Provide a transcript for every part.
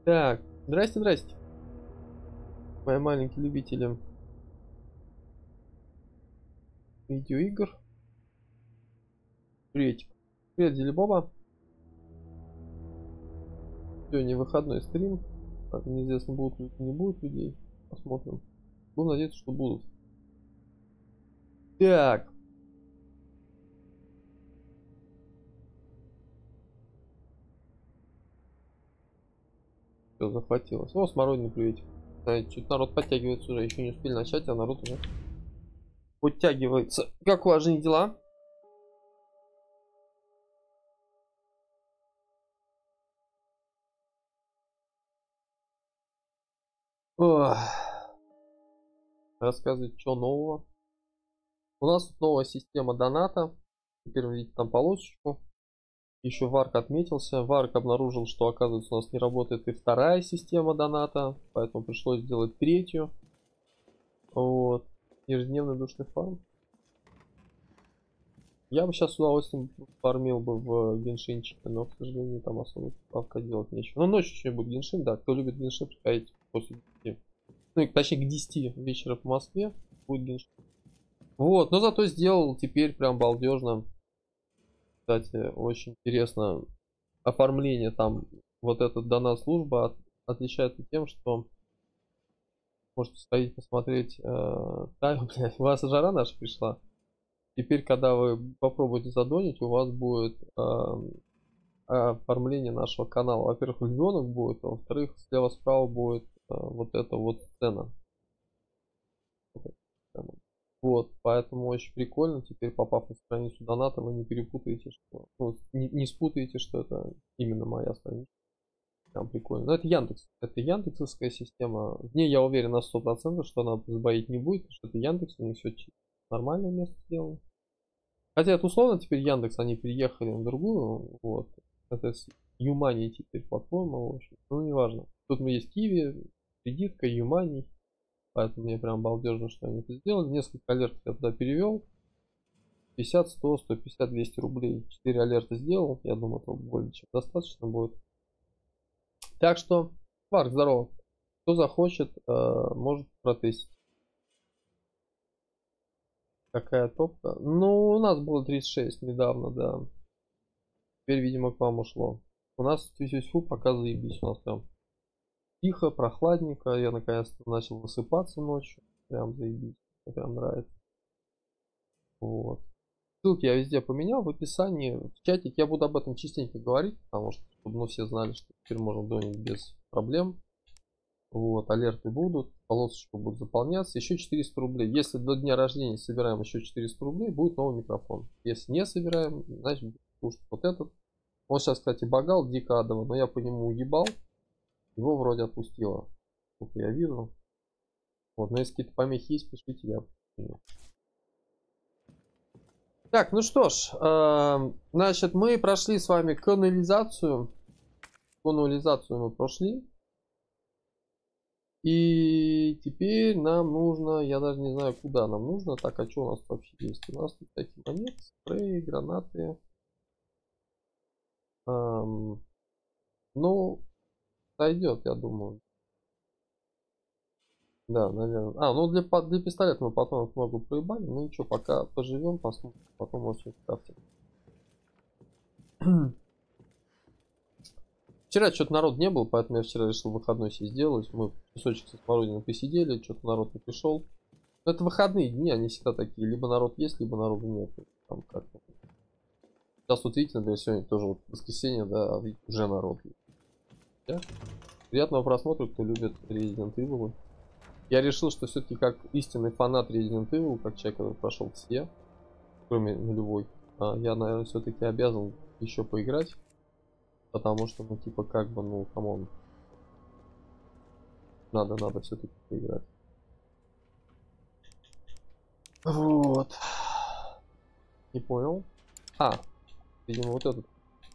Так, здрасте, здрасте. Мои маленькие любители видеоигр. Приветик. Привет, Зелебоба. Сегодня выходной стрим. Так, неизвестно, будут ли не будет людей. Посмотрим. Будем надеяться, что будут. Так. Все, захватилось. О, смородина, приветик. Знаете, что-то народ подтягивается уже. Еще не успели начать, а народ уже подтягивается. Как у вас же дела? Ох. Рассказывать, что нового. У нас тут новая система доната. Теперь вы видите там полосочку. Еще Варк отметился. Варк обнаружил, что, оказывается, у нас не работает и вторая система доната. Поэтому пришлось сделать третью. Вот. Ежедневный душный фарм. Я бы сейчас с удовольствием фармил бы в геншинчике, но, к сожалению, там особо пока делать нечего. Но ночью еще будет геншин, да. Кто любит геншин, приходите после 10. Ну, точнее, к 10 вечера по Москве будет геншин. Вот, но зато сделал теперь прям балдежно. Кстати, очень интересно оформление там. Вот эта донат служба отличается тем, что можете сходить посмотреть. Блядь, у вас жара наша пришла. Теперь, когда вы попробуете задонить, у вас будет оформление нашего канала. Во-первых, львенок будет, а во-вторых, слева-справа будет вот эта вот сцена. Вот, поэтому очень прикольно. Теперь, попав на страницу доната, вы не перепутаете, что, ну, не спутаете, что это именно моя страница. Прям прикольно. Но это Яндекс. Это яндексовская система. В ней я уверен на 100%, что она сбоить не будет, потому что это Яндекс, у них все нормальное место сделано. Хотя это условно теперь Яндекс, они переехали на другую. Вот. Это Юмани теперь платформа, в общем. Ну, неважно. Тут есть Киви, кредитка, Юмани. Поэтому мне прям балдежно, что они это сделали. Несколько алертов я туда перевел. 50, 100, 150, 200 рублей. 4 алерта сделал. Я думаю, этого более чем достаточно будет. Так что, Марк, здорово. Кто захочет, может протестить. Какая топка? Ну, у нас было 36 недавно, да. Теперь, видимо, к вам ушло. У нас фу, пока заебись. У нас прям тихо, прохладненько. Я наконец-то начал высыпаться ночью. Прям заебись. Мне прям нравится. Вот. Ссылки я везде поменял в описании. В чатик я буду об этом частенько говорить, потому что чтобы мы все знали, что теперь можно донить без проблем. Вот, алерты будут, полосочка будет заполняться. Еще 400 рублей. Если до дня рождения собираем еще 400 рублей, будет новый микрофон. Если не собираем, значит будет слушать вот этот. Он сейчас, кстати, багал дико адово, но я по нему уебал. Его вроде отпустило. Сколько я вижу. Вот, но если какие-то помехи есть, пишите, я понял. Так, ну что ж, значит, мы прошли с вами канализацию. Канализацию мы прошли. И теперь нам нужно, я даже не знаю, куда нам нужно. Так, а что у нас вообще есть? У нас тут такие монеты, спреи, гранаты. Ну, сойдет, я думаю. Да, наверное. Ну для пистолета мы потом их много проебали. Ну ничего, пока поживем, посмотрим. Потом очень крафтим. Вчера что-то народ не был, поэтому я вчера решил выходной себе сделать. Мы кусочек со смородиной посидели, что-то народ не пришел. Но это выходные дни, они всегда такие. Либо народ есть, либо народу нет. Там как-то. Сейчас вот видите, например, сегодня тоже вот воскресенье, да, а уже народ есть. Да? Приятного просмотра, кто любит Resident Evil. Я решил, что все-таки как истинный фанат Resident Evil, как человек, который прошел все, кроме нулевой, я, наверное, все-таки обязан еще поиграть. Потому что, ну, типа, как бы, ну, камон. Надо все-таки поиграть. Вот. Не понял. Видимо, вот этот.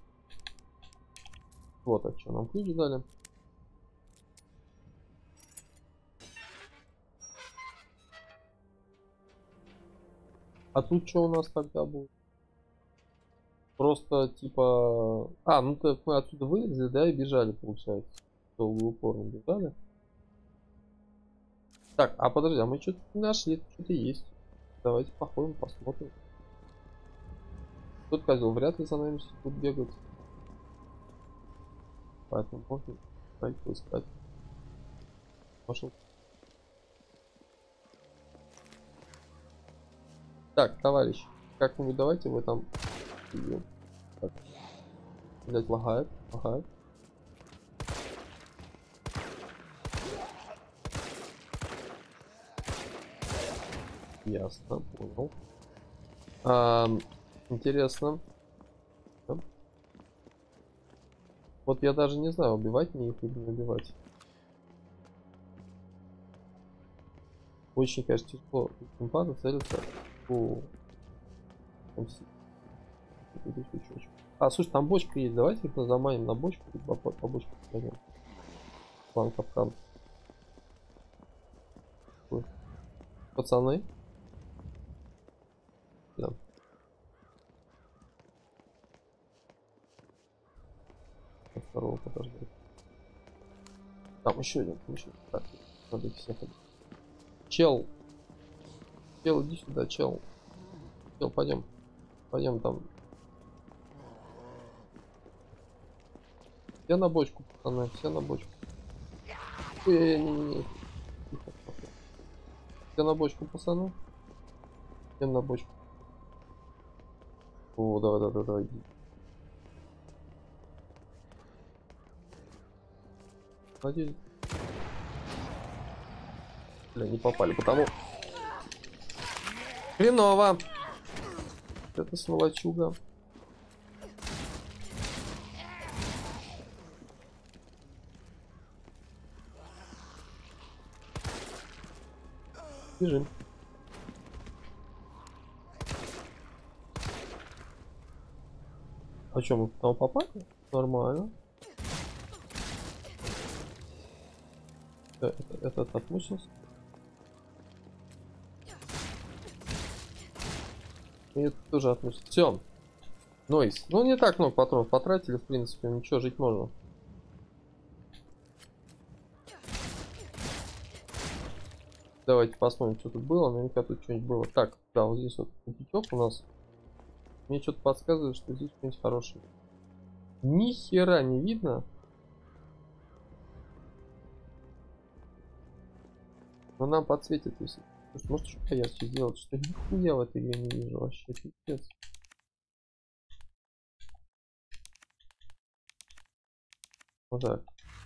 Вот, а что, нам ключ дали? А тут что у нас тогда будет? Просто, типа... ну так мы отсюда вылезли, да, и бежали, получается. долго упорно бежали. Так, а подожди, а мы что-то не нашли, что-то есть. Давайте походим, посмотрим. Тут козел вряд ли за нами тут бегать. Поэтому можно пойти поискать. Пошел. Так, товарищ, как-нибудь давайте вы там... Так. Блять, лагает, лагает. Ясно, понял. Интересно. Да? Вот я даже не знаю, убивать мне их или не убивать. Очень, конечно, тяжело. Компада целится. О. А, слушай, там бочка есть. Давайте их заманим на бочку. По бочке пойдем. План капкан. Пацаны. Да. Второго подождать. Там еще один. Так, надо их всех. Чел. Чел, иди сюда, чел. Чел, пойдем. Пойдем там. Все на бочку, пацаны, все на бочку. Не. Все на бочку, пацаны. Все на бочку. О, да, иди. Надеюсь. Бля, не попали, потому... Хреново. Это сволочуга. Бежим. А что, мы там попали? Нормально. Этот отмучился. И это тоже отмучился. Все. Нойс. Ну, не так много патронов потратили, в принципе. Ничего, жить можно. Давайте посмотрим, что тут было. Наверняка тут что-нибудь было. Так, да, вот здесь вот тупичок у нас. Мне что-то подсказывает, что здесь что-нибудь хорошее. Ни хера не видно. Но нам подсветит, если... Слушай, может что-то ярче сделать? Что нихуя в этой игре не вижу вообще. Пипец. Вот так.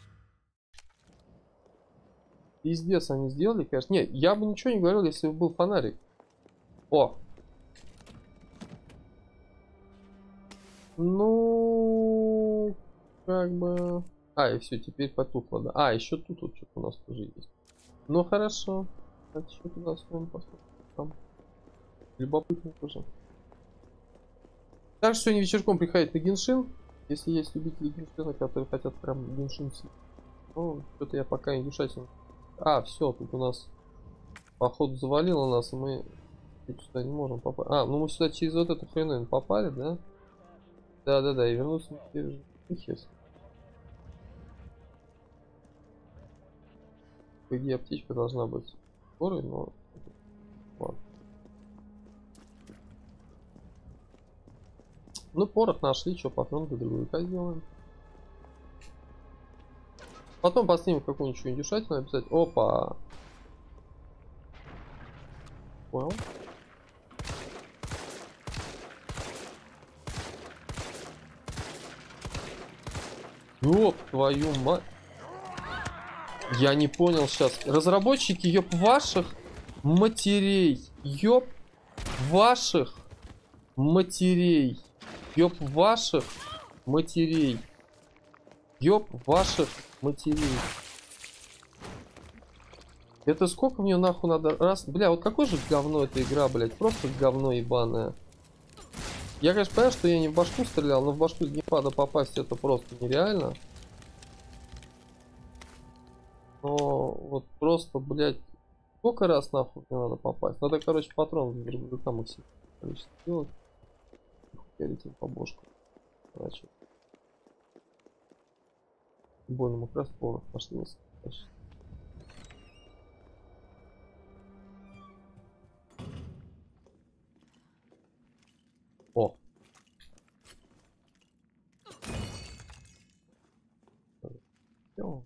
Пиздец они сделали, конечно. Не, я бы ничего не говорил, если бы был фонарик. О! Ну, как бы... А, и все, теперь потухло, да. А, еще тут вот что-то у нас тоже есть. Ну, хорошо. Так, еще туда с вами посмотрим. Там. Любопытно тоже. Так что сегодня вечерком приходит на Геншин. Если есть любители Геншина, которые хотят прям Геншин. Ну, что-то я пока не душатель. А, все, тут у нас походу завалило нас, и мы сюда не можем попасть. А, ну мы сюда через вот эту хреновину попали, да? Да, и вернуться мы теперь уже нехес. По идее, аптечка должна быть скорой, но... Ладно. Ну, порох нашли, что, патрон до дробовика сделаем. Потом поснимем какую-нибудь индюшатину написать. Опа! Понял. Ёп, твою мать. Я не понял сейчас. Разработчики, ёп, ваших матерей. Ёп, ваших матерей. Ёп, ваших матерей. Ёп, ваших матерей. Это сколько мне нахуй надо раз... Бля, вот какое же говно эта игра, блядь. Просто говно ебаное. Я, конечно, понимаю, что я не в башку стрелял, но в башку с геймпада попасть это просто нереально. Но вот просто, блядь, сколько раз нахуй мне надо попасть? Надо, короче, патрон в дробовика максимум количество делать. Перейти по бошку. Значит. Больному как раз порох пошли. О! Всё.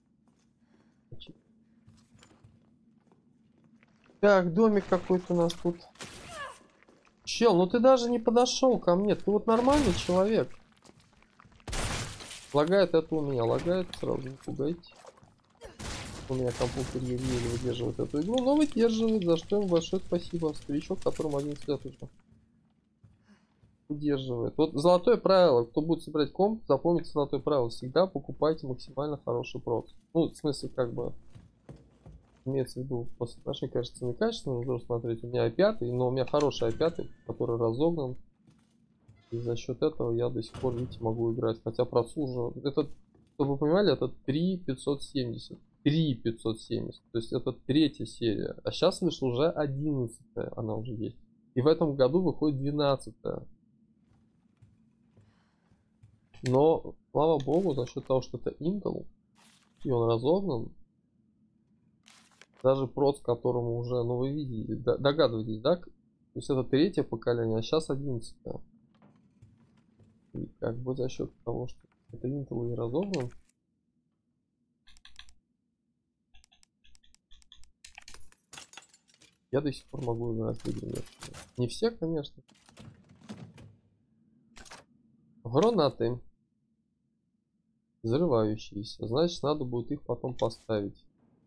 Так, домик какой-то у нас тут. Чел, ну ты даже не подошел ко мне. Ты вот нормальный человек. Лагает это у меня, лагает, сразу не пугайте. У меня компьютер еле выдерживает эту игру, но выдерживает, за что ему большое спасибо. Старичок, которому 11 лет уже. Удерживает. Вот золотое правило, кто будет собирать комп, запомните золотое правило. Всегда покупайте максимально хороший проц. Ну, в смысле, как бы, имеется в виду, после отношения, конечно, цены качества нужно смотреть. У меня i5, но у меня хороший i5, который разогнан. И за счет этого я до сих пор, видите, могу играть. Хотя проц уже, этот, чтобы вы понимали, это 3570. 3570. То есть это третья серия. А сейчас вышла уже 11-я, она уже есть. И в этом году выходит 12-я. Но, слава богу, за счет того, что это Intel, и он разогнан, даже проц, которому уже, ну вы видите, догадываетесь, да? То есть это третье поколение, а сейчас 11-е. И как бы за счет того, что это Intel и разогнан, я до сих пор могу играть в игры. Не все, конечно. Гранаты. Взрывающиеся. Значит, надо будет их потом поставить.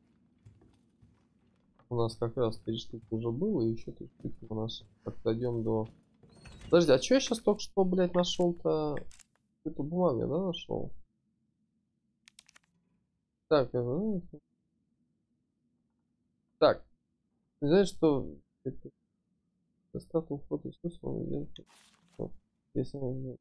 У нас как раз 3 штуки уже было, и еще 3 штуки у нас. Так, дойдем до... Подожди, а что я сейчас только что, блядь, нашел-то? Эту бумагу я, да, нашел? Так, так. Ты знаешь, что... Достаточно фото искусства. Если мы...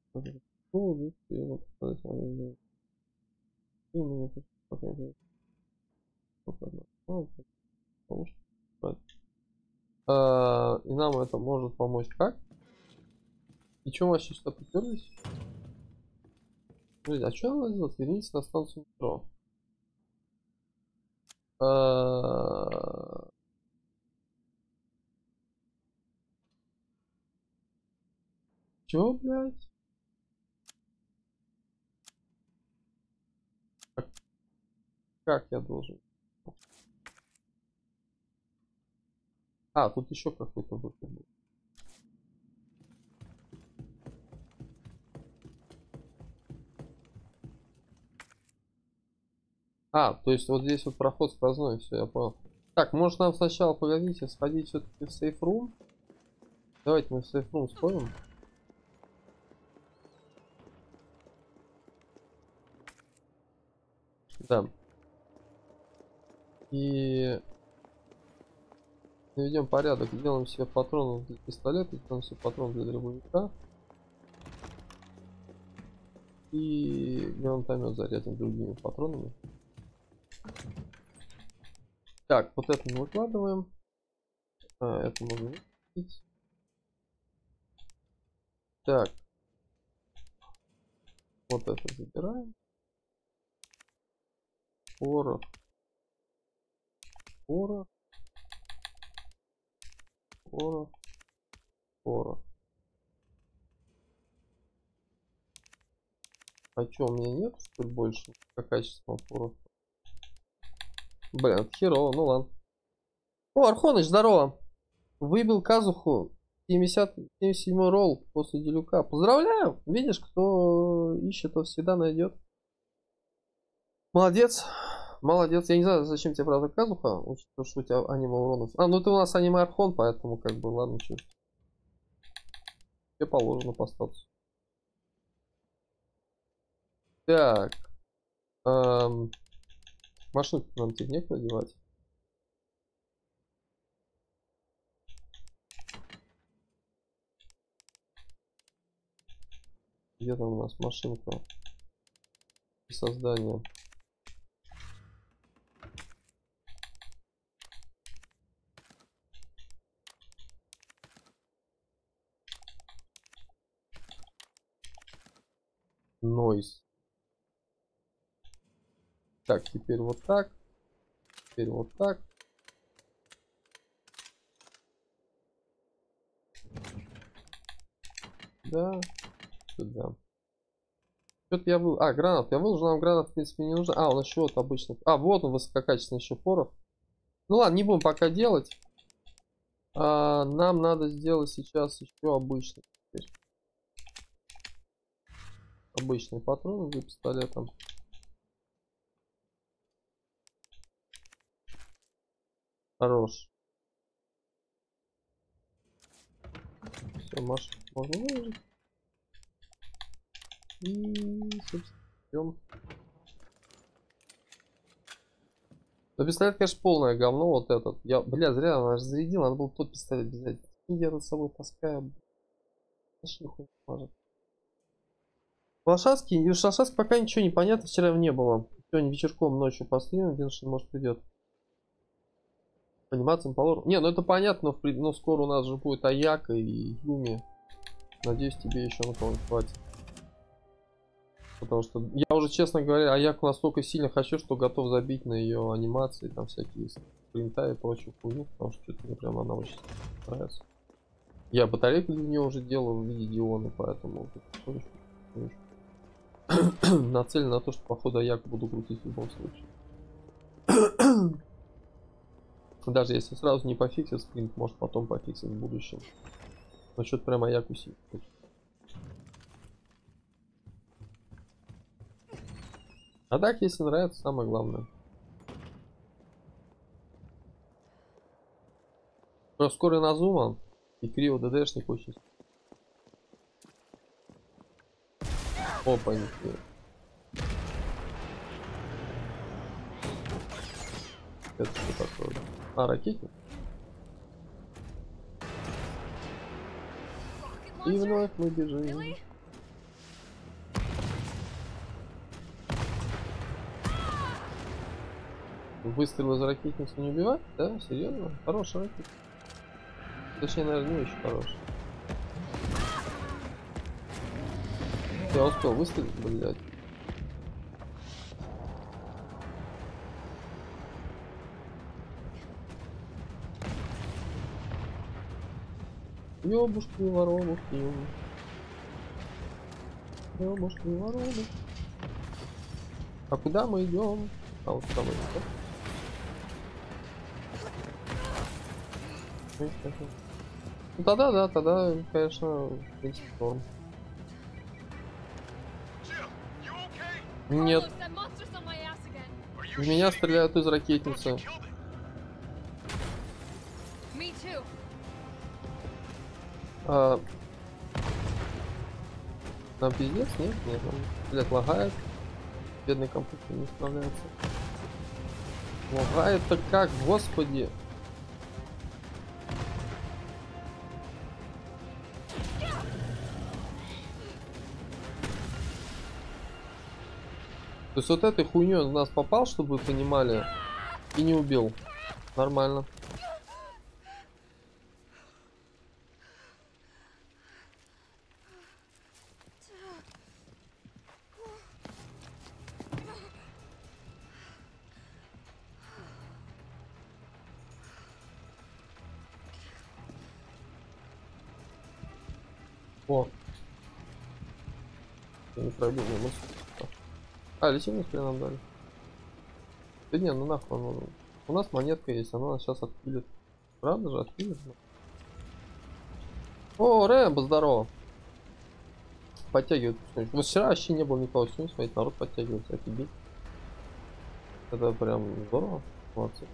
И нам это может помочь как? И что вообще сюда приперлись? Подожди, а что надо сделать? Вернитесь на станцию метро. Чё, блядь? Как я должен? А, тут еще какой-то выход был. А, то есть вот здесь вот проход сквозной, все, я понял. Так, может нам сначала, погодите, сходить все-таки в сейф-рум? Давайте мы в сейф-рум сходим. Да. И наведем порядок, делаем себе патроны для пистолета, делаем себе патрон для дробовика. И гранатомет зарядим другими патронами. Так, вот это мы выкладываем. Это можно выпустить. Так. Вот это забираем. Порох. Порох. Порох. Порох. А чё, у меня нет, что ли, больше? Как качественного пороха? Блин, это херово, ну ладно. О, Архоныч, здорово! Выбил казуху 77 ролл после делюка. Поздравляю! Видишь, кто ищет, то всегда найдет. Молодец. Молодец. Я не знаю, зачем тебе, правда, казуха, учитывая, что у тебя аниме уронов. А, ну ты у нас аниме Архон, поэтому как бы ладно, что. Тебе положено по статусу. Так. Машинку нам тебе некуда девать. Где там у нас машинка создания? Noise. Так, теперь вот так. Теперь вот так. Да. Сюда. Что-то я был. А, гранат. Я выложил, нам гранат, в принципе, не нужен. А, он еще вот обычно. А, вот он, высококачественный еще порох. Ну ладно, не будем пока делать. Нам надо сделать сейчас еще обычный. Теперь. Обычные патроны за пистолетом. Хорош. Все, Маш, можно выложить. И, собственно, идем. Но пистолет, конечно, полное говно, вот этот. Я, бля, зря она зарядил, надо было тот пистолет взять. Я за собой таскаю. Конечно, нихуя не может. Шашаски пока ничего не понятно, вчера его не было. Сегодня вечерком, ночью постримим, Геншин, может, придет. Анимация по лору. Не, ну это понятно, но скоро у нас же будет Аяка и Юми. Надеюсь, тебе еще на кого-нибудь хватит. Потому что я уже, честно говоря, Аяку настолько сильно хочу, что готов забить на ее анимации, там всякие спринта и прочую хуйню, потому что что-то мне прям она очень нравится. Я батарейку для нее уже делаю в виде Дионы, поэтому нацелен на то, что по ходу Аяку буду крутить в любом случае. Даже если сразу не пофиксит спринт, может потом пофиксит в будущем. Но что-то прям Аяку сильно. А так, если нравится, самое главное. Просто скоро Назума и Крио ДДшник очень. Опа, нихуя. Это что такое? А, ракетник? И вновь мы бежим. Выстрел из ракетницы не убивать? Да? Серьезно? Хороший ракетник. Точнее, наверное, не очень хороший. Я успел выстрелить, блядь. Ёбушки, воробушки. Ёбушки, воробушки. А куда мы идем? А вот там идем. Ну тогда, да, тогда, конечно, в принципе, норм. Нет. В меня стреляют из ракетницы. Нам пиздец? Нет, нет, он, блядь, лагает. Бедный компьютер не справляется. Лагает-то как, господи. То есть вот этой хуйней он в нас попал, чтобы вы понимали, и не убил. Нормально. О. Я не пробил, не мысль. А, лечебный спрей нам дали. Да не, ну нахуй, ну, у нас монетка есть, она нас сейчас отпилит. Правда же, отпилит? О, Рэмбо, здорово. Подтягивают. Вот вчера вообще не было никого, сегодня, смотрите, народ подтягивается, офигеть. Это прям здорово. Молодцы.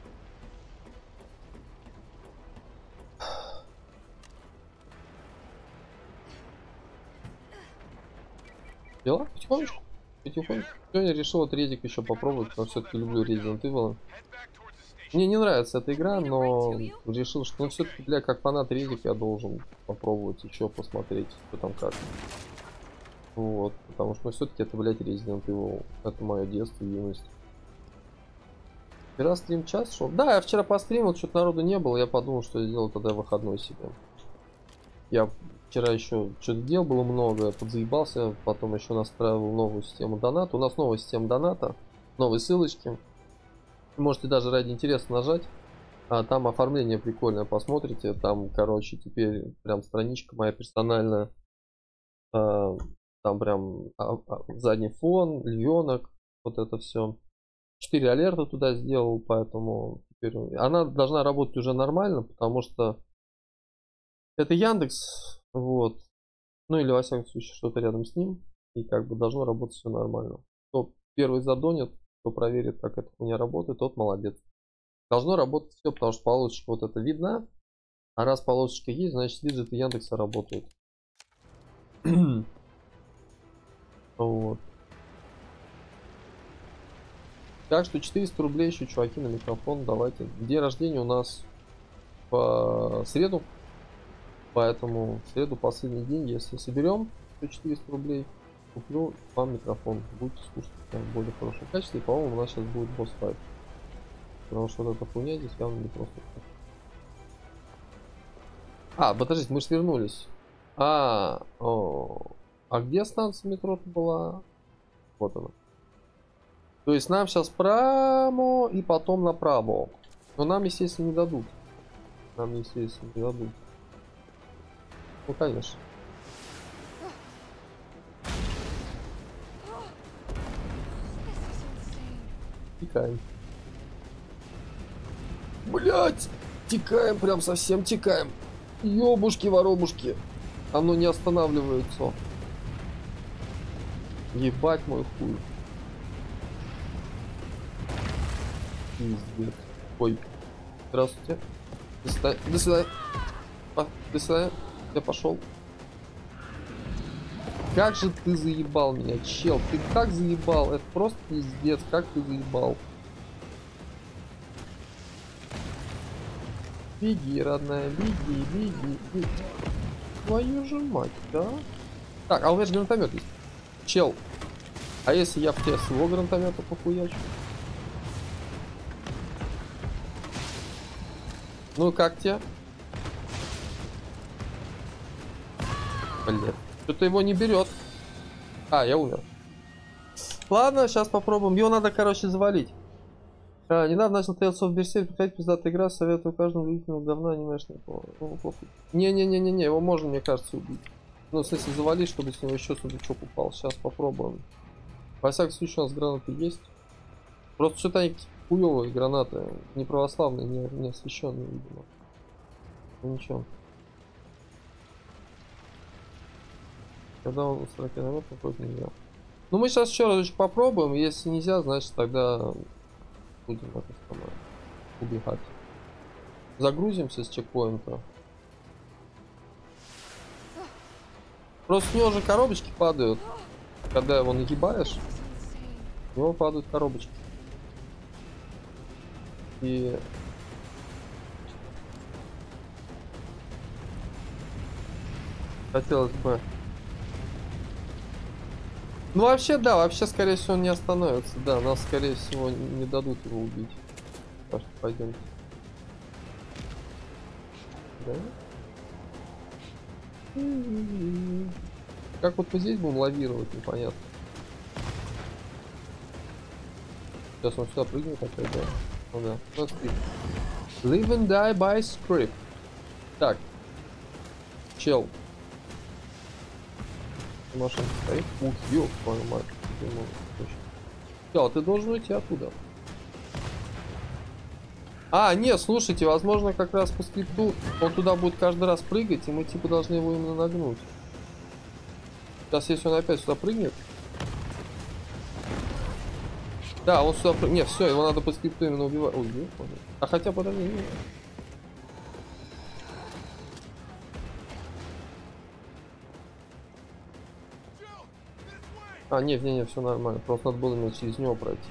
Дела? Потихонечку. Потихонечку. Сегодня решил вот резик еще попробовать, потому что все-таки люблю Resident Evil. Мне не нравится эта игра, но решил, что все-таки, бля, как фанат резик я должен попробовать еще посмотреть, что там как. Вот, потому что все-таки это, блядь, Resident Evil. Это мое детство, юность. Вчера стрим час шел. Да, я вчера постримил, что-то народу не было, я подумал, что я сделал тогда выходной себе. Я вчера еще что-то дел было много, я подзаебался, потом еще настраивал новую систему доната. У нас новая система доната. новые ссылочки. Вы можете даже ради интереса нажать. Там оформление прикольное, посмотрите. Там, короче, теперь прям страничка моя персональная. Там прям задний фон, львенок, вот это все. 4 алерта туда сделал, поэтому теперь она должна работать уже нормально, потому что это Яндекс, вот. Ну или во всяком случае что-то рядом с ним. И как бы должно работать все нормально. Кто первый задонет, кто проверит, как это у меня работает, тот молодец. Должно работать все, потому что полосочка вот это видна. А раз полосочка есть, значит виджеты Яндекса работают. Вот. Так что 400 рублей еще, чуваки, на микрофон. Давайте. День рождения у нас в среду. Поэтому в среду последний день. Если соберем 400 рублей, куплю вам микрофон. Будете слушать в более хорошем качестве. И, по-моему, у нас сейчас будет босс-файт. Потому что вот эта хуйня здесь явно не просто. Подождите, мы же вернулись. Где станция метро была? Вот она. То есть нам сейчас прямо и потом направо. Но нам, естественно, не дадут. Нам, естественно, не дадут. Ну, конечно. Текаем. Блять! Текаем, прям совсем текаем. Ёбушки-воробушки. Оно не останавливается. Ебать мой хуй. Пиздец. Ой. Здравствуйте. До свидания. До свидания. До свидания. Я пошел. Как же ты заебал меня, чел. Ты так заебал. Это просто пиздец. Как ты заебал. Беги, родная. Беги, беги, беги. Твою же мать, да? Так, а у меня же гранатомет есть. Чел. А если я в тебя с его гранатомета похуячу? Ну как тебе? Блин. Что-то его не берет. Я умер. Ладно, сейчас попробуем. Его надо, короче, завалить. Недавно начал Tales of Berseria, приходить пиздатая игра, советую каждому любителю говна анимешного. Не-не-не-не-не, его можно, мне кажется, убить. Ну, в смысле, завалить, чтобы с него еще сундучок упал. Сейчас попробуем. Во всяком случае, у нас гранаты есть. Просто что-то они хуёвые гранаты. Не православные, не освещенные, видимо. Ну ничего. Когда он 40 километров против нельзя. Ну мы сейчас еще разочек попробуем. Если нельзя, значит тогда будем это самое убегать. Загрузимся с чекпоинта. Просто с него же коробочки падают. Когда его нагибаешь, с него падают коробочки. И хотелось бы. Ну вообще, да, вообще, скорее всего, он не остановится. Да, нас, скорее всего, не дадут его убить. Так что пойдем. Да? Как вот мы здесь будем лавировать, непонятно. Сейчас он сюда прыгнет опять, да? Ну да. Live and die by script. Так. Чел. Машина стоит. Ух, ёб твою мать. Чел, ты должен уйти оттуда. Нет, слушайте, возможно, как раз по скрипту он туда будет каждый раз прыгать, и мы типа должны его именно нагнуть. Сейчас, если он опять сюда прыгнет. Да, он сюда прыгнет. Не, все, его надо по скрипту именно убивать. Ой, хотя подожди. Не. Не, все нормально. Просто надо было именно через него пройти.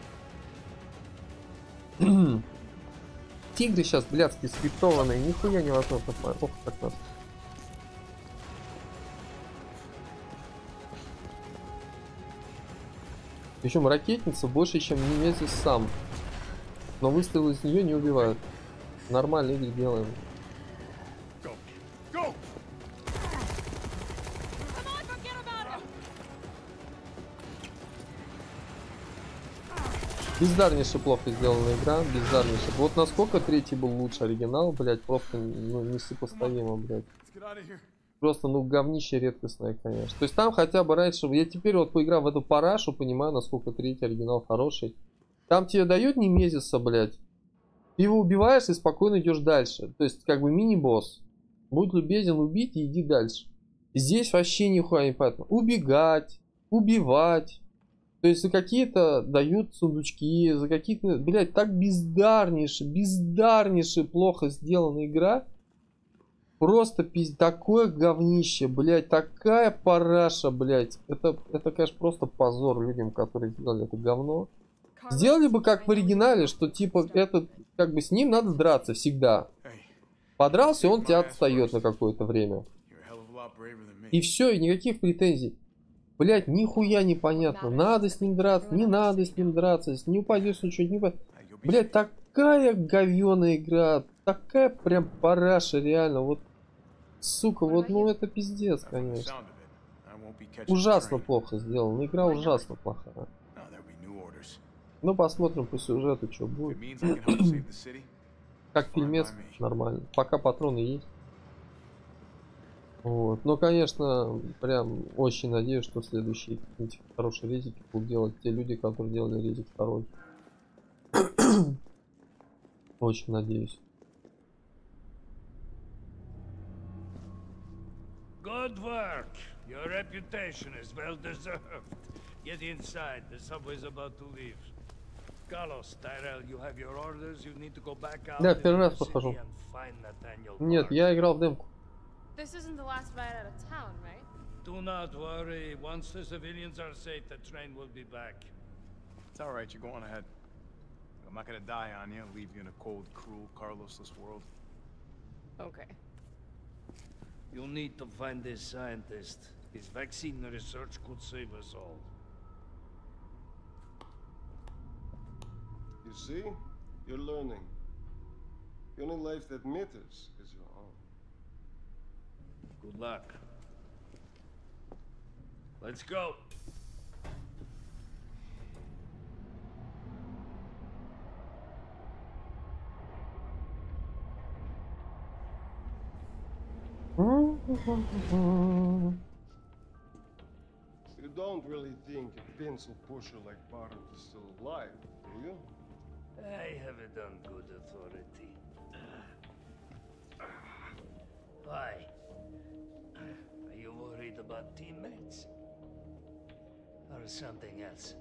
Тигры сейчас блядские скриптованные, нихуя невозможно. Ох, как нас. Причем ракетница больше, чем Немезис сам. Но выстрелы из нее не убивают. Нормально игры делаем. Бездарнейше плохо сделанная игра, бездарнейше. Вот насколько третий был лучше оригинал, блять, просто ну, несопоставимо, блять. Просто, ну, говнище редкостное, конечно. То есть там хотя бы раньше, я теперь вот поиграв в эту парашу, понимаю, насколько третий оригинал хороший. Там тебе дают немезиса, блять. Ты его убиваешь и спокойно идешь дальше. То есть, как бы мини-босс. Будь любезен, убить и иди дальше. Здесь вообще нихуя не понятно. Убегать, убивать. То есть за какие-то дают сундучки, за какие-то... Блять, так бездарнейше плохо сделана игра. Просто такое говнище, блять, такая параша, блять. Это, конечно, просто позор людям, которые сделали это говно. Сделали бы как в оригинале, что типа этот, как бы с ним надо драться всегда. Подрался, он тебя отстает на какое-то время. И все, и никаких претензий. Блять, нихуя непонятно. Надо с ним драться, не надо с ним драться. Если не упадешь, ничего не упадешь. Блять, такая говёная игра. Такая прям параша, реально. Вот, сука, вот, ну это пиздец, конечно. Ужасно плохо сделана. Игра ужасно плохая. Ну, посмотрим по сюжету, что будет. Как фильмец, нормально. Пока патроны есть. Вот. Но, конечно, прям очень надеюсь, что следующие какие-нибудь хорошие резики будут делать те люди, которые делали резик второй. Очень надеюсь. Good work. Your reputation is well deserved. Get inside. The subway's about to leave. Carlos, Tyrell, you have your orders. You need to go back out Да, into первый раз the city прохожу. and find Nathaniel Нет, Bard. я играл в демку. This isn't the last ride out of town, right? Do not worry. Once the civilians are safe, the train will be back. It's all right. You're going ahead. I'm not gonna die on you. Leave you in a cold, cruel, Carlosless world. Okay. You need to find this scientist. His vaccine research could save us all. You see? You're learning. The only life that matters is your own. Good luck. Let's go. You don't really think a pencil pusher like Barrett is still alive, do you? I have it on good authority. Why? Are you worried about teammates? Or something else?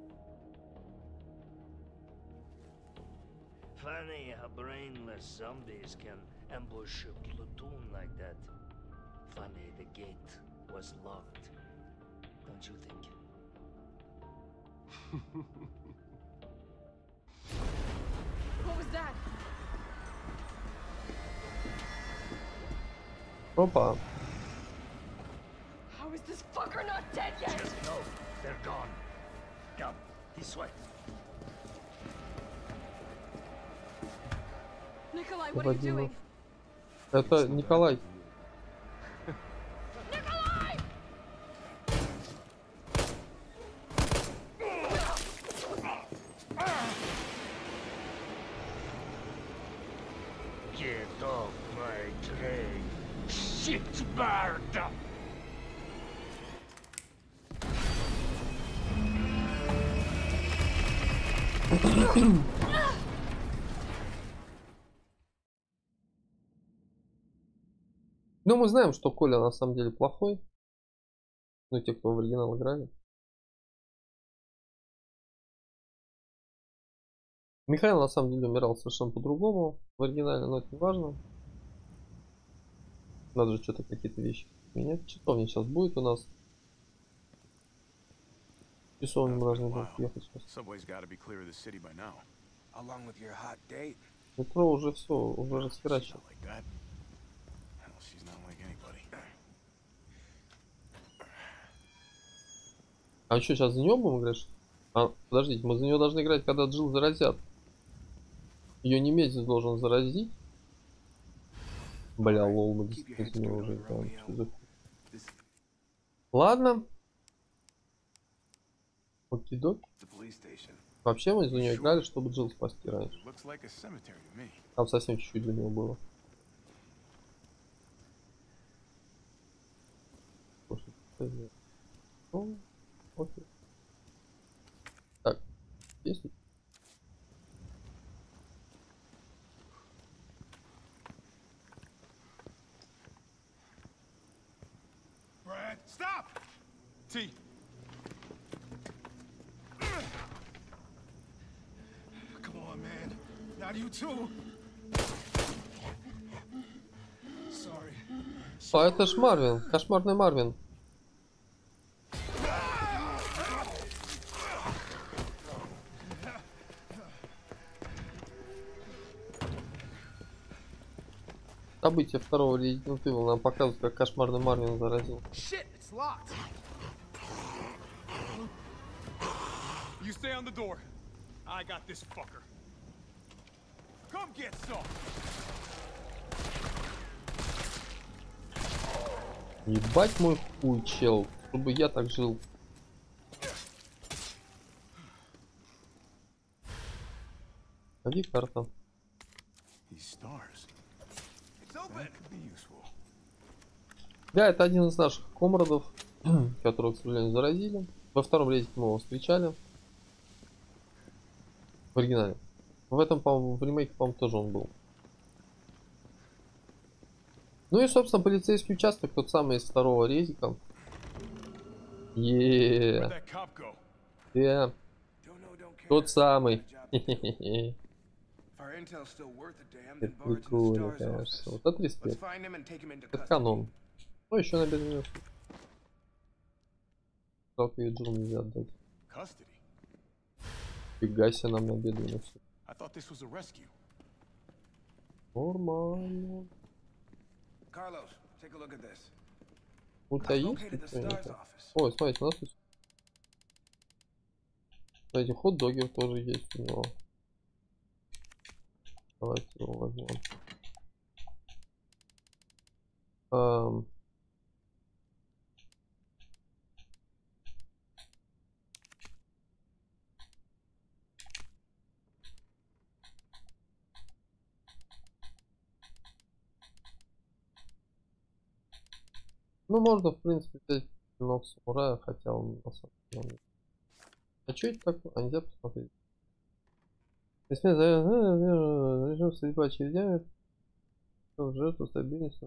Funny how brainless zombies can ambush a platoon like that. Funny the gate was locked. Don't you think? What was that? Опа. How is this fucker not dead yet? Just know they're gone. Come, this way. Nikolai, what are you Вадимов. doing? Это Николай. Nikolai! Get off my train. Shit bird! Ну, мы знаем, что Коля на самом деле плохой. Ну, те, кто в оригинал играли. Михаил на самом деле умирал совершенно по-другому в оригинале, но это не важно. Надо же что-то какие-то вещи менять. Часовня сейчас будет у нас. Часовня мы должны будем ехать сейчас. Subway's got to be clear of the city by now. Along with your hot date. Метро уже все, уже She's расхерачено. not like that. Hell, she's not like anybody. А что, сейчас за нее будем играть? А, подождите, мы за нее должны играть, когда Джилл заразят. Ее немедленно должен заразить. Бля, лол, мы действительно уже играем. Что за хуй? Ладно. Окей-док. The police station. Вообще мы за нее играли, чтобы Джилл спасти раньше. Looks like a cemetery to me. Там совсем чуть-чуть для него было. Ну, окей. Так, если... Brad, stop! T. Come on, man. Not you too. Sorry. А, это ж Марвин, кошмарный Марвин. События второго Resident Evil нам показывают, как кошмарный Марвин заразил. Shit, it's locked. You stay on the door. I got this fucker. Come get some. Ебать мой хуй, чел, чтобы я так жил. Ходи, карта. These stars. That could be useful. Да, это один из наших комрадов, которого, к сожалению, заразили. Во втором рейде мы его встречали. В оригинале. В этом, по-моему, в ремейке, по-моему, тоже он был. Ну и, собственно, полицейский участок, тот самый из второго резика. Where'd that cop go? Е, Don't know, don't care. тот самый. Job to do. If our intel's still worth a damn, then Это Bard's in the прикольно, Star's конечно. office. Вот это Let's респект. find him and take him into Это custody. канон. Ну, еще на бедную. Жалко, ее Джилл нельзя отдать. Custody? Фига себе нам на бедную. I thought this was a rescue. Нормально. Carlos, take a look at this. У тебя I've есть located the что-нибудь? Star's office. Ой, смотрите, у нас тут... Смотрите, хот-доги тоже есть у него. Давайте его возьмем. Ну, можно, в принципе, взять ног самурая, хотя он на самом деле... А что это такое? А нельзя посмотреть? Если режим стрельба очередями, то жертву стабильности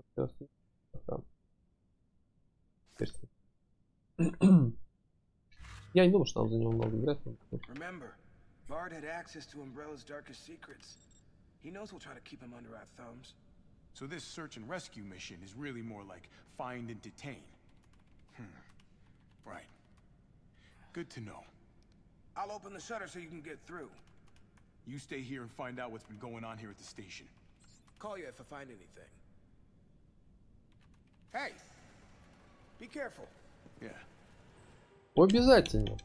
Я не думаю, что нам за него много играть. Remember, Bard had access to Umbrella's darkest secrets. He knows we'll try to keep him under our thumbs. So this search and rescue mission is really more like find and detain. Right. Good to know. I'll open the shutter so you can get through. You stay here and find out what's been going on here at the station. Call you if I find anything. Hey! Be careful. Yeah. Обязательно.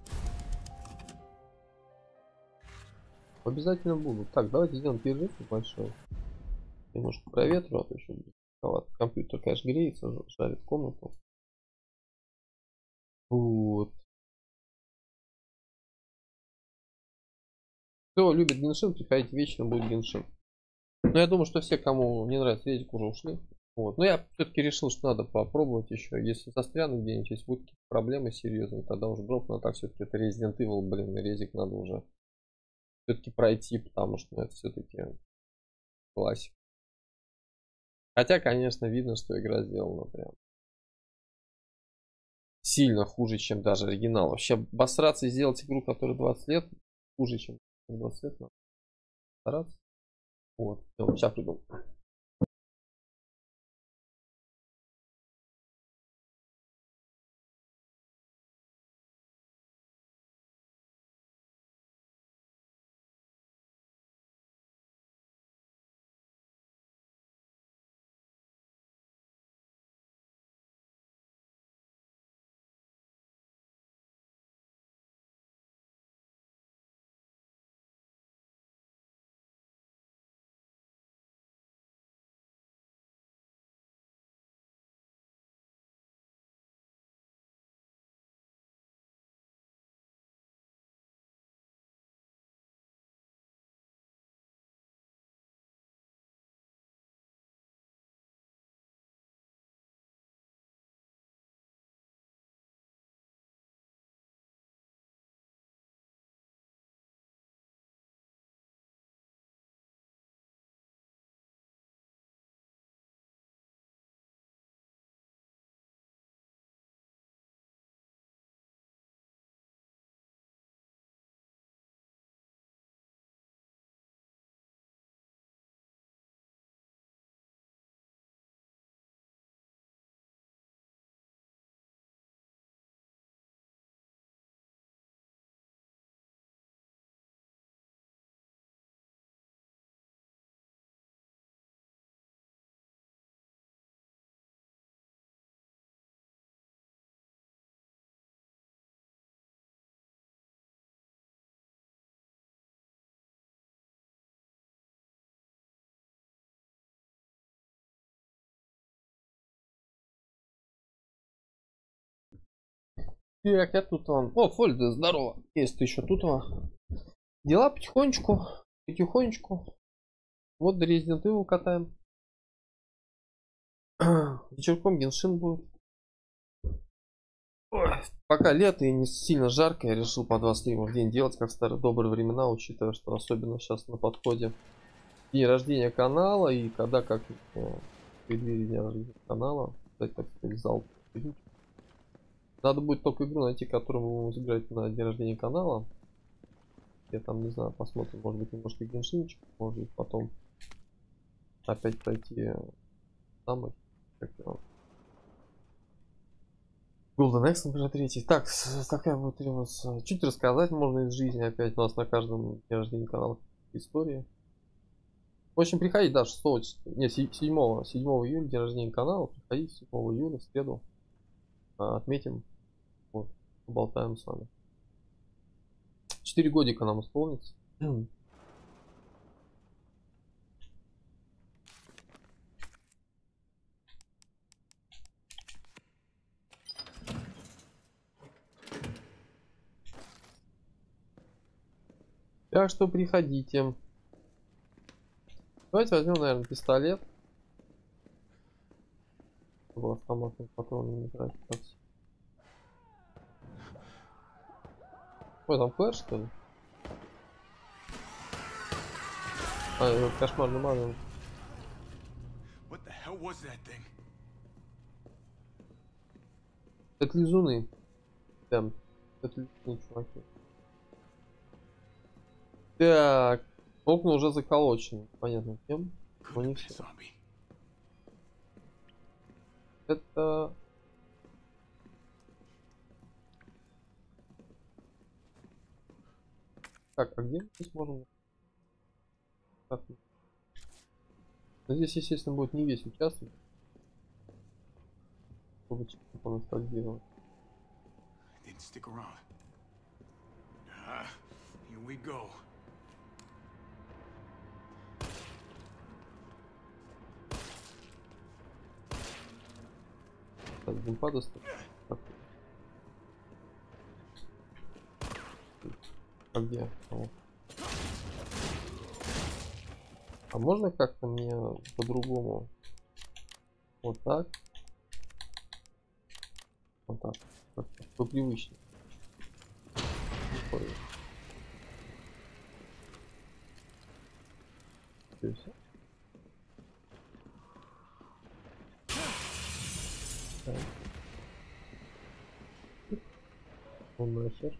Обязательно буду. Так, давайте сделаем перерыв небольшой. Немножко проветрю, а то еще компьютер, конечно, греется, жарит комнату. Вот. Кто любит Геншин, приходите вечером, будет Геншин. Но я думаю, что все, кому не нравится резик, уже ушли. Вот. Но я все-таки решил, что надо попробовать еще. Если застряну где-нибудь, если будут какие-то проблемы серьезные, тогда уже дропну. А так все-таки это Resident Evil, блин, резик надо уже все-таки пройти, потому что это все-таки классика. Хотя, конечно, видно, что игра сделана прям сильно хуже, чем даже оригинал. Вообще, обосраться и сделать игру, которая 20 лет, хуже, чем 20 лет, надо стараться. Вот, сейчас придумал. Так, я тут он. О, Фольда, здорово. Есть ты еще тут. Дела потихонечку. Потихонечку. Вот до Resident Evil катаем. Вечерком Геншин будет. Ой, пока лето и не сильно жарко, я решил по 2 стрима в день делать, как в старые добрые времена, учитывая, что особенно сейчас на подходе день рождения канала, и когда как в преддверии дня рождения канала, кстати, так сказать, зал. Надо будет только игру найти, которую мы будем играть на день рождения канала. Я там, не знаю, посмотрим, может быть, немножко геншинчик, может быть, потом опять пройти самый, как его, Golden Axe, например, 3. Так, такая будет требоваться. Чуть рассказать можно из жизни опять. У нас на каждом дне рождения канала истории. В общем, приходите, да, 6 не, 7 июля, день рождения канала. Приходите 7 июля, в среду. Отметим. Вот, поболтаем с вами. 4 годика нам исполнится. Так что приходите. Давайте возьмем, наверное, пистолет. Чтобы автоматный патрон не тратить. Ой, там флеш, что ли? А, это кошмарный магазин. What the hell was that thing? Это лизуны. Прям. Это лизуны, чуваки. Так. Окна уже заколочены. Понятно, кем? Но не все. Это... Так, а где мы здесь можем? Так. Но здесь, естественно, будет не весь участок. Чтобы поностальгировать. Here we go. Так, геймпад достать. А где? А можно как-то мне по-другому? Вот так. Вот так. Как-то попривычнее. Все. Так. Он нахер.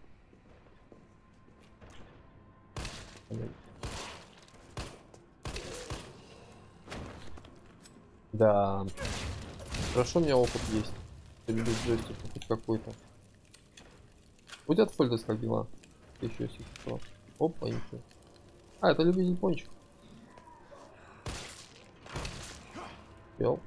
Да. Хорошо, у меня опыт есть. Я люблю джойстик хоть какой-то. У тебя Фольдес как дела? Еще если что. Опа, ничего. А, это любитель пончик. Пел.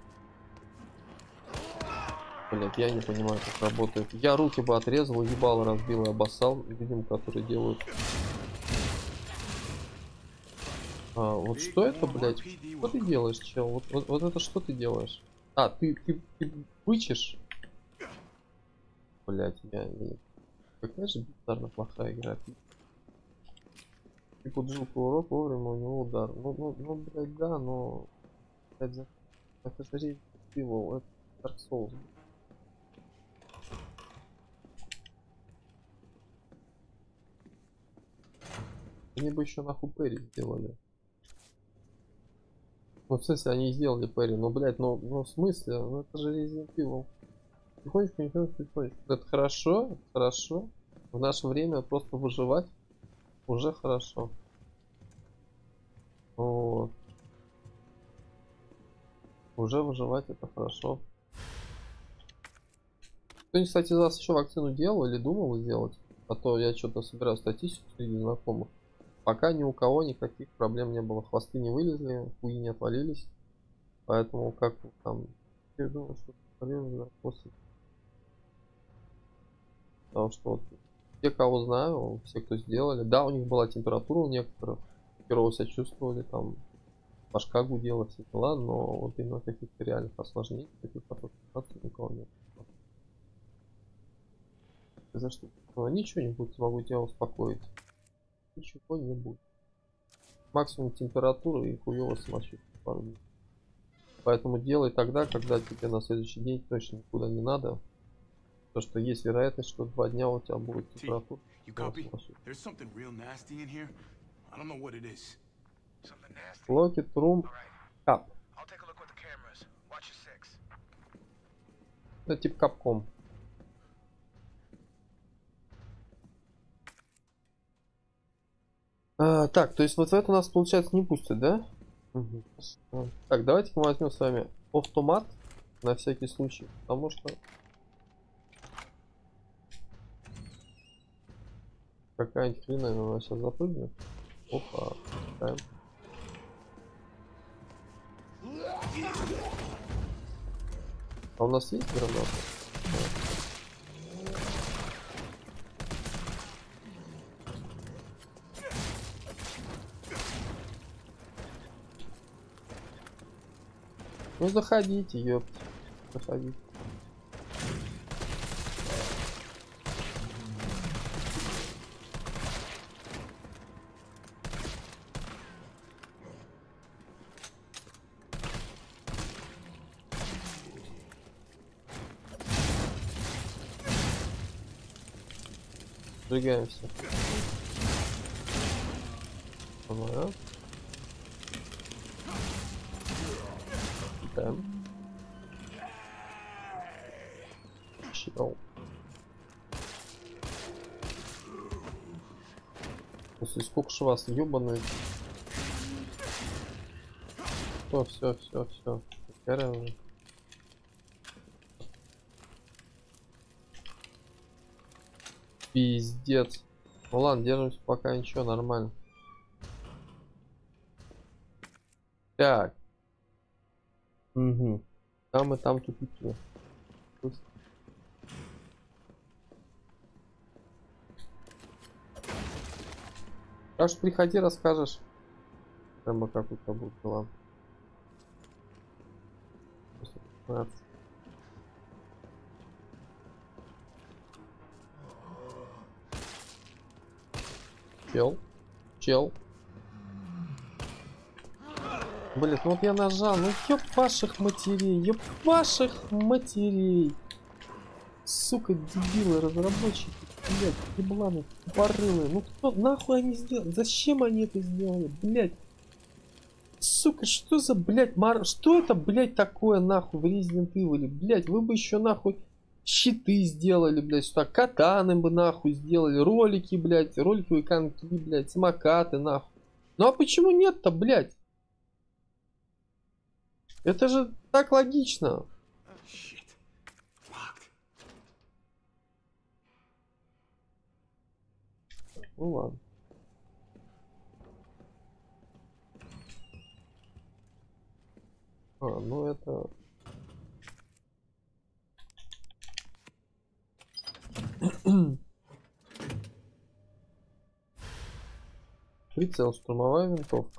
Блять, я не понимаю, как работает. Я руки бы отрезал, ебало разбил и обоссал людям, которые делают. Вот что это, блять? Что ты делаешь, чел? Вот это что ты делаешь? А, ты вычешь? Блять, какая же bizarно плохая игра. Ты поджил поворот, вовремя у него удар. Ну, блять, да, но... Блядь, это же Resident Evil, это Dark Souls. Они бы еще нахуй Перри сделали. Ну, в смысле, они сделали Перри, но, блядь, ну в смысле, ну это же Resident Evil. Тихонечко, тихонечко. Это хорошо, хорошо. В наше время просто выживать уже хорошо. Вот. Уже выживать это хорошо. Кто-нибудь, кстати, из вас еще вакцину делал или думал сделать? А то я что-то собираю статистику среди знакомых. Пока ни у кого никаких проблем не было. Хвосты не вылезли, хуи не отвалились. Поэтому как там... Я думаю, что после... Потому что вот те, кого знаю, все, кто сделали, да, у них была температура у некоторых, херово себя чувствовали, там башка гудела, все дела, но вот именно каких-то реальных осложнений, таких никого нет. За что? Ничего не будет, могу тебя успокоить. Ничего не будет. Максимум температуры и хуёво самочувствие пару дней. Поэтому делай тогда, когда тебе на следующий день точно никуда не надо. То, что есть вероятность, что 2 дня у тебя будет температура. You copy? There's something real nasty in here. I don't know what it is. Something nasty. Locket room Cup. I'll take a look with the cameras. Watch your six. Это типа капком. Так, то есть вот в это нас, получается, не пустят, да? Угу. Так, давайте мы возьмем с вами автомат на всякий случай, потому что какая-нибудь хрена на нас сейчас запрыгнет. Опа, да. А у нас есть граната? Ну заходите, ёпт. Заходите. Сжигаемся. Ага. Да. Чел. После сколько ж вас ёбаный. Все. Короче. Пиздец. Ну ладно, держимся пока ничего, нормально. Так. Угу. Там и там тупики. Так что приходи, расскажешь. Прямо как у тебя будут дела. Чел. Блин, ну вот я нажал. Ну ёб ваших матерей. Сука, дебилы, разработчики. Блять, ебланы, тупорылые. Ну кто нахуй они сделали? Зачем они это сделали? Блять. Сука, что за, блять, что это, блять, такое нахуй в Resident Evil? Блять, вы бы еще нахуй щиты сделали, блять, что так, катаны бы нахуй сделали, ролики, блять, роликовые коньки, блять, самокаты, нахуй. Ну а почему нет-то, блять? Это же так логично. Ну ладно. Ну это... Прицел, штурмовая винтовка.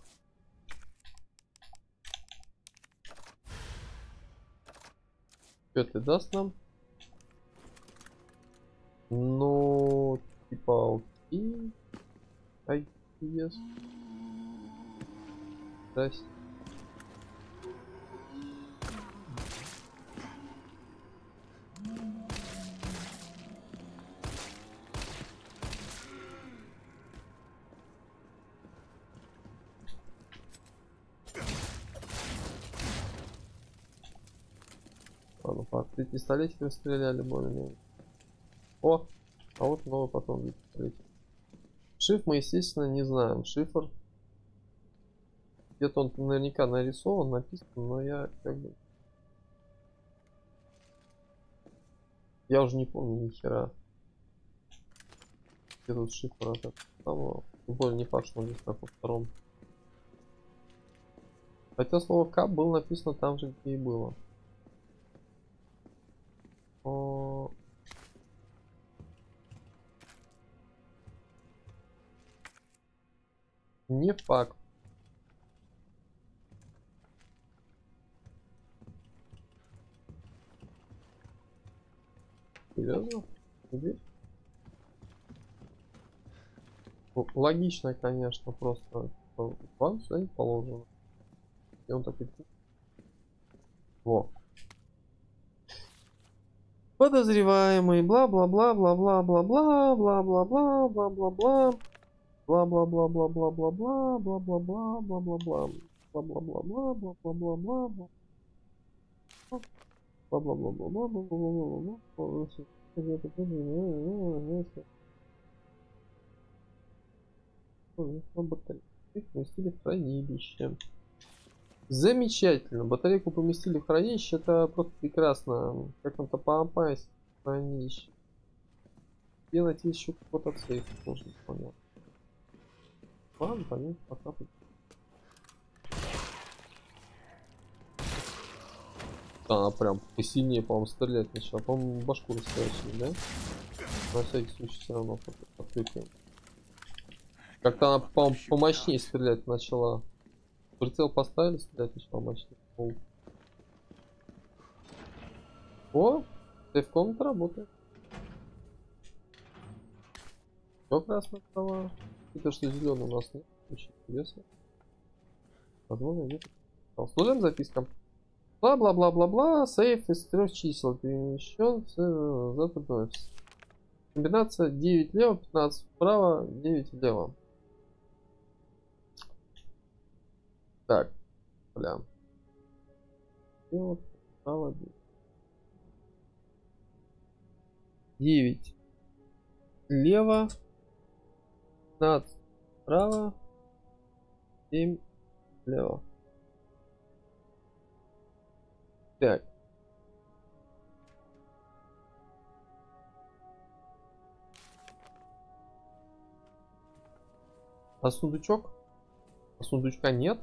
Что это даст нам? Ну, типа, окей. I guess. Здрасте. Ладно, по пистолетикам стреляли более-менее. О, а вот новый потом пистолетик. Шифр мы, естественно, не знаем. Шифр. Где-то он наверняка нарисован, написан, но я как бы... Я уже не помню ни хера. Где тут шифр этот? Там, более не факт, что он здесь как во втором. Хотя слово кап было написано там же, где и было. Не факт. Серьезно? Где? Ну, логично, конечно, просто. Вам сюда не положено. И он так и... Во. Подозреваемый, бла-бла-бла-бла-бла-бла-бла, бла-бла-бла, бла-бла-бла, бла-бла-бла-бла-бла-бла, бла-бла-бла, бла-бла-бла, бла-бла-бла-бла, бла-бла-бла-бла, поместили в хранилище. Замечательно. Батарейку поместили в хранилище. Это просто прекрасно. Как он-то попасть в хранилище. Где найти еще какой-то сейф? Тоже не понял. Ладно, понятно, пока. Она прям посильнее, по-моему, стрелять начала. По-моему, башку расстреляли, да? На всякий случай все равно открытие. Как-то она, по-моему, помощнее стрелять начала. Прицел поставили, стрелять начала помощнее. О! Сейф-комната работает. Все красная трава. Это что зеленый у нас нет. Очень интересно. Возможно, где-то. Служим запискам. Бла-бла-бла-бла-бла. Сейф из 3 чисел перемещен в западный офис. Комбинация 9 влево, 15 вправо, 9 влево. Так, бля. Влево, вправо, 9 влево, 15 вправо, 7 влево. Так. А сундучок? А сундучка нет?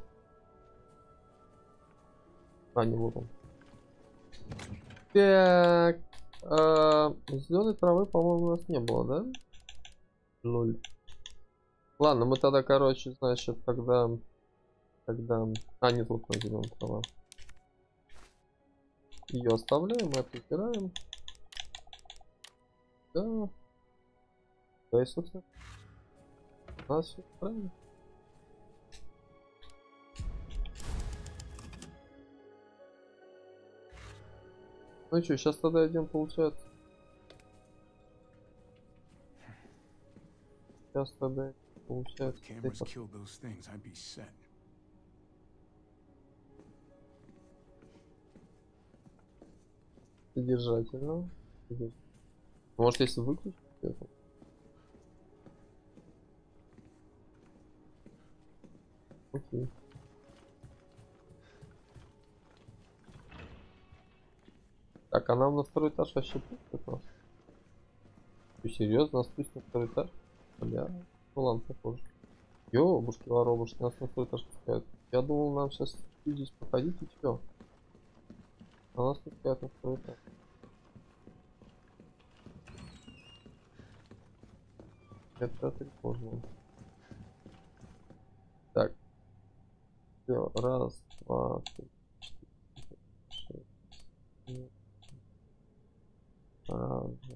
А, не вот он. Так. Зеленой травы, по-моему, у нас не было, да? 0. Ладно, мы тогда, короче, значит, когда... А, нет, вот на зеленая трава. Ее оставляем, это убираем. Да. Да, и, собственно. У нас все правильно. Ну что, сейчас тогда идем, получается. Сейчас тогда получается. Содержательно. Может, если выключить это? Окей. Так, а нам на второй этаж вообще пустят нас? Ты серьезно, нас пустят на второй этаж? Бля, ну ладно, похоже. Ёбушки, воробушки, нас на второй этаж пускают. Я думал, нам сейчас здесь походить и все. А нас пускают на второй этаж. Это тревожно. Так. Все, раз, два, три, четыре, шесть, семь. Раз, два.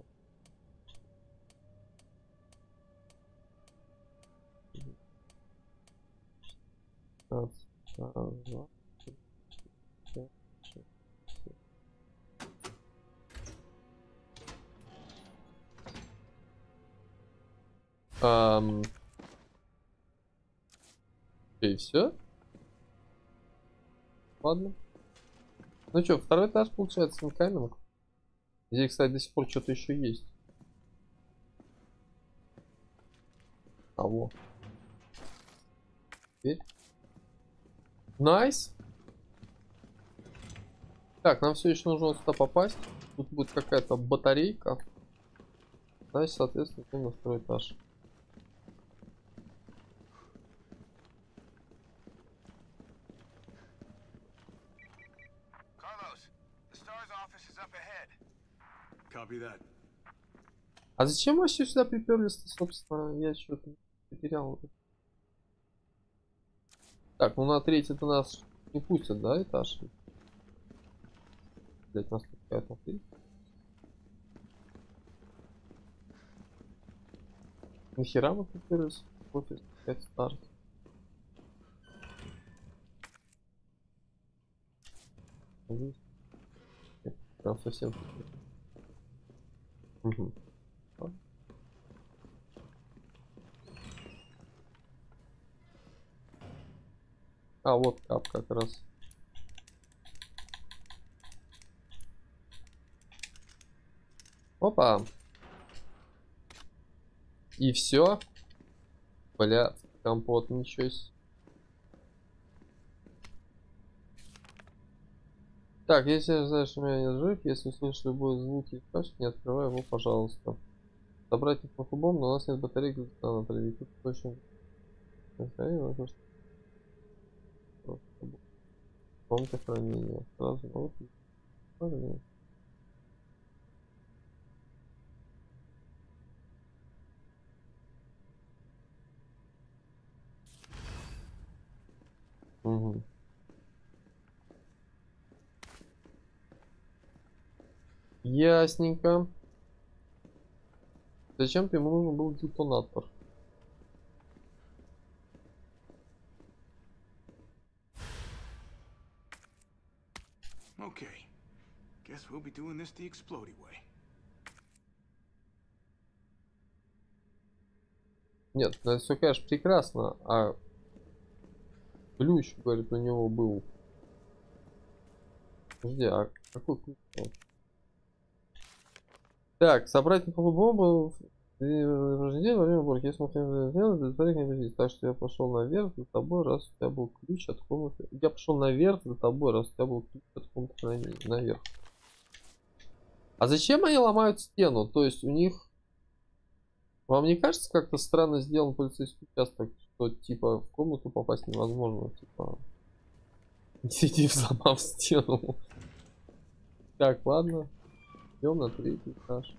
Раз, два, три, пять, шесть, семь. И все? Ладно. Ну что, второй этаж получается инкаминг. Здесь, кстати, до сих пор что-то еще есть. А во. Теперь. Найс. Так, нам все еще нужно сюда попасть. Тут будет какая-то батарейка. Значит, соответственно, идем на второй этаж. А зачем вообще сюда приперлись, собственно? Я что-то потерял. Так, ну на третий-то нас не пустят, да, этаж? Блять, нас тут какая-то ты. Нахера мы приперлись? Офис, 5 старт. Прям совсем. Угу. А, вот кап как раз. Опа. И все. Бля, компот, ничего себе. Так, если знаешь, что меня нет жив, если услышишь любой звук и кашель, не открывай его, пожалуйста. Собрать их по-фубому, но у нас нет батареи, надо проверить. Тут точно. Комната хранения. Сразу, вот. Угу. Ясненько. Зачем-то ему нужен был детонатор. Okay. Guess we'll be doing this the explodey way. Нет, это все, конечно, прекрасно, а ключ, говорит, у него был. Подожди, а какой ключ? Так, собрать бомбу во время уборки. Если мы хотим сделать, не будет. Так что я пошел наверх за тобой, раз у тебя был ключ от комнаты. Я пошел наверх за тобой, раз у тебя был ключ от комнаты хранения. Наверх. А зачем они ломают стену? То есть у них... Вам не кажется, как-то странно сделан полицейский участок, что типа в комнату попасть невозможно, типа... Сиди, взломав стену. Так, ладно. Идем на 3-й этаж.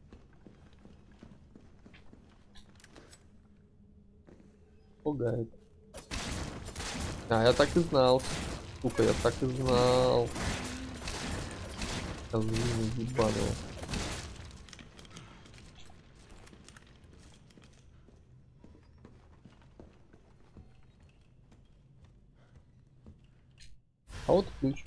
Пугает. А, я так и знал. Сука, я так и знал. Козлины ебаные. А вот ключ.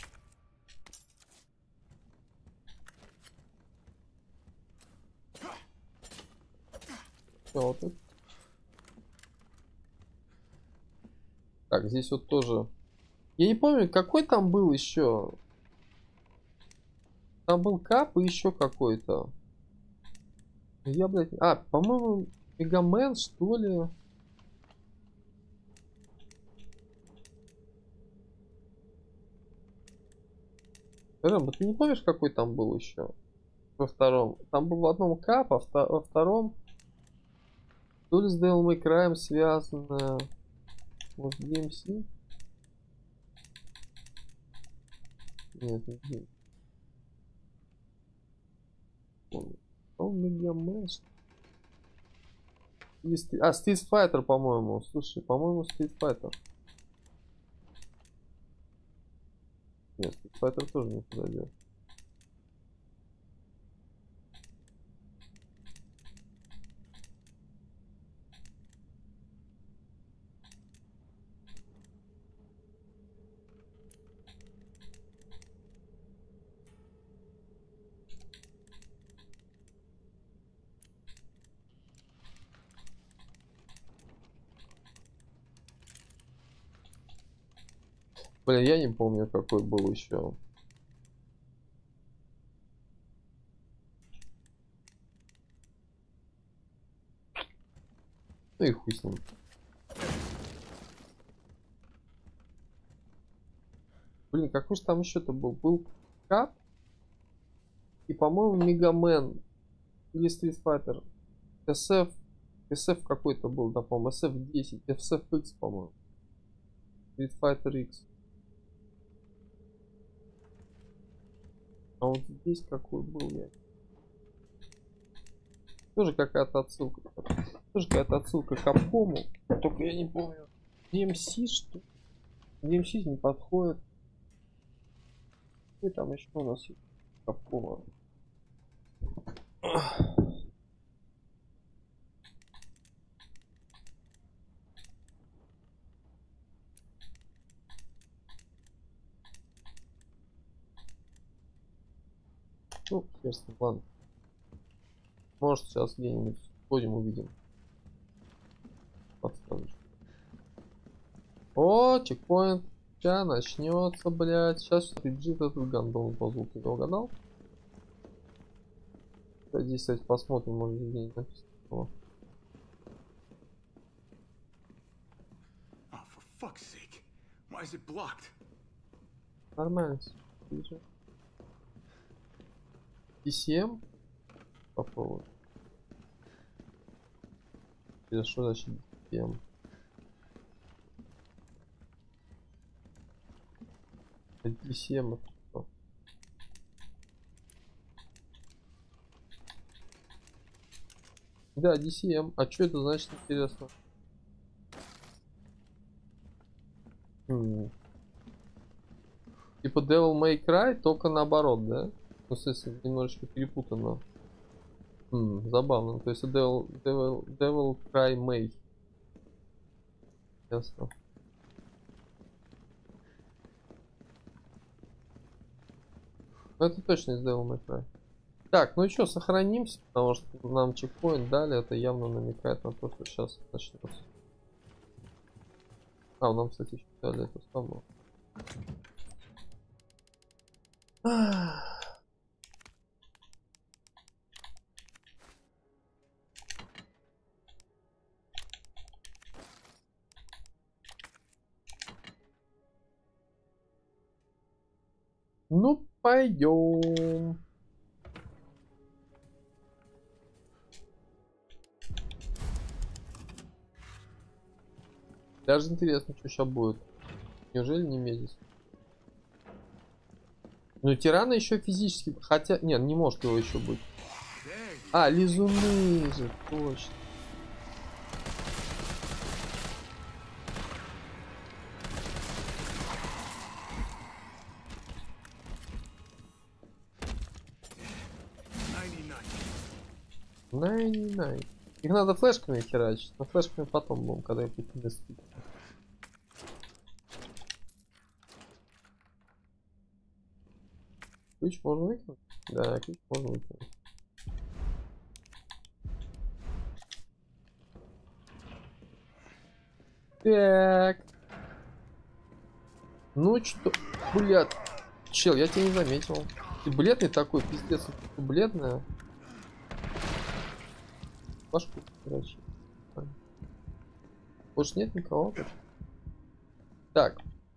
Всё, вот это. Так, здесь вот тоже. Я не помню, какой там был еще. Там был кап и еще какой-то. Я, блядь. А, по-моему, Мегамен, что ли? Рэмбо, ты не помнишь, какой там был еще? Во втором. Там был в одном кап, а во втором то ли с Devil May Cry связано. Вот DMC. Нет, не помню. Он Мегамен. А, Street Fighter, по-моему. Слушай, по-моему, Street Fighter. Нет, Street Fighter тоже не подойдет. Блин, я не помню, какой был еще. Ну и хуй с ним. Блин, какой же там еще-то был? Был Кап и, по-моему, Мегамен или Street Fighter. SF какой-то был, да, по-моему, SF10, FSF-X, по-моему. Street Fighter X. А вот здесь какой был я? Тоже какая-то отсылка. Тоже какая-то отсылка к Капкому. Только я не помню. DMC что? DMC не подходит. И там еще у нас есть Капкома. перстень. Ладно. Может, сейчас где-нибудь сходим, увидим. Подсказочку. О, чекпоинт. Сейчас начнется, блядь. Сейчас прибежит этот гандон по звуку. Я угадал? Здесь, кстати, посмотрим, может, где-нибудь написано. Oh, for fuck's sake. Why is it blocked? Нормально. DCM? Попробуй. Или что значит DCM? DCM это что? Да, DCM. А что это значит, интересно? Типа Devil May Cry, только наоборот, да? Ну, смысле, немножечко перепутано. Забавно. То есть Devil Cry May. Ясно. Ну, это точно из Devil May Cry. Так, ну и что, сохранимся, потому что нам чекпоинт дали, это явно намекает на то, что сейчас начнется. А, нам, кстати, еще дали это самое. Ну, пойдем. Даже интересно, что сейчас будет. Неужели не медис? Ну, тирана еще физически. Хотя. Нет, не может его еще быть. А, лизуны же, точно. Най. Их надо флешками херачить. Но флешками потом будем, когда их не спит. Ключ можно выкинуть? Да, ключ можно выкинуть. Так. Ну что, блядь. Чел, я тебя не заметил. Ты бледный такой, пиздец, ты бледная. Башку, короче. Больше нет никого? Так.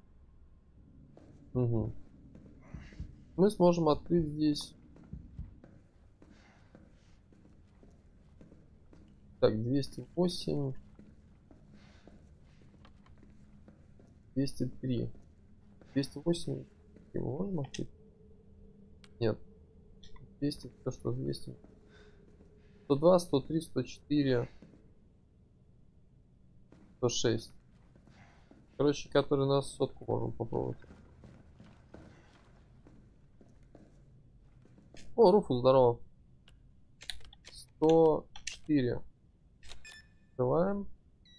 Угу. Мы сможем открыть здесь. Так, 208. 203. 208. Его можем открыть? Нет. 200, то что 200. 102, 103, 104. 106. Короче, который нас сотку можем попробовать. О, Руфу, здорово. 104. Открываем.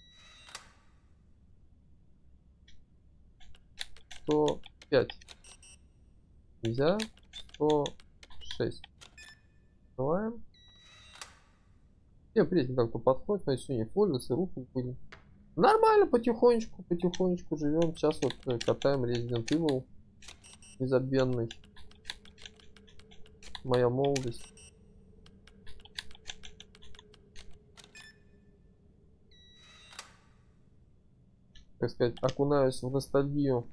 105. Нельзя. 106. Открываем. Приятно как-то подходит, но сегодня фольдерс и Руфу будем. Нормально, потихонечку живем. Сейчас вот катаем Resident Evil. Незабвенный. Моя молодость. Так сказать, окунаюсь в ностальгию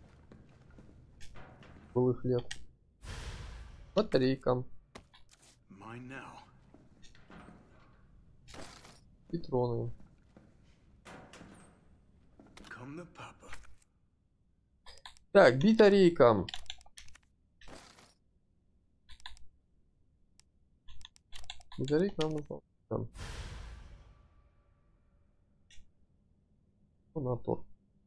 былых лет. Батарейка. Патроны. Так, батарейка. Батарейка нам нужна. Там. Мотор.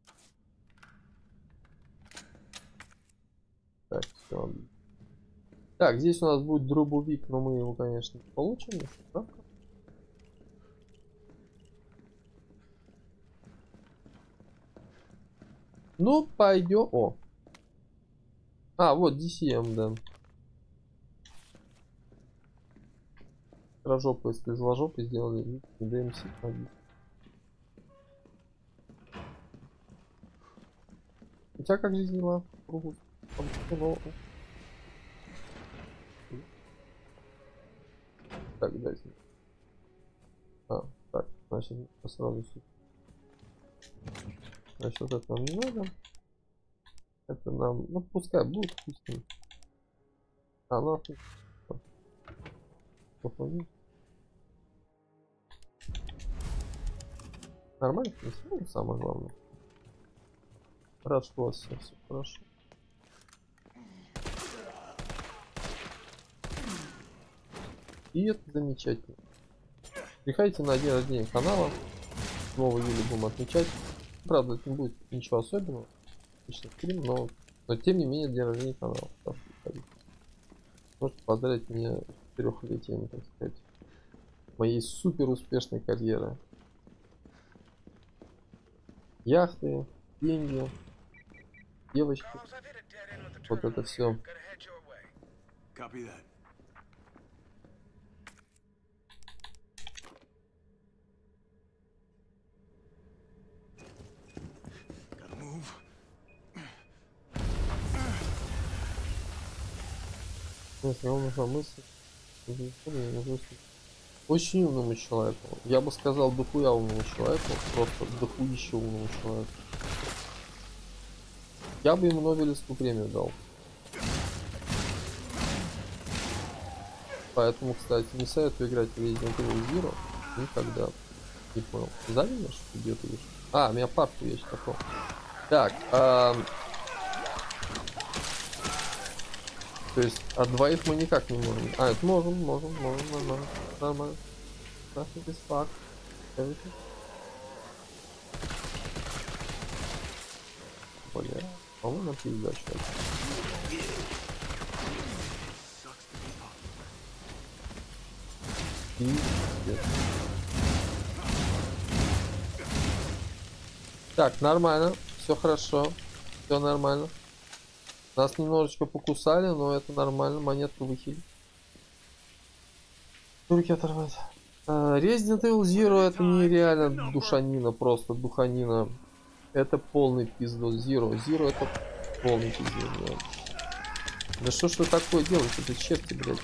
Так, все. Так, здесь у нас будет дробовик, но мы его, конечно, не получим. Да? Ну, пойдем. О. А, вот DCM, да. Хитрожопы из зложопы сделали ДМС. У тебя как жизнь дела? Кругу. Так, дайте. Так, значит, сразу сюда. Значит, вот это нам не надо. Это нам, ну пускай будет вкусно. Ну нормально, не самое главное. Рад, что у вас все хорошо. И это замечательно. Приходите на день рождения канала. 2 июля будем отмечать. Правда, это не будет ничего особенного. Отличный стрим, но тем не менее день рождения канала. Можете поздравить меня 4-летием, так сказать, моей супер успешной карьеры. Яхты, деньги, девочки. Вот это все. Очень умному человеку. Я бы сказал, дохуя умному человеку. Просто дохуище умному человеку. Я бы ему Нобелевскую премию дал. Поэтому, кстати, не советую играть в Resident Evil Zero никогда. Не понял. Завидишь, где ты видишь? Меня парку есть такой. Так, то есть от двоих мы никак не можем. Это можем, нормально. Nothing is fucked. Everything. Бля, по-моему, на пизда что-то. Так, нормально, все хорошо, все нормально. Нас немножечко покусали, но это нормально, монетку выхили. Руки оторвать. Resident Evil Zero это нереально душанина, просто духанина. Это полный пиздос. Zero это полный пиздец, блядь. Да что ж вы такое делаете, это черти, блядь.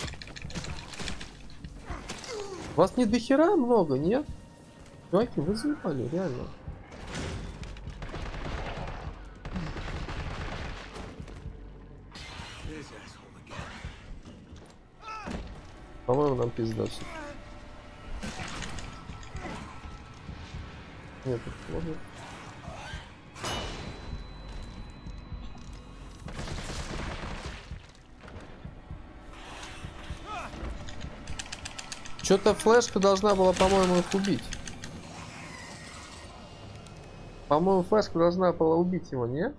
Вас не дохера много, нет? Чуваки, вы заебали, реально. По-моему, нам пизда все. Нет, это можно. Что-то флешка должна была, по-моему, их убить. По-моему, флешка должна была убить его, не?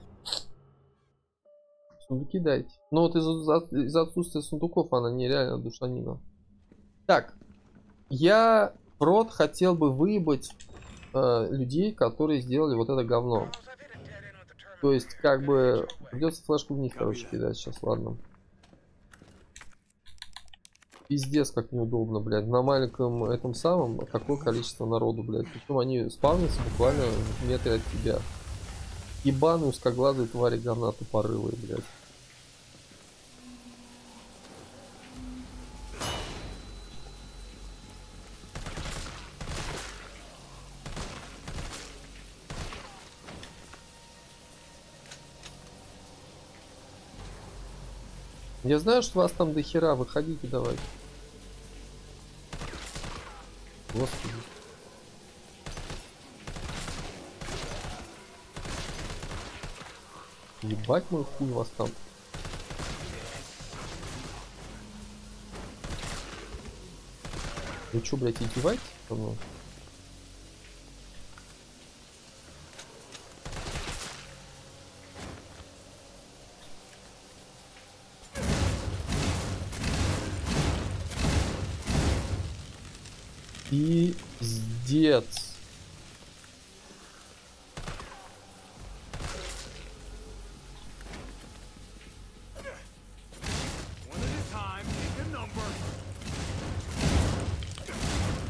Сундуки дайте. Ну вот из-за отсутствия сундуков она нереально душанина. Так, я прод хотел бы выебать людей, которые сделали вот это говно. То есть, как бы, придется флешку в них, короче, кидать сейчас, ладно. Пиздец, как неудобно, блядь. На маленьком этом самом такое количество народу, блядь. Причем они спавнятся буквально в метре от тебя. Ебаные узкоглазые твари говна тупорылые, блядь. Я знаю, что вас там до хера, выходите давайте. Господи. Ебать мой хуй вас там. Вы чё, блядь, издеваетесь? Пиздец.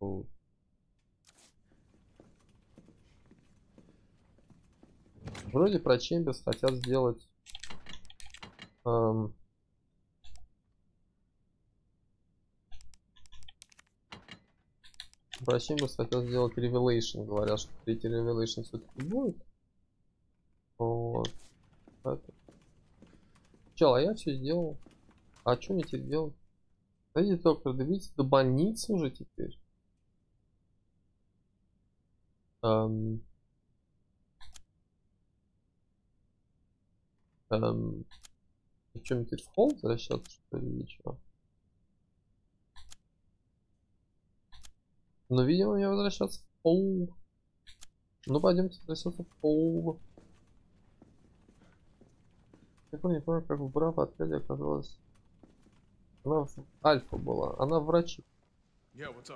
Вот. Вроде про Чемберс хотят сделать про Чемберс хотят сделать Revelation. Говорят, что третий Revelation все-таки будет. Вот. Чел, а я все сделал. А что мне теперь делать? Дайте только добиться до больницы уже теперь. Что мне теперь в холл возвращаться, что ли, или что? Ну, видимо, мне возвращаться в холл. Ну, пойдемте возвращаться в холл. Я не помню, как в Браво отряде оказалась. Она в Альфа была. Она врач. Yeah, what's up?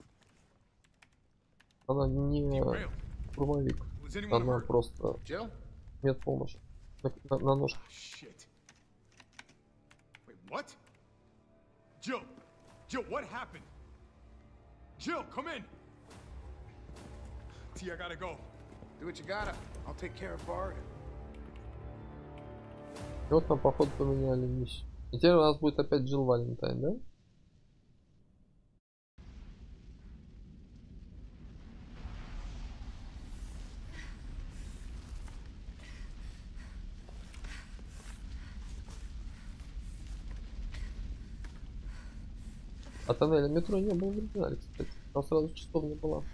Она не Derailed. штурмовик. Was anyone Она hurt? просто Jill? медпомощь. На ножке. Oh, shit. Wait, what? Jill! Jill, what happened? Jill, come in! T, I gotta go. Do what you gotta. I'll take care of Bard. И вот нам, походу, поменяли миссию. И теперь у нас будет опять Джилл Валентайн, да? А тоннеля метро не было в оригинале, кстати. Там сразу часов не было.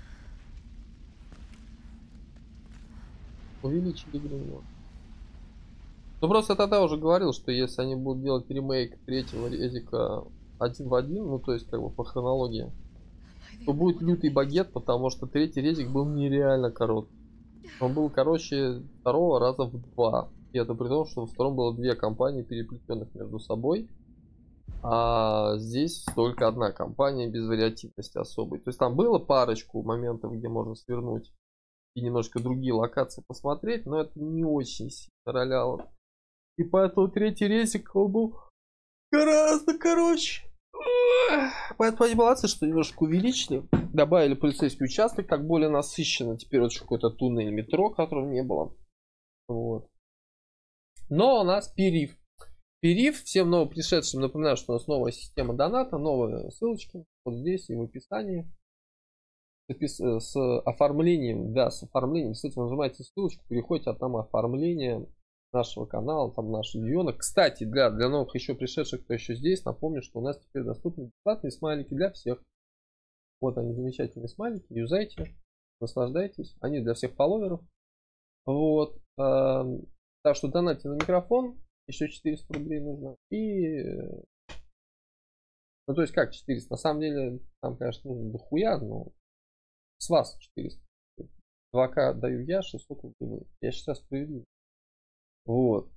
Увеличили гринго. Ну просто я тогда уже говорил, что если они будут делать ремейк третьего резика один в один, ну то есть как бы по хронологии, то будет лютый багет, потому что третий резик был нереально короткий. Он был короче второго раза в 2. И это при том, что во втором было две компании, переплетенных между собой. А здесь только одна компания без вариативности особой. То есть там было парочку моментов, где можно свернуть и немножко другие локации посмотреть, но это не очень сильно роляло. И поэтому третий резик он был гораздо короче. Поэтому они молодцы, что немножко увеличили. Добавили полицейский участок, так более насыщенно. Теперь вот какой-то туннель метро, которого не было. Вот. Но у нас периф. Периф, всем новопришедшим напоминаю, что у нас новая система доната, новые ссылочки вот здесь и в описании. С оформлением, да, с оформлением, ссылку нажимаете ссылочку, переходите, а там оформление нашего канала, там наш региона. Кстати, для новых еще пришедших, кто еще здесь, напомню, что у нас теперь доступны бесплатные смайлики для всех. Вот они, замечательные смайлики, юзайте, наслаждайтесь, они для всех фолловеров. Вот, так что донатьте на микрофон. Еще 400 рублей нужно. И... Ну, то есть как 400? На самом деле, там, конечно, нужно дохуя, но с вас 400. 2К даю я, 600 рублей вы. Я считаю справедливо. Вот.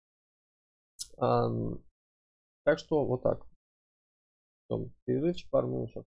Так что вот так. Перерывчик пару минут сейчас.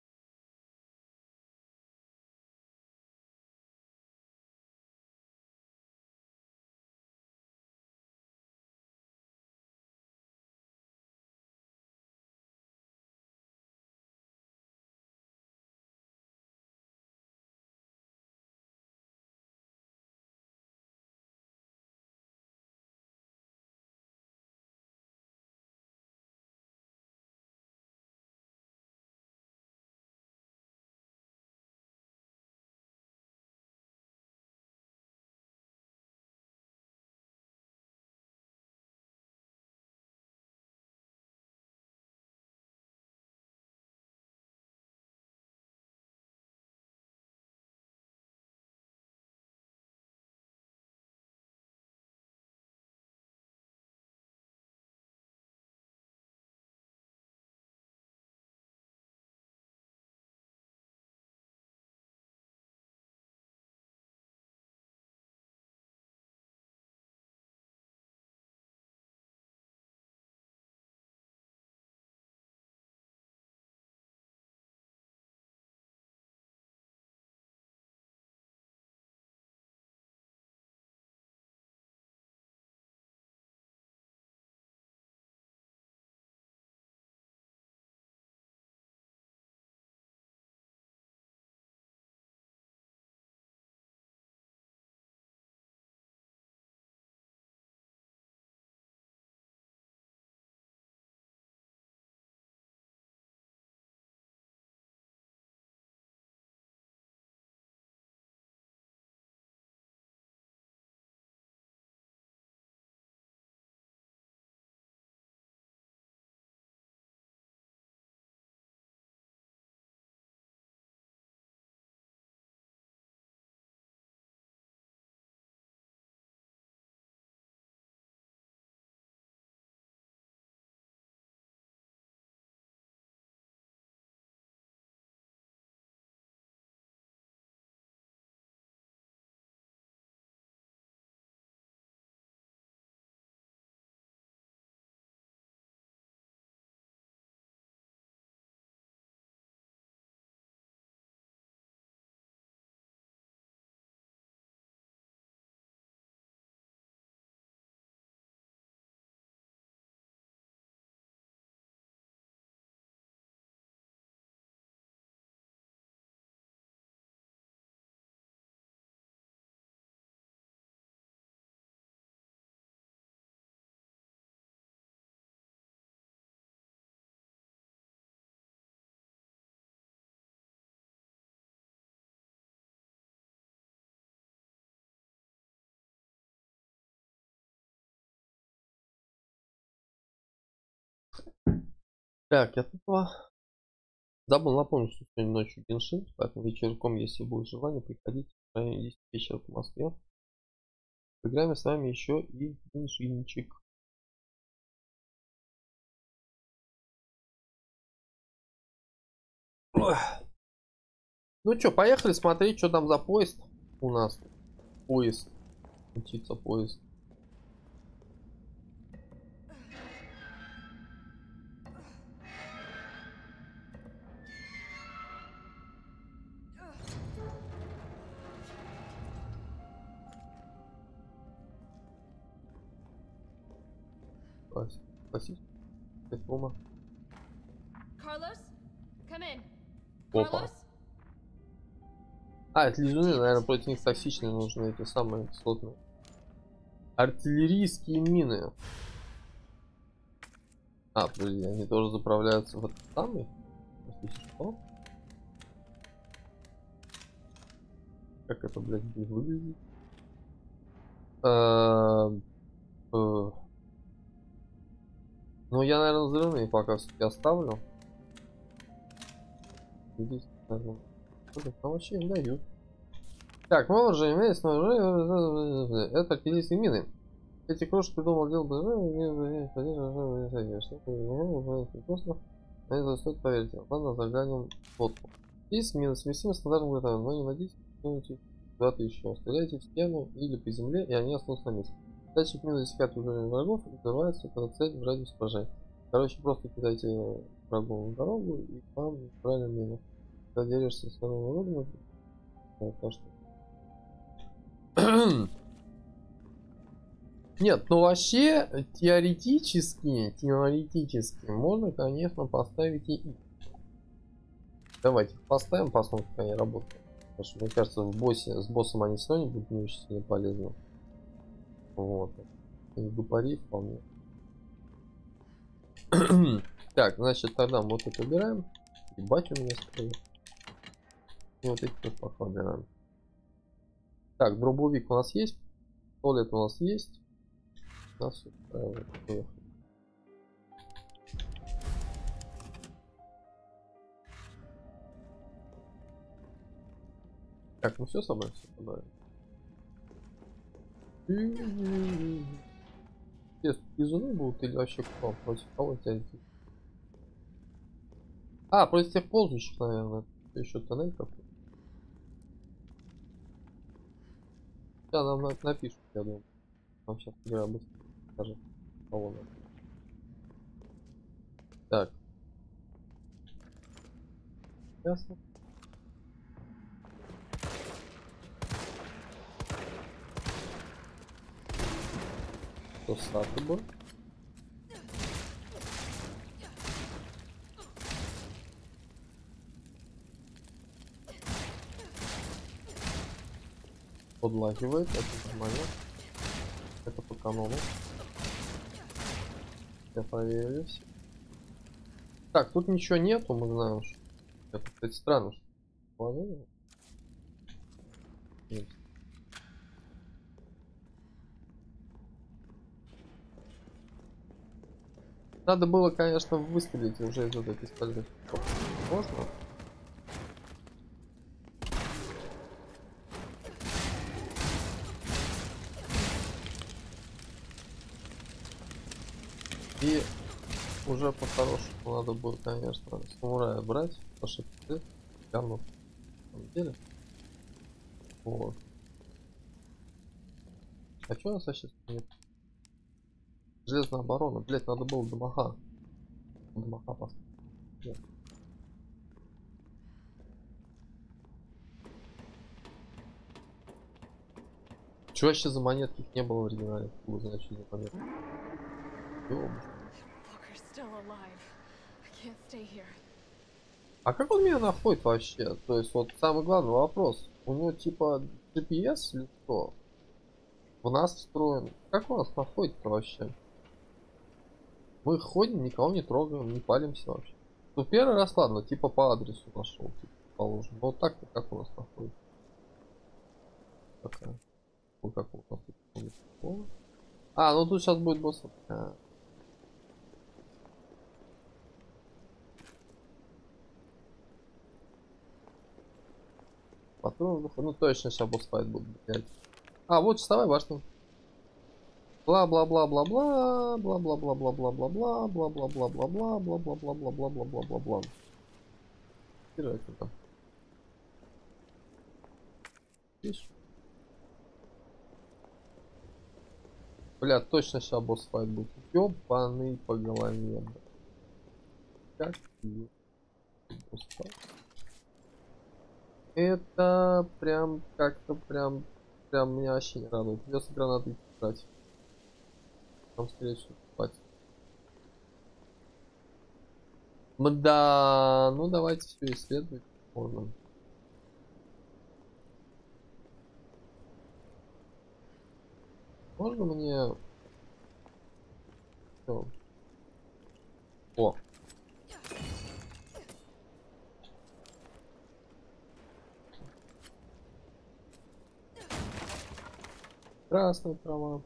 Так, я тут забыл напомнить, что сегодня ночью Геншин, поэтому вечерком, если будет желание, приходите в районе 10 вечера по Москве. Поиграем с вами еще и Геншинчик. Ой. Ну что, поехали смотреть, что там за поезд у нас. Поезд. Учиться поезд. Спасибо. Carlos? Come in. Опа. Carlos? А, это лизуны, наверное, против них токсичные нужны, эти самые кислотные. Артиллерийские мины. А, подожди, они тоже заправляются в этот самый? Что? Как это, блядь, будет выглядеть? Ну, я, наверное, взрывные пока все оставлю. Здесь, наверное, вообще им дают. Так, мы уже имеется, это артиллерийские мины. Эти крошки придумал делал бы. Это стоит поверить. Ладно, заглянем в фотку. Здесь мины совместимы с стандартным гранатом, но не надейтесь, что 2000. Стреляйте в стену или по земле, и они останутся на месте. Датчик мин засекает уровень врагов и взрывается, когда цель в радиусе поражения. Короче, просто кидайте врагу на дорогу и там правильно мину. Когда делишься с вторым уровнем, то что. Нет, ну вообще теоретически можно, конечно, поставить и. Давайте поставим, посмотрим, как они работают. Потому что, мне кажется, с боссом они все равно не будут не очень сильно полезны. Вот. И гупари вполне. Так, значит, тогда мы вот это убираем. Ебать, у меня стоит. И вот эти тоже пока убираем. Так, дробовик у нас есть. Туалет у нас есть. У нас все. Так, мы все собрали? Все собрали. Безуны будут или вообще кто? Против кого тянет? А, против тех ползущих, наверное. Еще тоннель какой-то. Да, нам напишут, я думаю. Нам сейчас игра быстро скажет. Кого надо. Так. Ясно. Что саты был? Подлагивает, это нормально. Это по канону. Я проверил все. Так, тут ничего нету, мы знаем, что это, кстати, странно, что положение. Надо было, конечно, выстрелить уже из этой пистолета. Можно? И уже по-хорошему надо будет, конечно, самурая брать, потому что ты говно на самом деле. Вот. А что у нас сейчас нет? Железная оборона. Блять, надо было дамага. Дамага поставить. Нет. Чё вообще за монетки? Их не было в оригинале. Хуй знает, что за монетки. А как он меня находит вообще? То есть вот самый главный вопрос. У него типа GPS или что? В нас встроен. Как он нас находит-то вообще? Мы ходим, никого не трогаем, не палимся вообще. Ну первый раз ладно, типа по адресу нашел, типа, положим. Но вот так-то как у нас находит? Такая. Вот как у нас тут. А, ну тут сейчас будет босс. Патронов. Ну точно сейчас босс-файт будет, блядь. А, вот часовая башня. Бла-бла-бла-бла-бла, бла-бла-бла-бла-бла-бла-бла, бла-бла-бла-бла-бла, бла-бла-бла-бла-бла-бла-бла-бла. Терять это. Видишь? Бля, точно сейчас босс-файт будет. Ёбаный по голове. Как босс-файт? Это прям как-то прям меня вообще не радует. Придется гранаты брать. Там скорее всего хватит. Да, ну давайте все исследовать. Можно. Можно мне... Всё. О. Красная трава.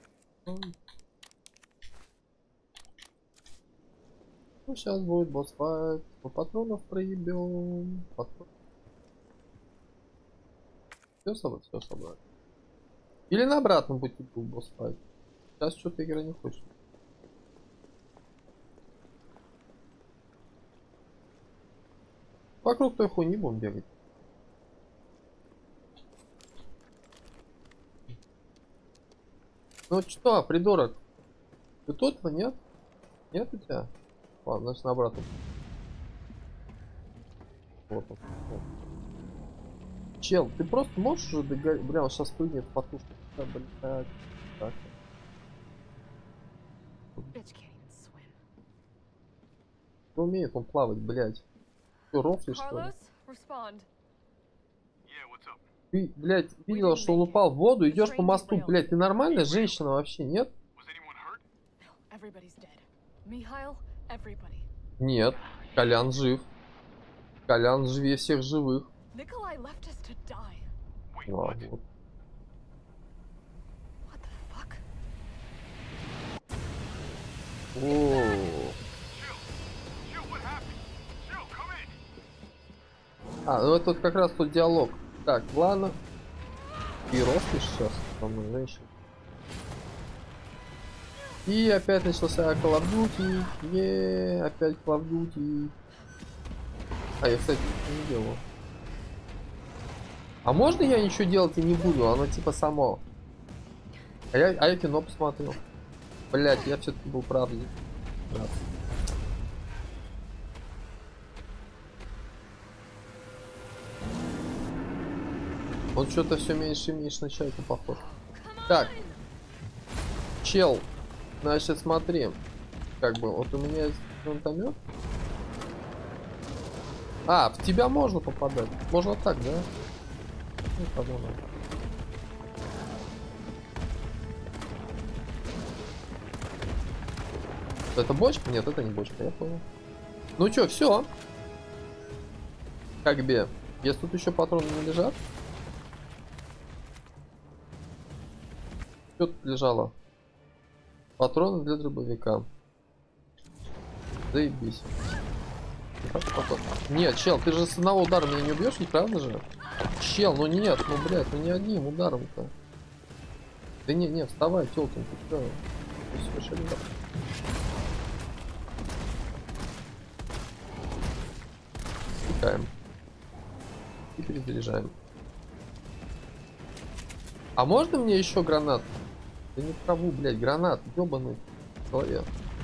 Ну, сейчас будет босс-файт. По патронов проебем. Все собрать, все собрать. Или на обратном пути был босс-файт. Сейчас что-то игра не хочет. Вокруг той хуйни будем бегать. Ну что, придурок? Ты тут? Нет? Нет у тебя? Ладно, значит на обратном. Вот он. Вот. Чел, ты просто можешь уже догореть? Бля, он сейчас прыгнет в потушку. Да, блядь. Так. Не умеет он плавать, блядь. Ты рофлишь, что ли? Ты, блядь, видела, что он упал в воду, идешь по мосту, блядь, ты нормальная женщина вообще, нет? Нет, Колян жив. Колян живее всех живых. Ладно, вот. О. А, ну это вот как раз тот диалог. Так, ладно. И роскошь сейчас, по-моему, женщина. И опять начался Call of Duty. Опять Call of Duty. А, я, кстати, не делал. А можно я ничего делать и не буду? Оно типа само. А я кино посмотрел. Блять, я все-таки был прав. Он что-то все меньше и меньше на чайку похож. Так. Чел. Значит, смотри. Как бы, вот у меня есть гранатомет. А, в тебя можно попадать. Можно так, да? Ну, подумай. Это бочка? Нет, это не бочка, я понял. Ну чё, все. Как бы, если тут еще патроны не лежат. Что тут лежало? Патроны для дробовика. Заебись. Нет, чел, ты же с одного удара меня не убьешь, не правда же? Чел, ну нет, ну блядь, ну не одним ударом-то. Да не, вставай, тёлкин, ты что? Ты совершенно не так. Стекаем. И перезаряжаем. А можно мне еще гранат? Да не траву, блядь, гранат, ёбаный в голове.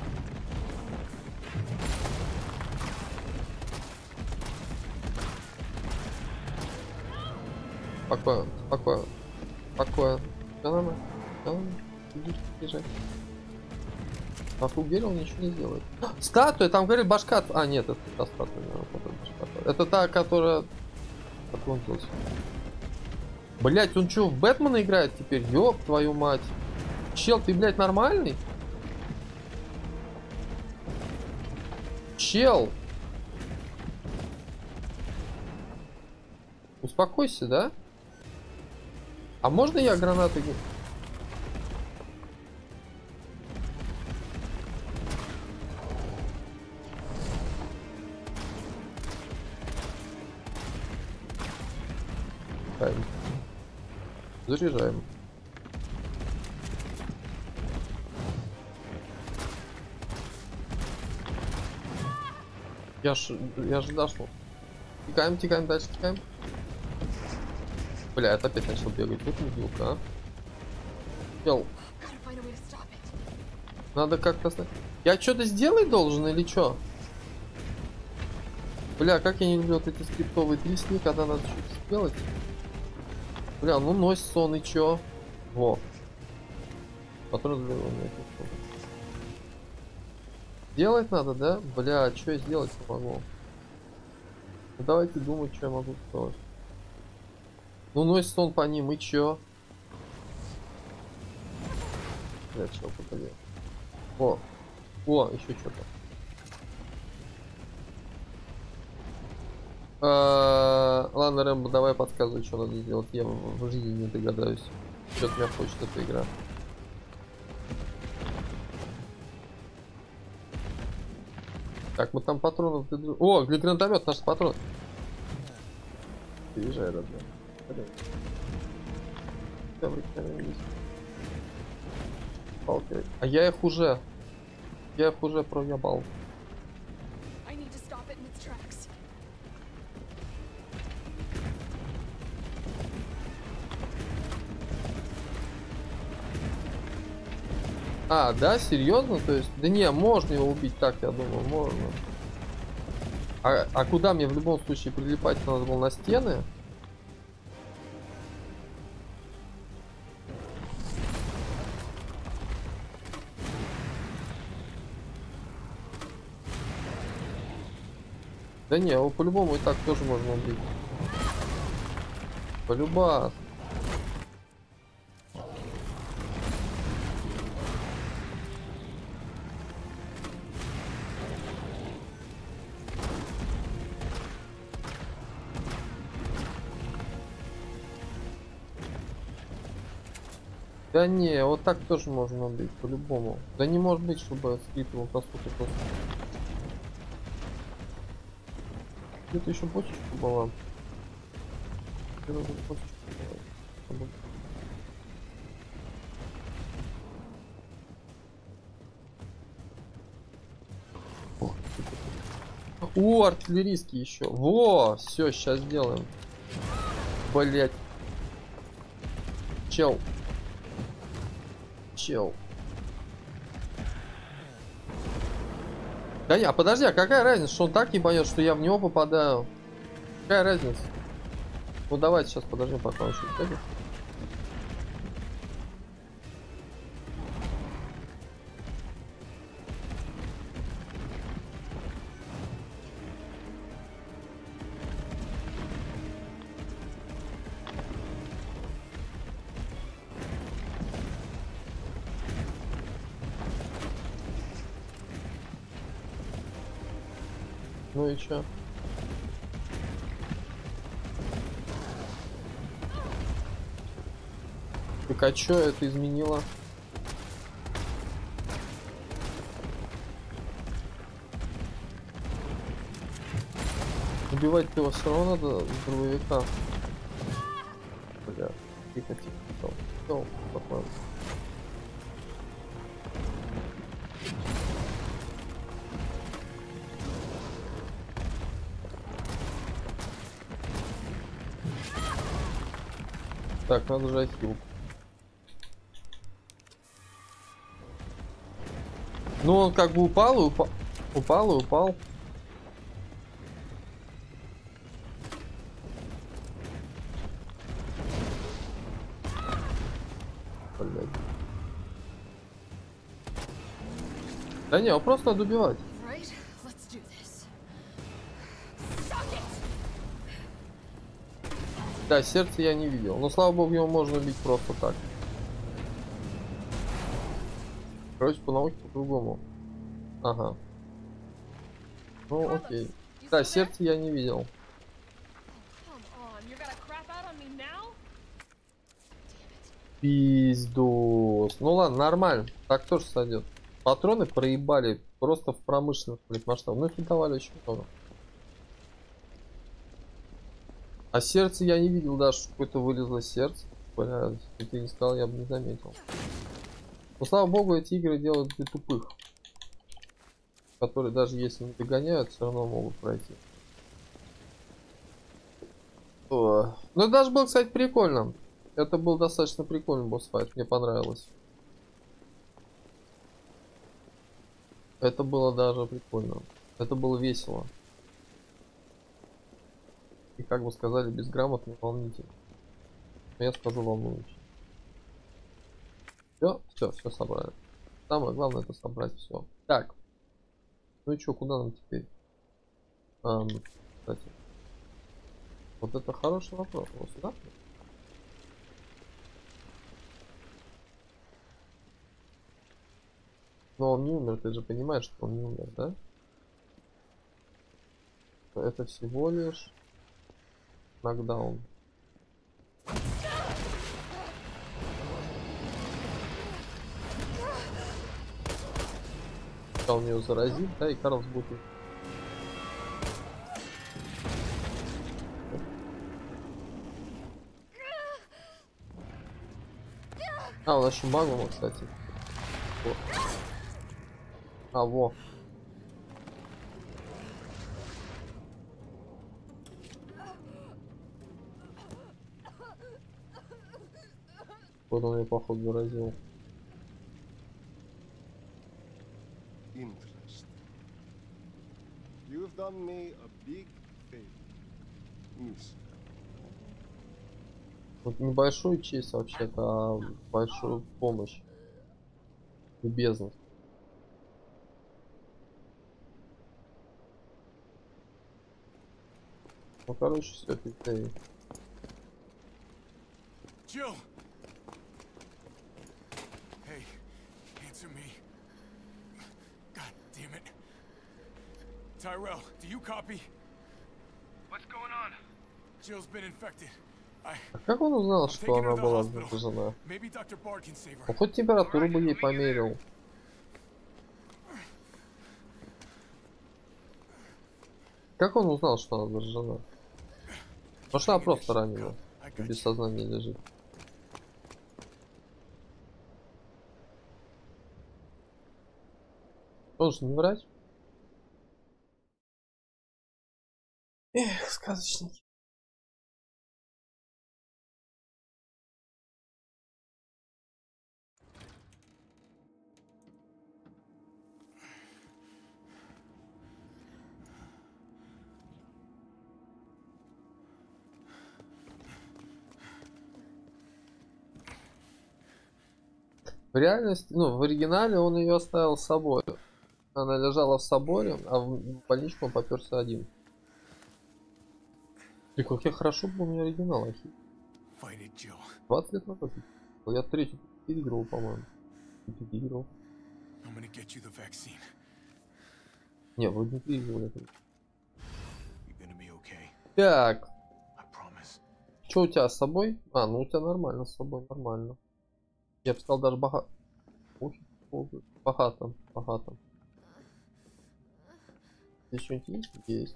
Спокойно, спокойно, спокойно. Все нормально, все нормально. Бежать. Вокруг дерева ничего не сделает. Статуя, там говорит башка. А, нет, это та статуя. Это та, которая... Отклонилась. Блять, он что, в Бэтмена играет теперь? Ёб твою мать. Чел, ты, блядь, нормальный? Чел. Успокойся, да? А можно я гранаты... отдыхаем. Заряжаем. Я же дошел. Текаем, дальше текаем. Бля, это опять начал бегать. Тут не билка, а? Чел. Надо как-то... Я что-то сделать должен или что? Бля, как я не люблю вот эти скриптовые тресни, когда надо что-то сделать. Бля, ну носится он и чё? Во. Патрон для делать надо, да? Бля, что я сделать не могу? Ну, давайте думать, что я могу сделать. Ну носится он по ним и чё? Бля, чё, погоди. О, еще что-то. Ладно, Рэмбо, давай подсказывай, что надо сделать. Я в жизни не догадаюсь. Что-то меня хочет эта игра. Так, мы там патронов... О, для гранатомет наш патрон. Приезжай, родной. А я их уже проебал. А, да, серьезно? То есть, да не, можно его убить так, я думаю, можно. А куда мне в любом случае прилипать надо было на стены? Да не, его по-любому и так тоже можно убить. Полюбас. Да не, вот так тоже можно убить, по-любому. Да не может быть, чтобы скрипнул просто. Где-то еще бочечка была. О, артиллерийский еще. Во, все, сейчас сделаем. Блять. Чел. Да не, а подожди, а какая разница, что он так не боится, что я в него попадаю? Какая разница? Ну давайте сейчас подождем, пока он еще сходит. Ну и чё? Так а чё это изменило? Убивать его все равно надо с дробовика. Бля, тихо. Все, спокойно. Так, надо жать хил. Ну он как бы упал и упал. Блядь. Да не, его просто надо убивать. Да, сердце я не видел. Но слава богу, его можно убить просто так. Короче, по науке по-другому. Ага. Ну окей. Да, сердце я не видел. Пиздос. Ну ладно, нормально. Так тоже сойдет. Патроны проебали просто в промышленных масштабах. Ну их давали очень много. А сердце я не видел даже, что какое-то вылезло сердце. Бля, если ты не сказал, я бы не заметил. Но слава богу, эти игры делают для тупых. Которые даже если не догоняют, все равно могут пройти. О. Ну это даже было, кстати, прикольно. Это был достаточно прикольный босс-файт, мне понравилось. Это было даже прикольно. Это было весело. И как бы сказали, безграмотно, волнительно. Но я скажу волнующе. Все собрали. Самое главное это собрать все. Так. Ну и что, куда нам теперь? Кстати. Вот это хороший вопрос. Вот сюда? Но он не умер, ты же понимаешь, что он не умер, да? Это всего лишь нокдаун. Он ее заразит, да, и Карлс будет. А, у нас еще магма, кстати. Во. А, во. Вот он ее, походу, заразил. Interest. You've done me a big favor, miss. Вот небольшую честь вообще-то, а большую помощь. Любезность. Ну, короче, все, пизды. Jill! Hey, answer me. God damn it. Tyrell, do you copy? What's going on? Jill's been infected. А как он узнал, I'm что taking она her to the была hospital. заражена? Maybe Dr. Bard can save her. Ну, хоть температуру бы ей померил. Как он узнал, что она заражена? Может, она просто ранена. И без сознания лежит. Он же не врач. Эх, сказочники. В реальности, ну, в оригинале он ее оставил с собой. Она лежала в соборе, а в больничку он поперся один. И как я хорошо помню оригинал, ахи. 20 лет назад. Я третью переигрывал, по-моему. Переигрывал. Не, вроде не переигрывал это. Так. Что у тебя с собой? А, ну у тебя нормально с собой, нормально. Я бы сказал даже богато. Богато, богато. Здесь что-нибудь есть? Есть.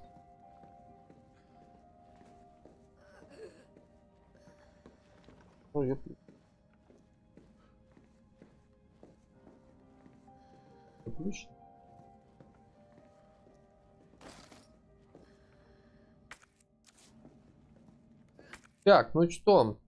Ну, ёпта. Отлично. Так, ну что?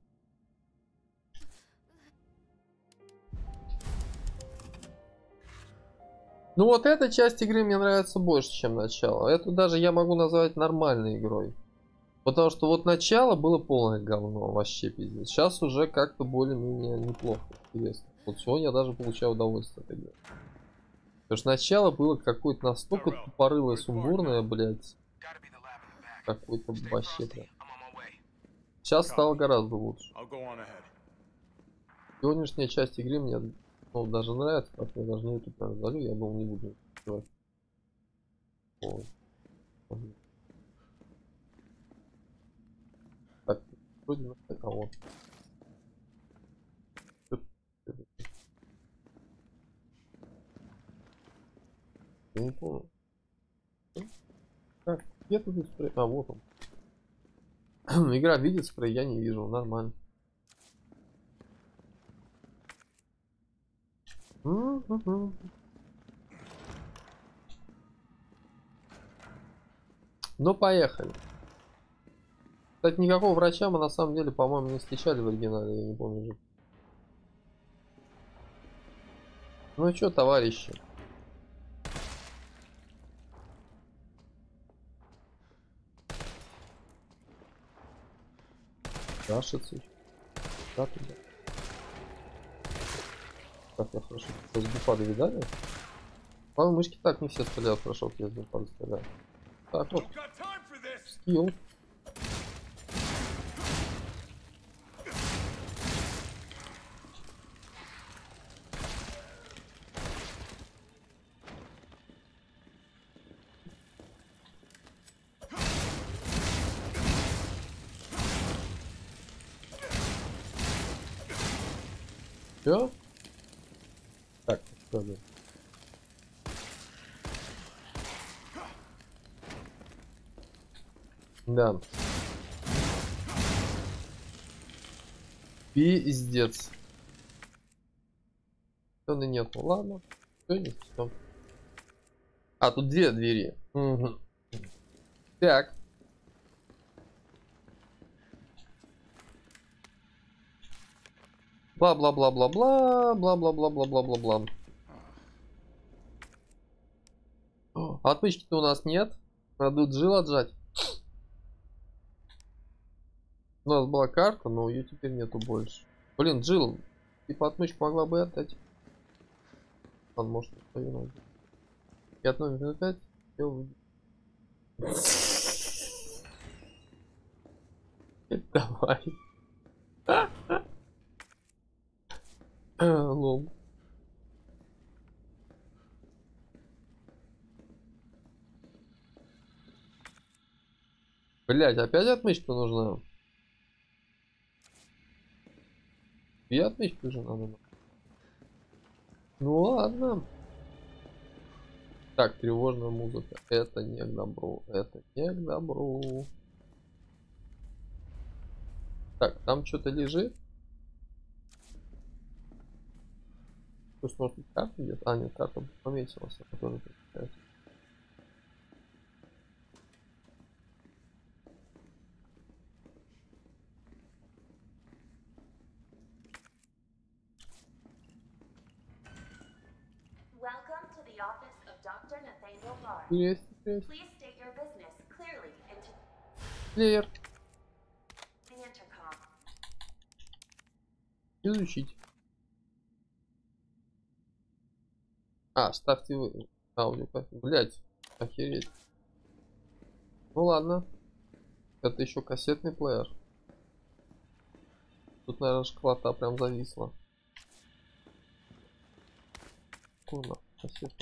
Ну вот эта часть игры мне нравится больше, чем начало. Эту даже я могу назвать нормальной игрой. Потому что вот начало было полное говно, вообще пиздец. Сейчас уже как-то более-менее неплохо, интересно. Вот сегодня я даже получаю удовольствие от игры. Потому что начало было какое-то настолько тупорылое, сумбурное, блядь. Какой-то вообще прям. Сейчас стало гораздо лучше. Сегодняшняя часть игры мне, ну, даже нравится, как я даже на YouTube залью, я думал, не буду делать. Вот. Так, вроде а вот. Я не помню. Так, где тут спрей? А, вот он. Игра видит спрей, я не вижу. Нормально. Ну, поехали. Кстати, никакого врача мы на самом деле, по-моему, не встречали в оригинале, я не помню. Ну что, товарищи? Рашицы. Да, туда. Так, я хорошо. С буфа видали? По-моему, мышки так не все стреляют хорошо, как я с буфа стреляю. Так, вот. Скилл. Все? Так, что ли? Да. Пиздец. Что-то нету. Ладно. Все, не все. А, тут две двери. Угу. Так. Бла-бла-бла-бла-бла. Бла-бла-бла-бла-бла-бла-бла. Отмычки-то у нас нет. Надо Джил отжать. У нас была карта, но ее теперь нету больше. Блин, Джил, типа отмычку могла бы отдать. Он может повинуть. И от номера 5 давай. Лол. Блять, опять отмычка нужна. И отмычку же надо. Ну ладно. Так, тревожная музыка. Это не к добру. Это не к добру. Так, там что-то лежит. То есть, может быть, карта где-то? А, нет, карта пометилась. Это тоже так. Welcome to the office of Dr. Nathaniel Bard. Есть. Please state your business clearly into Плеер. the intercom. Изучить. А, ставьте вы. Аудио. Блять, охереть. Ну ладно. Это еще кассетный плеер. Тут, наверное, школота прям зависла. Куда? Кассета.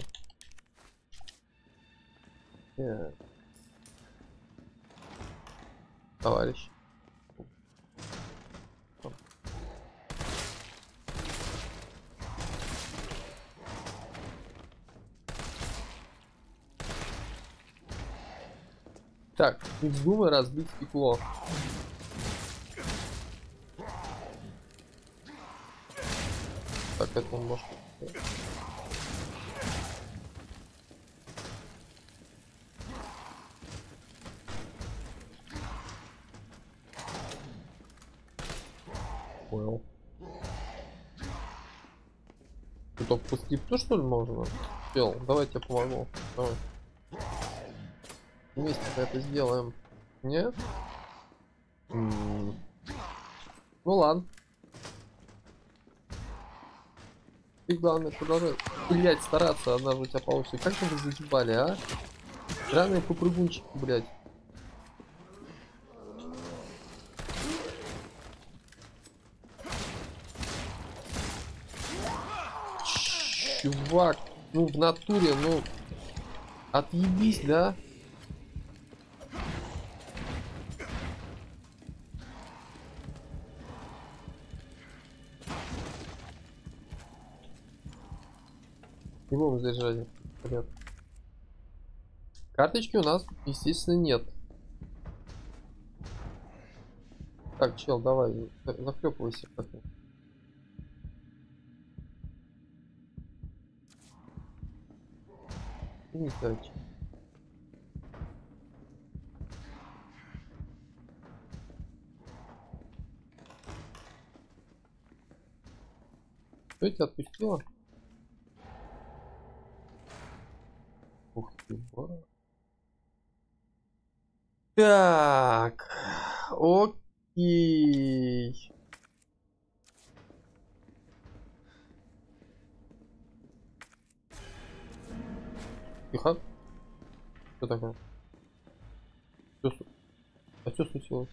Товарищ. Так, не вздумай разбить стекло. Так, это он может... Понял. Ты только по скрипту, что ли, можно? Чел, давай я тебе помогу. Давай. Вместе мы это сделаем. Нет? Ну ладно. Ты главное продолжай, блять, стараться, однажды у тебя получится. Как же вы заебали, а? Странные попрыгунчики, блять. Чувак, ну в натуре, ну отъебись, да? Не будем заряжать. Порядок. Карточки у нас, естественно, нет. Так, чел, давай, захлепывайся как-то. Не тяч. Что тебя отпустила? Ух ты, здорово. Так, окей. Тихо. Что такое? А что случилось?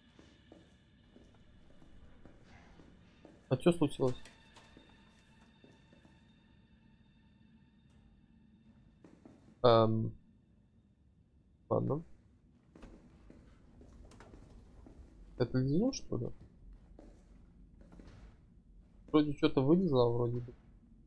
А что случилось? Ладно. Это лизун, что ли? Вроде что-то вылезло, вроде бы.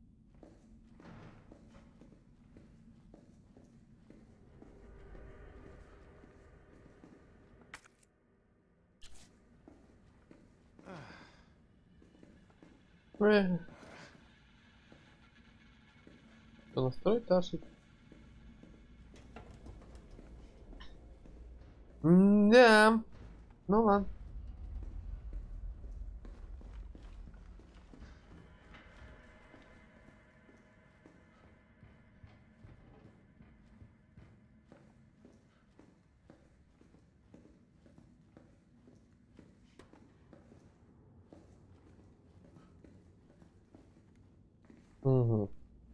Что, настроить Таши? Да. Ну ладно. Угу.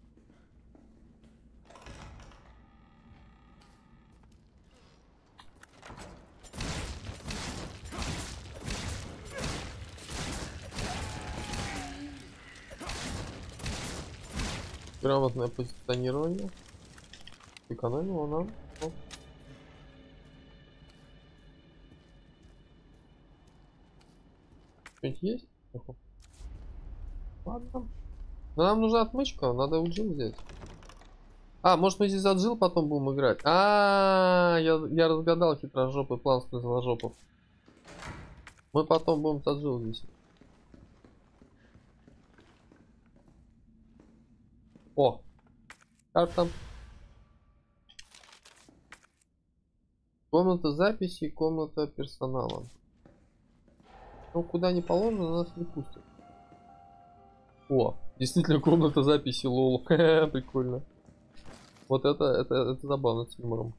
Грамотное позиционирование. Экономило нам. Оп. Что-нибудь есть? Ладно. Но нам нужна отмычка, надо уджил взять. А, может мы здесь отжил, потом будем играть. Я разгадал хитрожопый план с зложопов. Мы потом будем отжил здесь. О! Карта. Комната записи, комната персонала. Ну, куда не положено, нас не пустят. О, действительно комната записи, лол. Прикольно. Вот это забавно с юмором.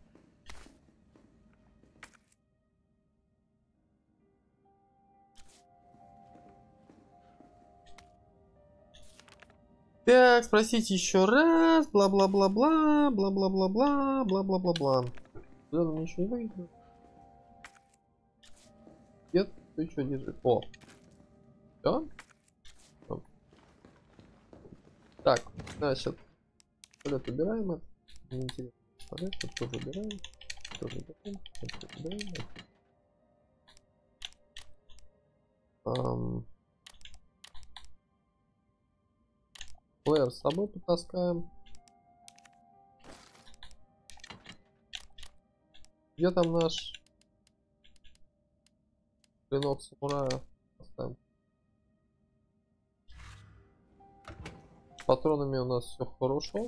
Так, спросите еще раз. Бла-бла-бла-бла. Бла-бла-бла-бла. Бла-бла-бла-бла. Куда нам ничего не выйдет? Нет, что еще лежит? О. Все? Так, значит. Вот убираем это. Неинтересно. Это тоже убираем. Тоже убираем. Это убираем. Плеер с собой потаскаем. Где там наш клинок самурая? Поставим. С патронами у нас все хорошо.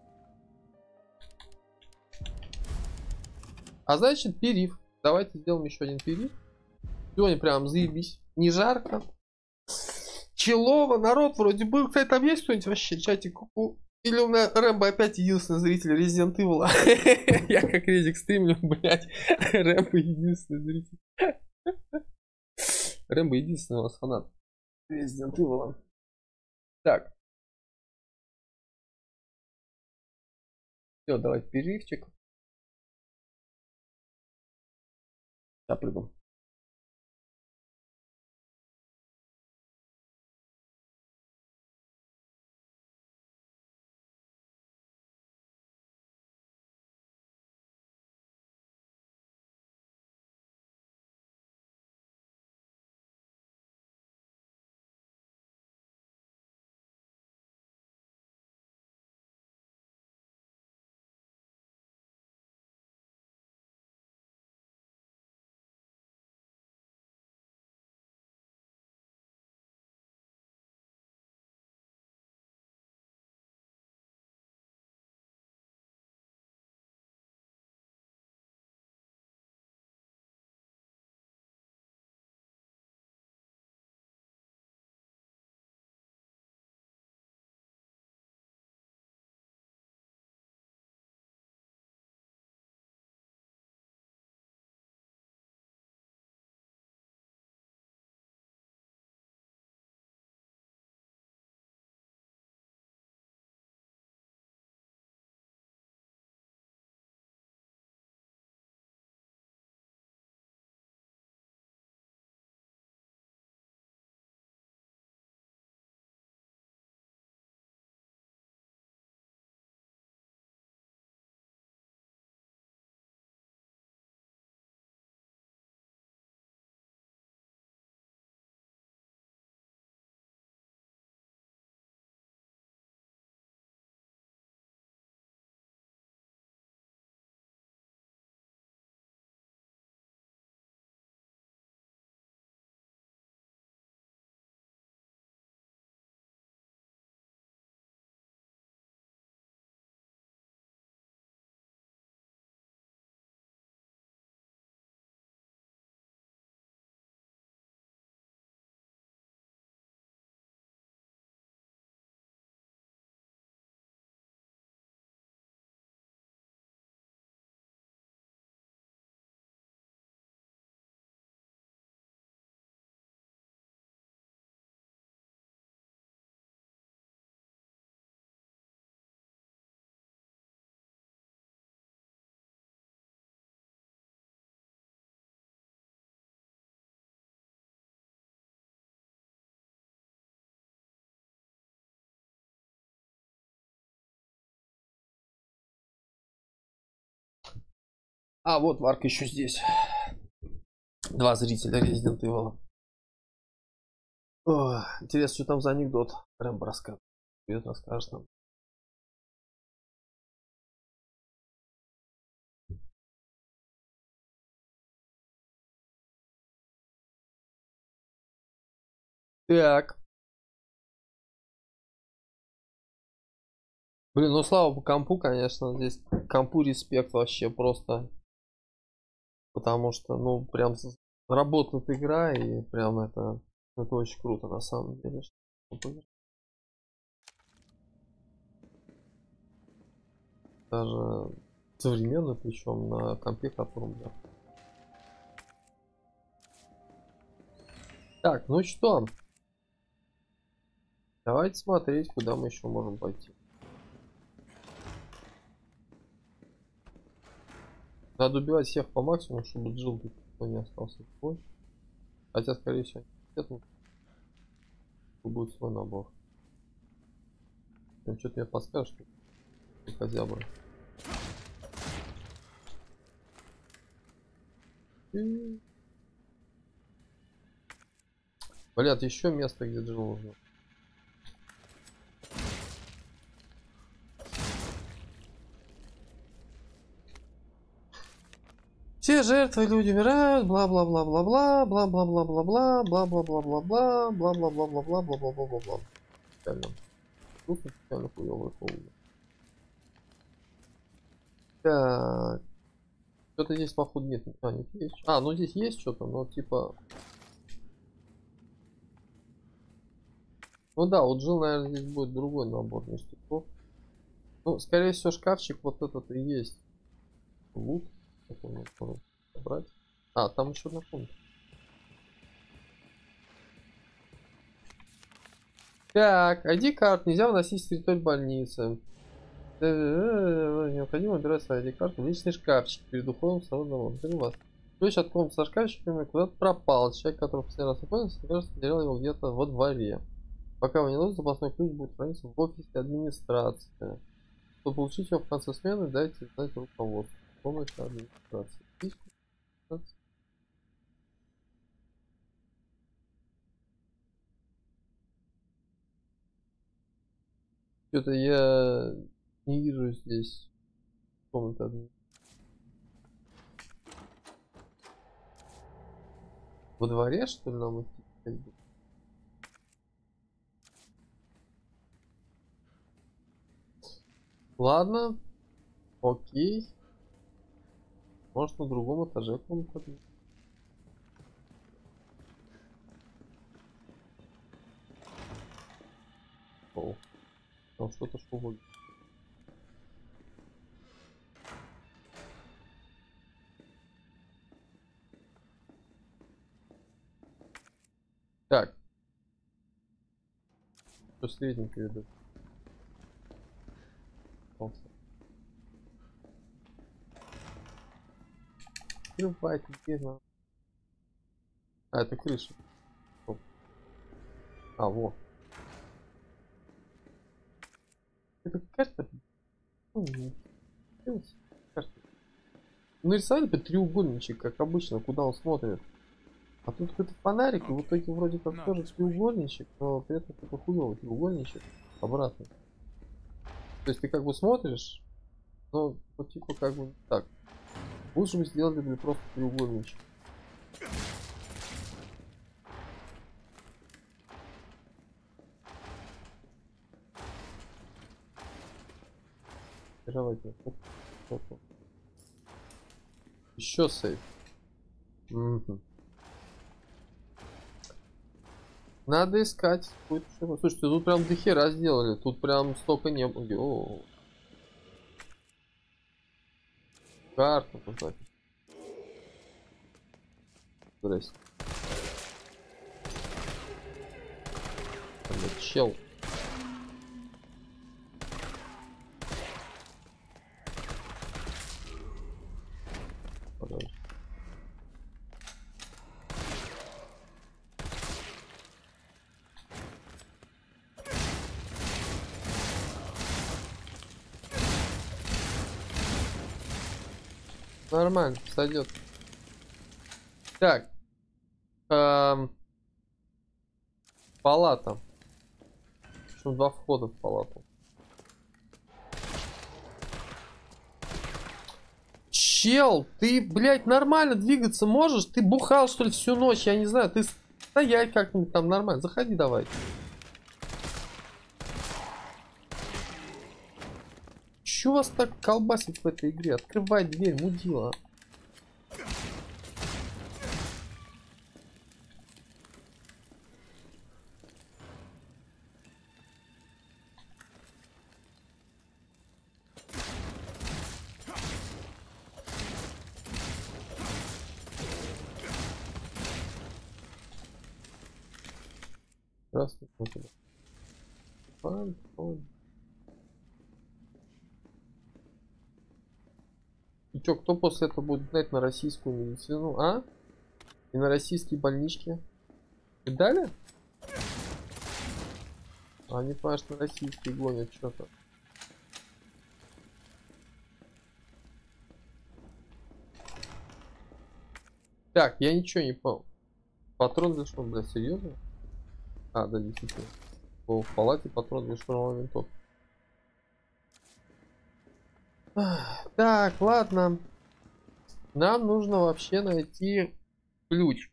А значит, перерыв. Давайте сделаем еще один перерыв. Сегодня прям заебись. Не жарко. Челово, народ вроде был. Кстати, там есть кто-нибудь вообще? Чатик. Или у меня Рэмбо опять единственный зритель Resident Evil. Я как Резик стримлю, блять. Рэмбо единственный зритель. Рэмбо единственный у нас фанат Resident Evil. Так. Все, давайте перерывчик. Запрыгнем. А, вот Варк еще здесь. Два зрителя Resident Evil. Ой, интересно, что там за анекдот. Прям расскажет. Привет, расскажешь нам. Так. Блин, ну слава по компу, конечно, здесь компу респект вообще просто. Потому что, ну, прям работает игра и прям это очень круто на самом деле. Даже современно, причем на компе, которым, да. Так, ну что? Давайте смотреть, куда мы еще можем пойти. Надо убивать всех по максимуму, чтобы Джилл тут не остался больше. Хотя, скорее всего, нет, будет свой набор. Что-то мне подскажет, что хотя бы. Блядь, еще место, где Джилл нужно. Все жертвы, люди умирают, бла-бла-бла-бла-бла, бла-бла-бла-бла-бла, бла-бла-бла-бла-бла, бла-бла-бла-бла-бла-бла-бла-бла. Реально. Тут реально хуёвая комната. Так. Что-то здесь, походу, нет. А, нет, есть. А, ну здесь есть что-то, но типа... Ну да, вот Джилл, наверное, здесь будет другой набор ништяков. Ну, скорее всего, шкафчик вот этот и есть. Лут. Брать. А, там еще одна комната. Так, ID-карт нельзя вносить в территорию больницы. Необходимо убирать свою ID-карту в личный шкафчик перед уходом в салон. Ключ от комнаты со шкафчиками куда-то пропал. Человек, который последний раз находился, кажется, потерял его где-то во дворе. Пока вы не найдете, запасной ключ будет храниться в офисе администрации. Чтобы получить его в конце смены, дайте знать руководству. Помощь администрации. Что-то я не вижу здесь комнаты администрации. Во дворе, что ли, нам идти? Ладно. Окей. Может, на другом этаже комната. О, там что-то шумит. Так. Что средненькое идет? Открывать где надо. А, это крыша. Оп. А, вот. Это карта. Карта. Ну рисовали бы треугольничек, как обычно, куда он смотрит. А тут какой-то фонарик, и в итоге вроде как тоже треугольничек, но при этом такой хуёвый треугольничек обратно. То есть ты как бы смотришь, но вот типа как бы так. Лучше бы сделали бы просто треугольничек. Давайте. Еще сейф. Угу. Надо искать. Слушайте, тут прям дохера сделали. Тут прям столько не было. Карту поставить. Здрасте. Чел. Пожалуйста. Нормально, сойдет. Так. Палата. Причем 2 входа в палату. Чел, ты, блядь, нормально двигаться можешь? Ты бухал, что ли, всю ночь? Я не знаю, ты стоять как-нибудь там нормально. Заходи давай. Чё вас так колбасит в этой игре? Открывай дверь, мудила. Здравствуй, и чё, кто после этого будет знать на российскую медицину, а? И на российские больнички? И далее? Они, понимаешь, на российские гонят что-то. Так, я ничего не понял. Патрон для что, блядь, серьезно? А, да, действительно. В палате патрон для штурмовой винтовки. Так, ладно. Нам нужно вообще найти ключ.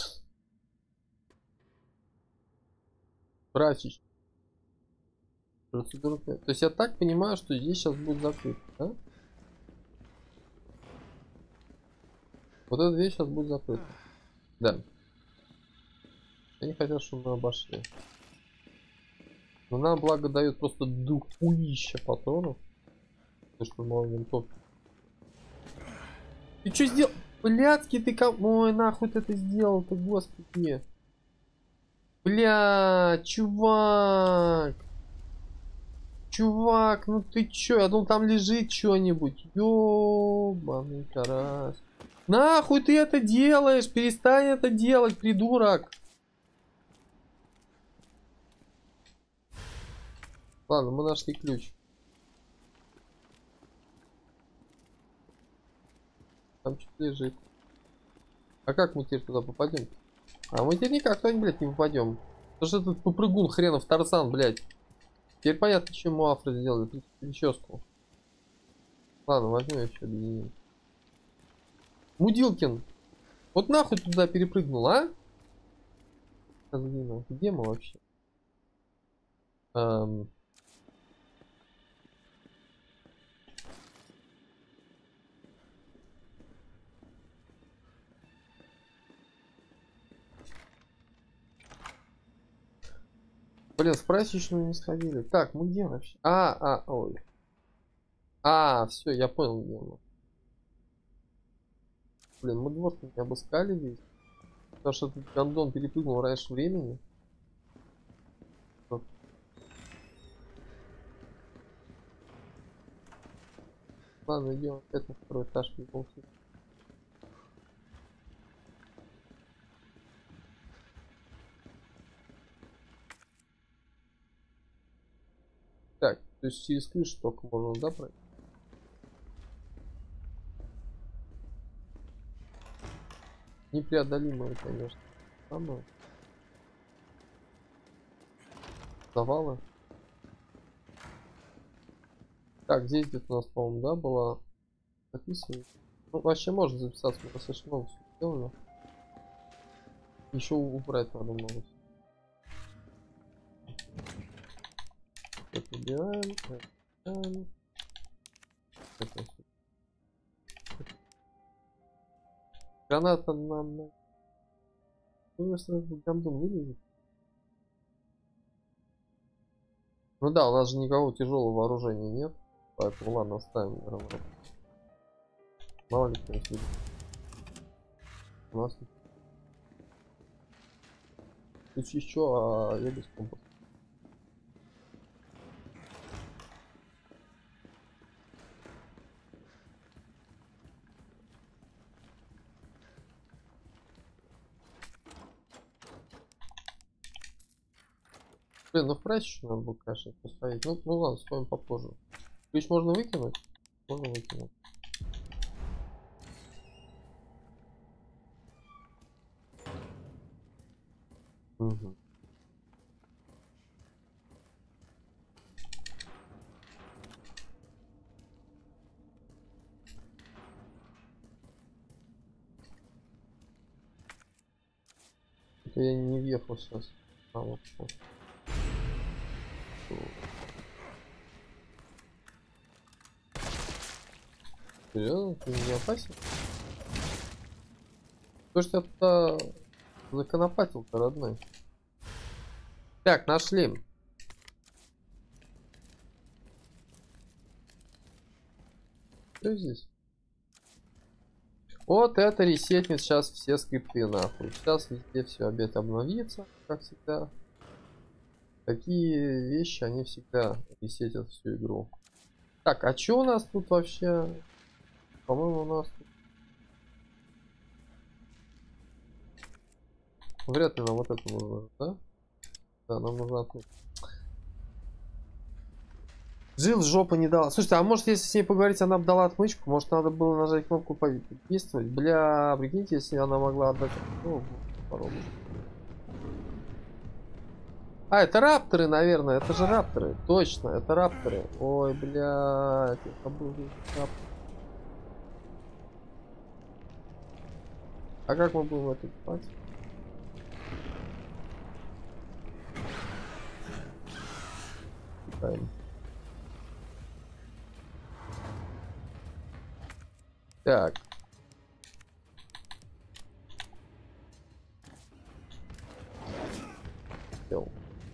Прачечный. Процедура. То есть я так понимаю, что здесь сейчас будет закрыто, да? Вот эта дверь сейчас будет закрыта. Да. Они хотят, чтобы мы обошли. Но нам, благо, дает просто духуища патронов. Ты что, мало винтовки. Ты что сделал? Блядский ты ой, нахуй ты это сделал-то, господи. Бля, чувак. Чувак, ну ты чё? Я думал, там лежит что-нибудь. Ёбаный карась. Нахуй ты это делаешь? Перестань это делать, придурок. Ладно, мы нашли ключ. Там что-то лежит. А как мы теперь туда попадем? А мы теперь никак туда, блядь, не попадем. Потому что этот попрыгун хренов Тарзан, блядь. Теперь понятно, почему Афро сделали прическу. Ладно, возьмем еще объединим. Мудилкин. Вот нахуй туда перепрыгнул, а? Где мы вообще? Блин, в прачечную не сходили. Так, мы где вообще? Ой. Все, я понял, где мы. Блин, мы двор не обыскали весь. Потому что этот гондон перепрыгнул раньше времени. Ладно, идем опять на второй этаж. Так, то есть через крышу только можно, да, пройти? Непреодолимые, конечно. Самое. Завалы. Так, здесь где-то у нас, по-моему, да, была записывать. Ну, вообще можно записаться, мы достаточно много всего сделали. Еще убрать надо много. Это убираем. Это. Граната нам... Ну, сразу гандон вылезет. Ну да, у нас же никакого тяжелого вооружения нет. Поэтому ладно, оставим гранату. Мало ли кто есть. У нас тут еще, я без компаса. Блин, ну в прачечную надо было, конечно, поставить. Ну ладно, стоим попозже. Ключ можно выкинуть? Можно выкинуть. Угу. Это я не въехал сейчас. А, вот. Серьезно? Ты не опасен? То, что я законопатил-то, родной. Так, нашли. Что здесь? Вот это ресетнет сейчас все скрипты, нахуй. Сейчас везде все опять обновится, как всегда. Такие вещи, они всегда ресетят всю игру. Так, а что у нас тут вообще? По-моему, у нас тут... Вряд ли нам вот это нужно, да? Да, нам нужно отметить. Джилл жопа не дала. Слушайте, а может, если с ней поговорить, она бы дала отмычку? Может, надо было нажать кнопку действовать? Бля, прикиньте, если она могла отдать... Ну, попробуем. А, это рапторы, наверное. Это же рапторы. Точно, это рапторы. Ой, бля, я забыл. А как мы будем это спать? Правильно. Так. Все.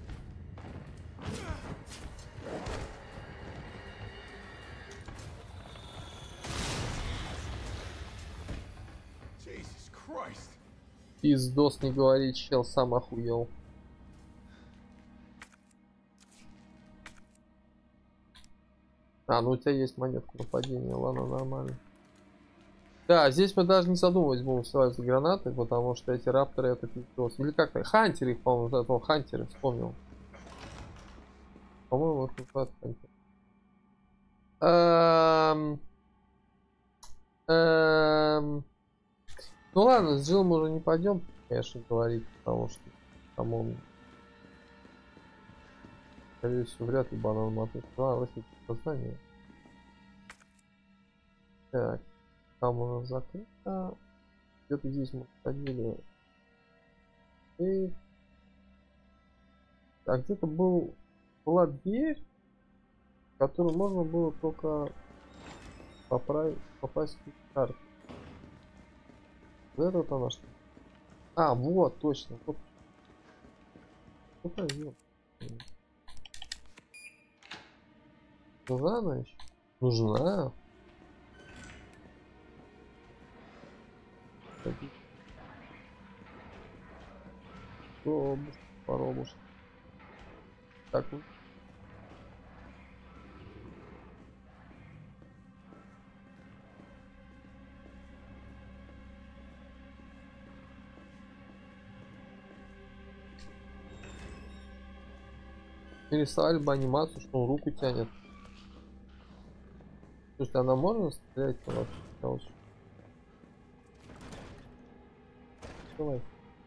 Пиздос, не говори, чел сам охуел. А, ну у тебя есть монетка нападения, ладно, нормально. Да, здесь мы даже не задумываясь будем сразу гранаты, потому что эти рапторы это пиздос. Или как-то хантеры их, по-моему, этого хантеры вспомнил. По-моему, это называется хантер. Ну ладно, с Джилл мы уже не пойдем, конечно, говорить, потому что там он, скорее всего, вряд ли банан мотает. А, возьмите сознание. Так, там у нас закрыто. Где-то здесь мы ходили. И... А где-то была дверь, в которую можно было только попасть в карту. Вот это вот она что? А, вот, точно. Вот. Нужна она еще? Нужна. Поробушка. Так вот. Перестали бы анимацию, что он руку тянет. Слушайте, она можно стрелять по вас? Давай.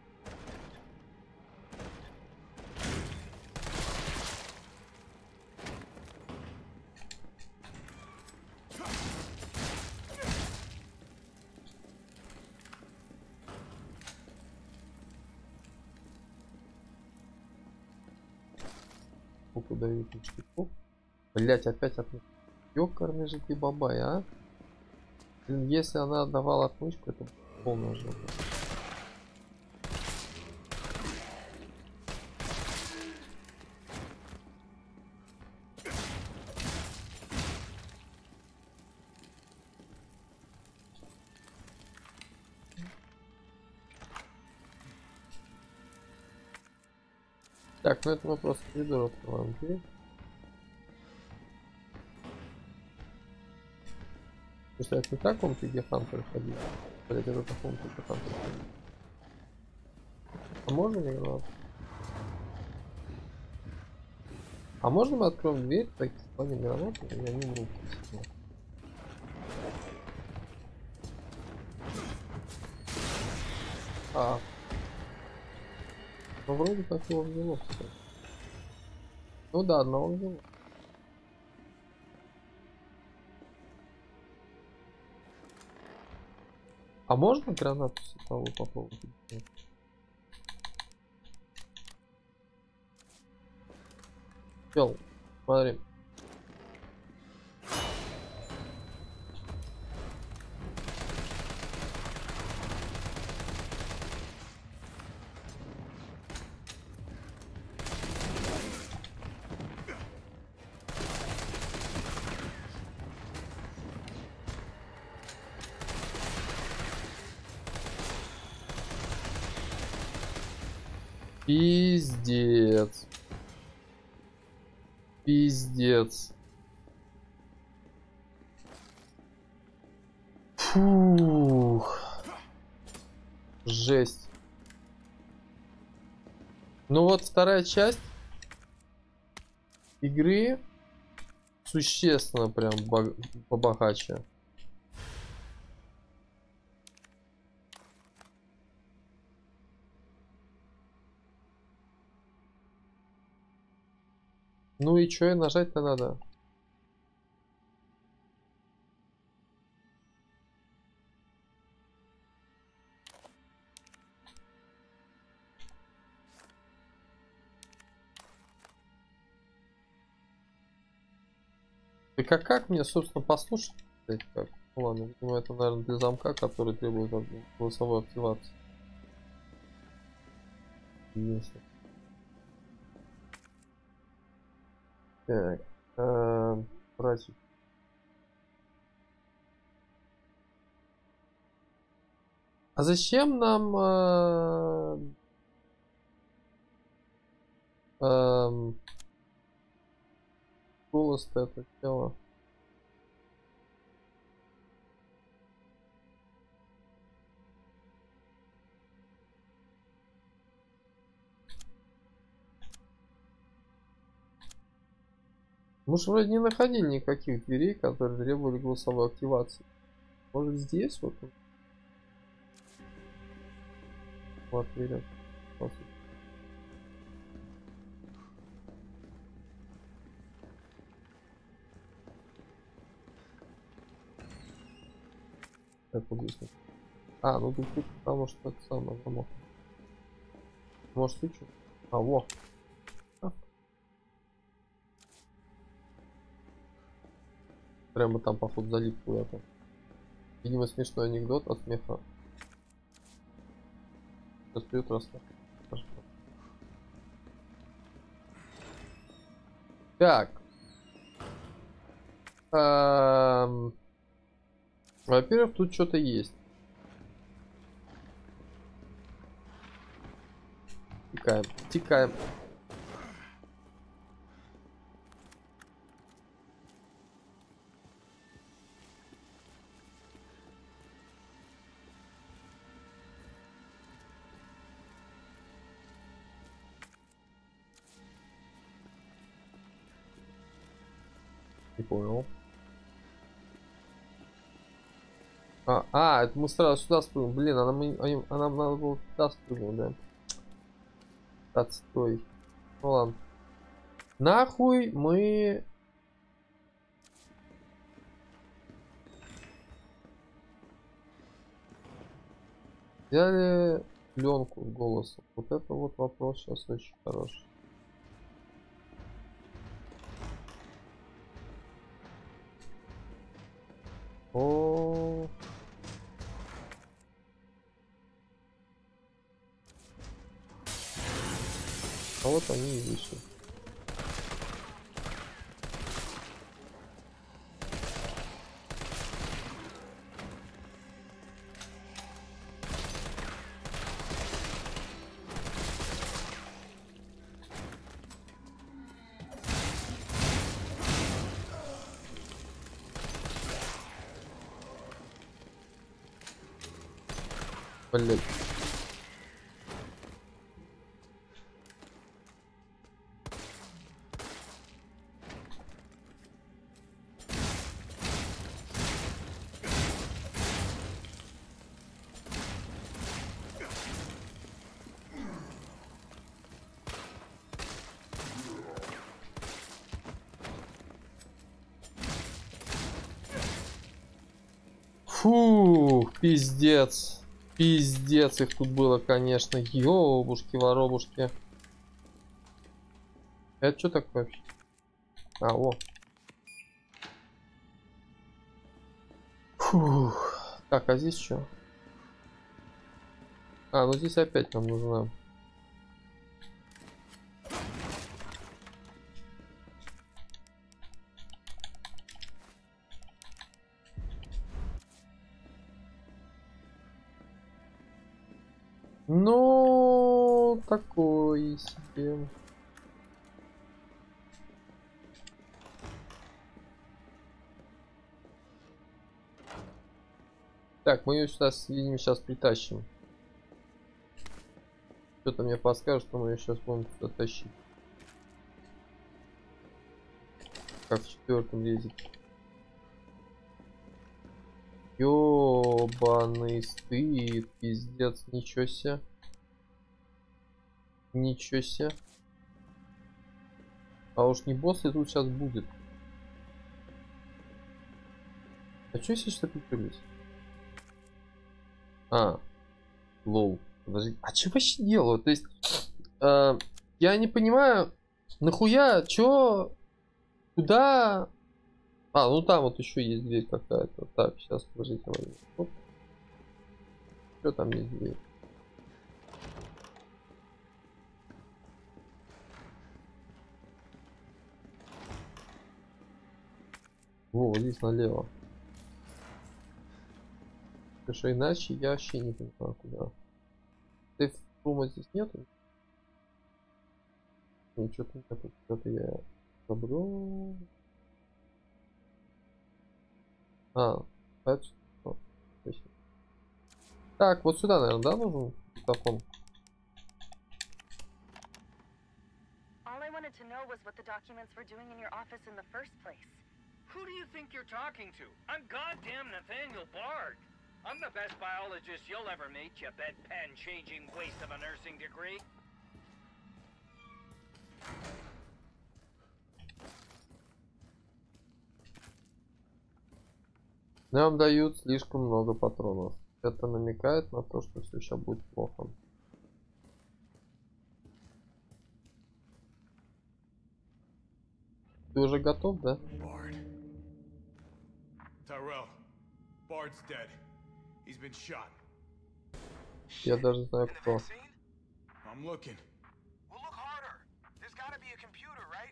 Сколько дают ништяков? Блять, опять отмычку. Ёкарный же ты бабай, а? Блин, если она отдавала отмычку, это полная жопа. Так, ну это мы просто коридор открываем дверь. Слушай, это не та комната, где Хантер ходил? Блять, это та комната, где Хантер ходил. А можно ли гранату? А можно мы откроем дверь, так спалим гранату, и они умрут? А. Ну, вроде как его взяло, кстати. Ну да, одного взяло. А можно гранату световую попробовать? Чел, смотри. Пиздец. Пиздец. Фух. Жесть. Ну вот вторая часть игры существенно прям побогаче. Ну и чё, нажать-то надо? Так а как мне, собственно, послушать? Как? Ну ладно, ну это, наверное, для замка, который требует голосовой активации. Если. Так, братья. А зачем нам голос-то это дело? Мы же вроде не находили никаких дверей, которые требовали голосовой активации. Может здесь вот? Отверят. Это здесь. А, ну тут потому что это самое замок. Может ты что? А, во. Прямо там, походу, залип куда-то. Видимо, смешной анекдот от смеха. Сейчас придет рассказ. Так. Во-первых, тут что-то есть. Тикаем. Тикаем. Не понял. Это мы сразу сюда спрыгнем. Блин, а нам надо было туда спрыгнуть, да? Отстой. Ну ладно. Нахуй мы... взяли пленку с голосом. Вот это вот вопрос сейчас очень хороший. О. А вот они и вышли. Блин. Фух, пиздец. Пиздец их тут было, конечно. Ёбушки-воробушки. Это что такое вообще? А, о. Фух. Так, а здесь что? А, ну здесь опять нам нужна. Ну, такой себе. Так, мы ее сейчас, видимо, сейчас притащим. Что-то мне подскажет, что мы ее сейчас будем туда тащить. Как в 4-м резе. Ёбаный стыд, пиздец, ничего себе. Ничего себе. А уж не босс и тут сейчас будет. А что здесь что прикрылись? А, лоу. Подожди, а что вообще делают? То есть, я не понимаю, нахуя, чё, куда... А, ну там вот еще есть дверь какая-то. Так, сейчас, подождите. Вот. Что там есть дверь? Во, вот здесь налево. Потому что иначе я вообще не понимаю, куда. Сейф-рума здесь нету? Ничего-то нету. Что-то я забрал. А, это что? Так, вот сюда, наверное, да, нужен телефон? All I wanted to know was what the documents were doing in your office in the first place. Who do you think you're talking to? I'm goddamn Nathaniel Bard. I'm the best biologist you'll ever meet, you bedpan-changing waste of a nursing degree. Нам дают слишком много патронов. Это намекает на то, что все сейчас будет плохо. Ты уже готов, да? Bard. Tyrell. Bard's dead. He's been shot. Я даже знаю кто. I'm looking. Well, look harder. There's gotta be a computer, right?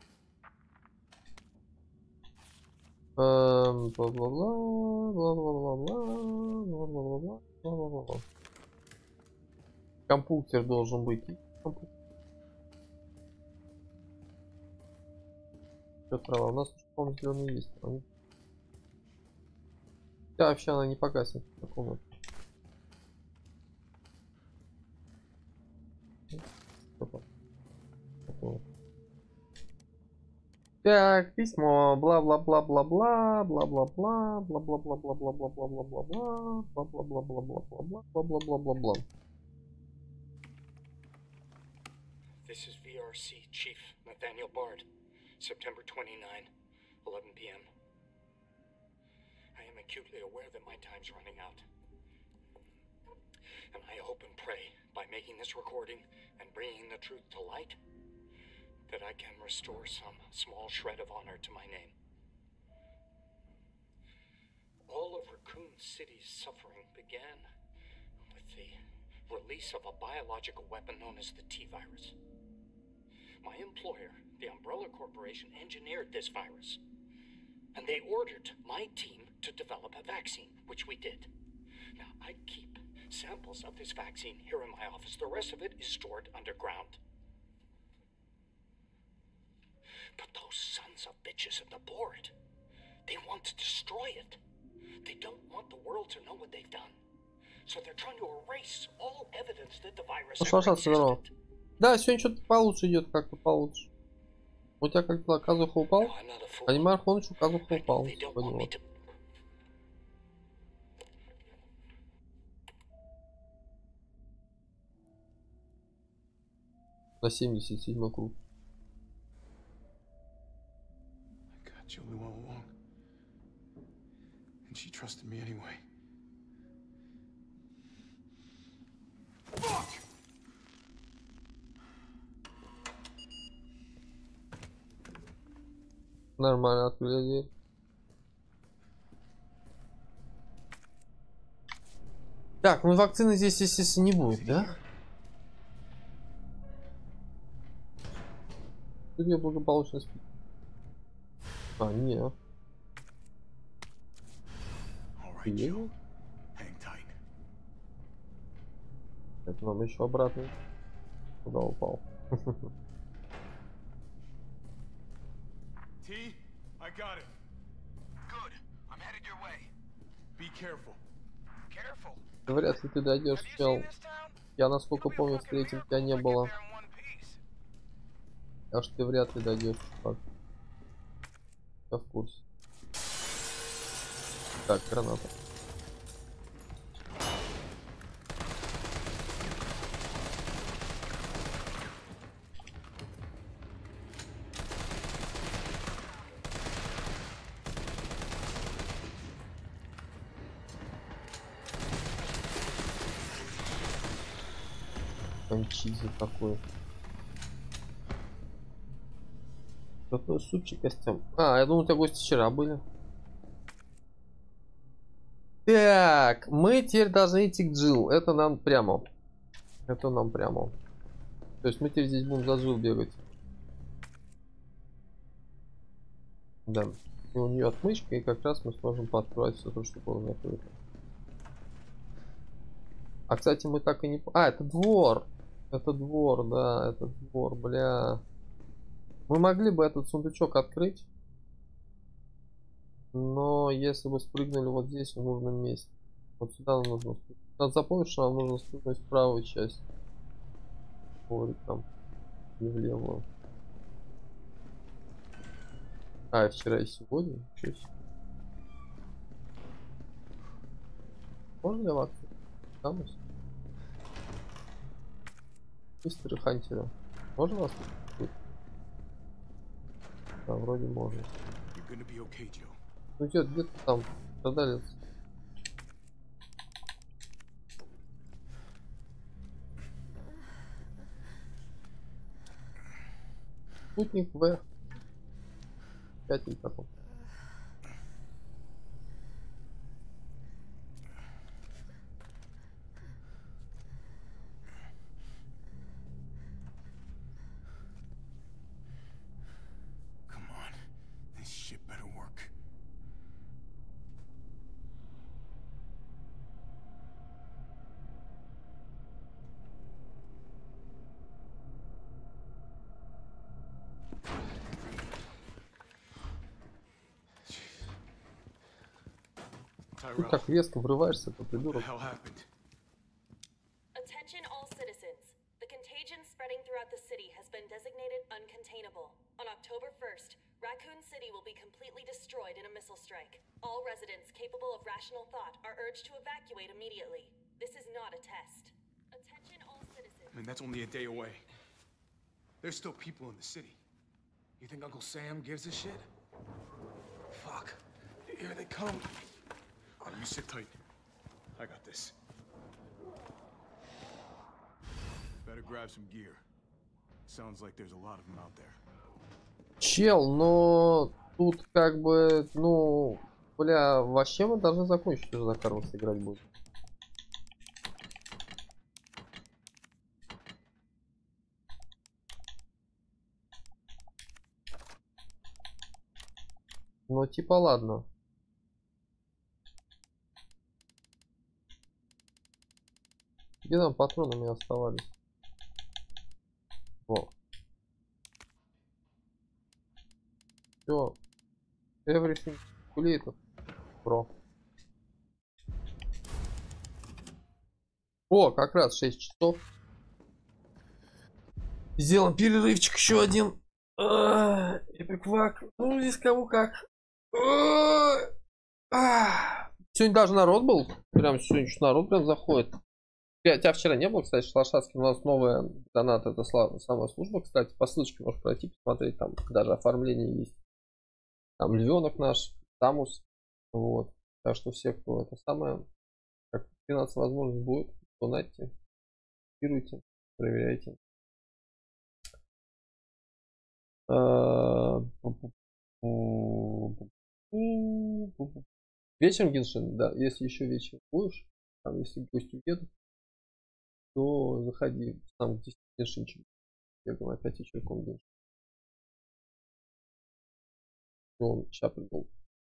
Бла-бла-бла, бла-бла-бла-бла, бла-бла-бла, бла-бла-бла. Компьютер должен быть. Все трава. У нас уже, по-моему, зеленый есть. Да, вообще она не погаснет. Такому. Так, письмо, бла-бла-бла-бла-бла, бла-бла-бла, бла-бла-бла-бла-бла-бла-бла-бла-бла, бла-бла-бла-бла-бла-бла, бла-бла-бла-бла-бла. This is VRC Chief Nathaniel Bard, September 29, 11 p.m. I am acutely aware that my time's running out. And I hope and pray, by making this recording and bringing the truth to light, that I can restore some small shred of honor to my name. All of Raccoon City's suffering began with the release of a biological weapon known as the T-virus. My employer, the Umbrella Corporation, engineered this virus, and they ordered my team to develop a vaccine, which we did. Now, I keep samples of this vaccine here in my office. The rest of it is stored underground. But those sons of bitches in the board, they want to destroy it. They don't want the world to know what they've done. So they're trying to erase all evidence that the virus ever existed. Да, сегодня что-то получше идет, как-то получше. У тебя как дела? Казуха упал? Анимар Хончу, Казуха упал. На 77 круг. Julie all along. And she trusted me anyway. Нормально открыли дверь. Так, ну вакцины здесь, естественно, не будет, да? Судья благополучно спит. А, нет. Серьезно? Это нам еще обратно. Куда упал? T, I got it. Good. I'm headed your way. Be careful. Careful. Вряд ли ты дойдешь, Have you чел. seen this town? Я, насколько It'll be a помню, fucking встретим miracle тебя if не I get было. there in one piece. Так что ты вряд ли дойдешь, чувак. Я в курсе. Так, граната. Франчизи такой. Какой супчик костюм. А, я думал, у тебя гости вчера были. Так, мы теперь должны идти к Джилл. Это нам прямо. Это нам прямо. То есть мы теперь здесь будем за Джилл бегать. Да. И у нее отмычка, и как раз мы сможем пооткрывать все то, что было закрыто. А, кстати, мы так и не... А, это двор. Это двор, да, это двор, бля. Мы могли бы этот сундучок открыть. Но если бы спрыгнули вот здесь в нужном месте. Вот сюда нам нужно спрыгнуть. Надо запомнить, что нам нужно спрыгнуть в правую часть. Ой, там. И в левую. А, вчера и сегодня? Чуть. Можно я вас? Там? Мистер Хантера. Можно вас? Да, вроде можно. Ну где ты там? Продалец. Спутник В. 5 потом. Ты так резко врываешься, то придурок. Attention all citizens. The contagion spreading throughout the city has been designated uncontainable. On October 1st, Raccoon City will be completely destroyed in a missile strike. All residents capable of rational thought are urged to evacuate immediately. This is not a test. Attention all citizens. I mean, that's only a day away. There's still people in the city. You think Uncle Sam gives a shit? Fuck. Here they come. You sit tight. I got this. Better grab some gear. Sounds like there's a lot of them out there. Чел, но тут как бы, ну, бля, вообще мы должны закончить уже за Карлоса играть будет. Ну, типа, ладно. Где там патроны у меня оставались? Во. Все. Everything calculated, bro. О, как раз 6 часов. Сделаем перерывчик еще один. Эпиквак. Ну, здесь кому как. Сегодня даже народ был. Прям сегодня народ прям заходит. Тебя вчера не было, кстати, Шлашацкий. У нас новая донат, это самая служба, кстати. По ссылочке можешь пройти, посмотреть. Там даже оформление есть. Там львенок наш, Самус. Вот. Так что все, кто это самое, как финансовая возможность будет, донатьте, тестируйте, проверяйте. Вечером Геншин, да, если еще вечером будешь, там, если гости уедут, то заходи, там где Геншинчик. Я говорю, опять вечерком Геншин. Он сейчас придумал.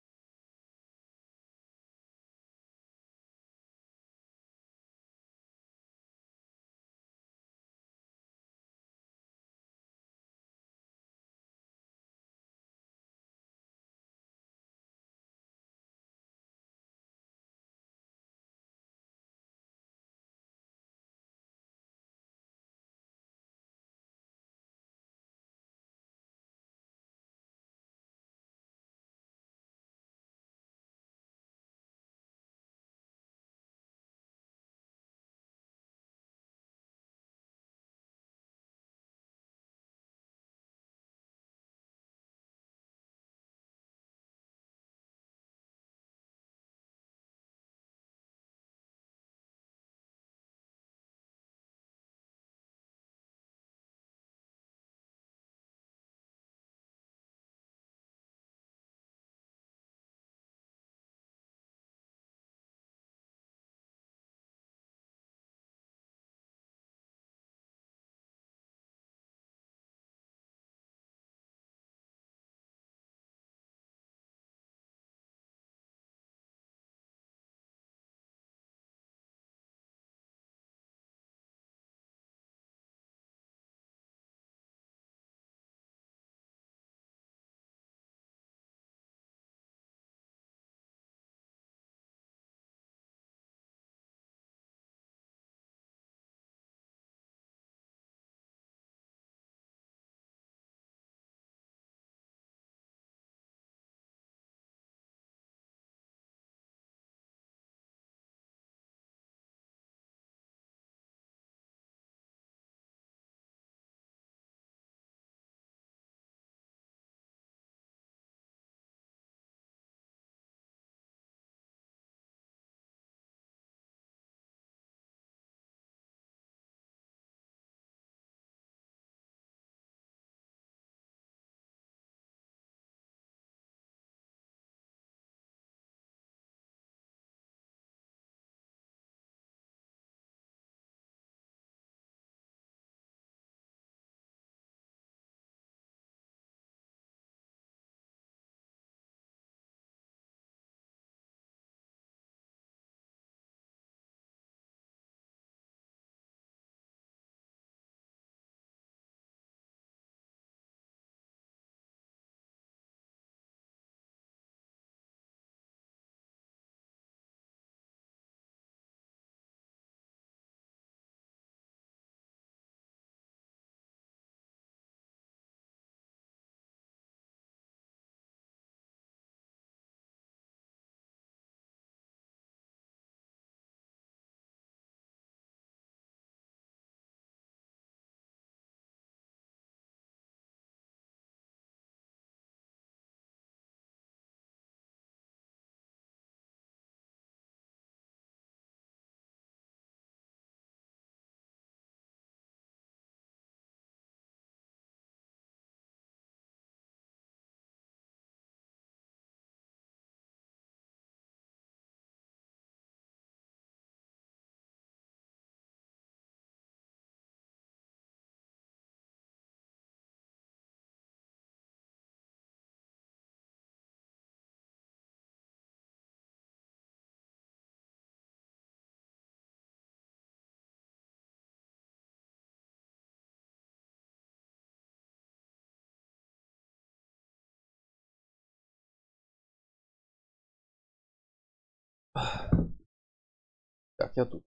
Так, я тут.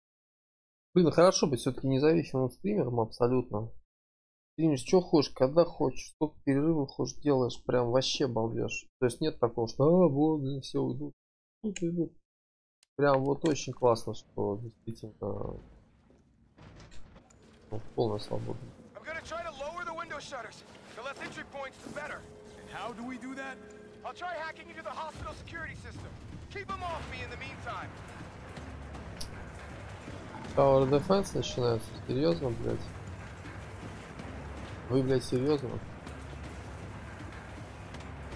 Блин, хорошо быть все-таки независимым стримером абсолютно. Стримишь, что хочешь, когда хочешь, сколько перерывов хочешь делаешь, прям вообще балдеж. То есть нет такого, что вот, все уйдут. Тут идут. Прям вот очень классно, что действительно полная свобода. Tower Defense начинается. Серьезно, блядь? Вы, блядь, серьезно?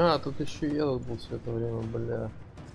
А, тут еще и этот был все это время, бля.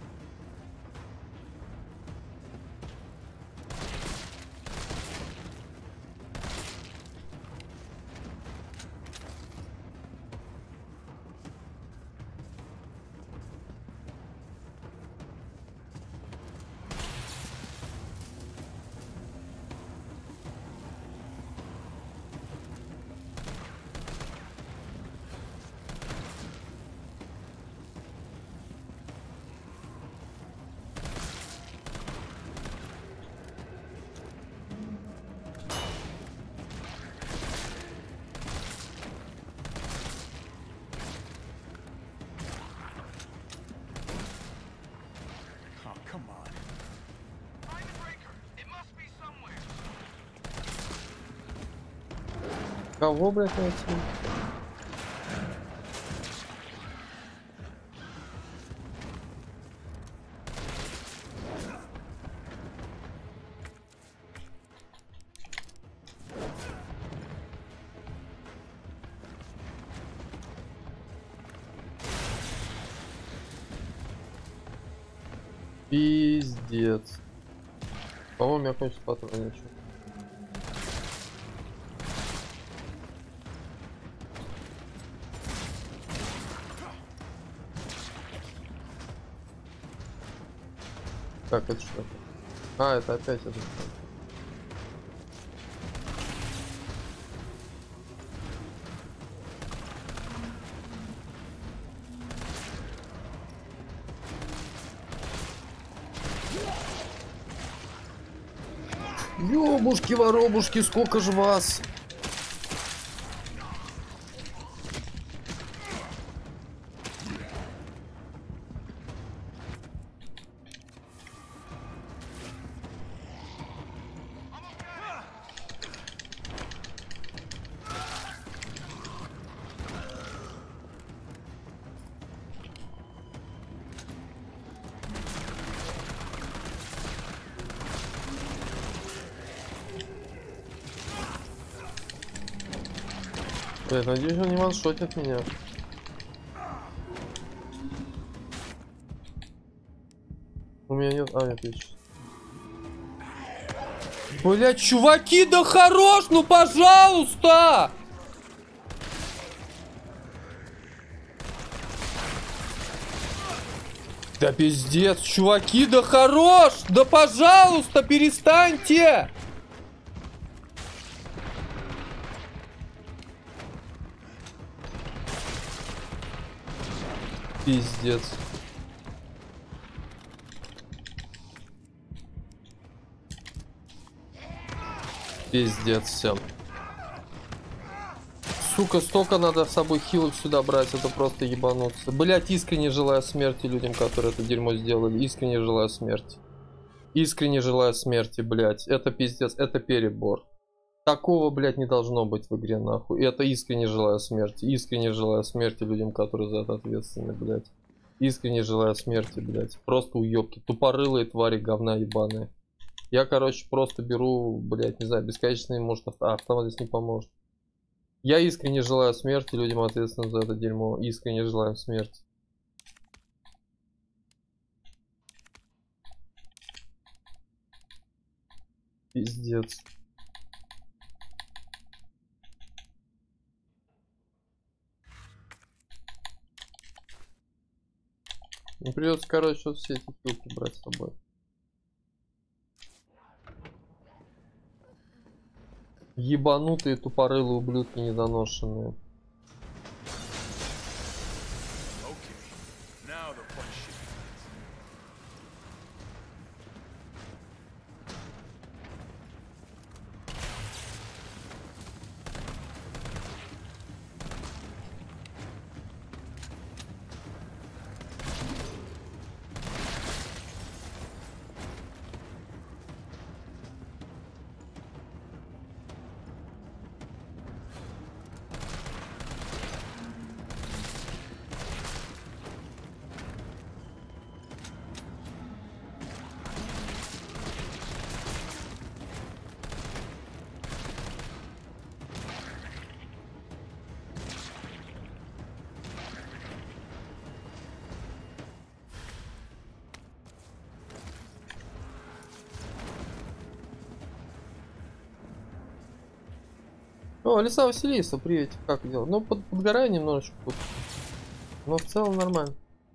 Oh, come on. Find the breaker. It must be somewhere. Кого, блядь, найти? Пиздец. По-моему, я кончил патрон ничего. Так, это что? А, это опять это. Ёбушки-воробушки, сколько же вас? Блядь, надеюсь, он не ваншотит меня. У меня нет... А, нет, есть. Блядь, чуваки, да хорош, ну пожалуйста! Да пиздец, чуваки, да хорош! Да пожалуйста, перестаньте! Пиздец. Пиздец, все. Сука, столько надо с собой хилов сюда брать, это просто ебануться. Блять, искренне желаю смерти людям, которые это дерьмо сделали. Искренне желаю смерти. Искренне желаю смерти, блять. Это пиздец, это перебор. Такого, блядь, не должно быть в игре, нахуй. И это искренне желаю смерти. Искренне желаю смерти людям, которые за это ответственны, блядь. Искренне желаю смерти, блядь. Просто уёбки. Тупорылые твари говна ебаные. Я, короче, просто беру, блядь, не знаю, бесконечный, может, автомат здесь не поможет. Я искренне желаю смерти людям, ответственным за это дерьмо. Искренне желаю смерти. Пиздец. Мне придется, короче, вот все эти килки брать с собой. Ебанутые тупорылые ублюдки недоношенные. О, Лиса Василиса, привет, как дела? Ну, подгораю немножечко тут. Но в целом нормально.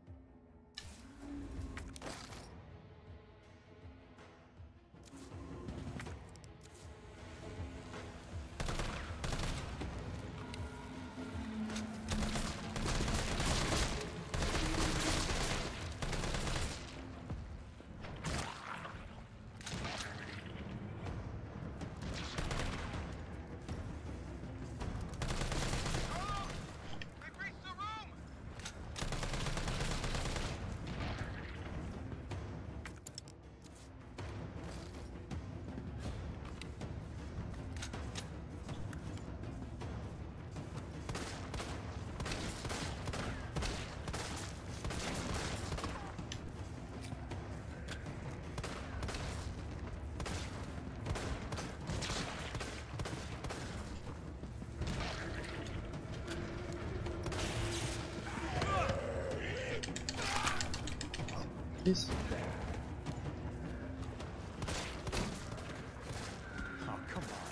Здесь. Oh, come on.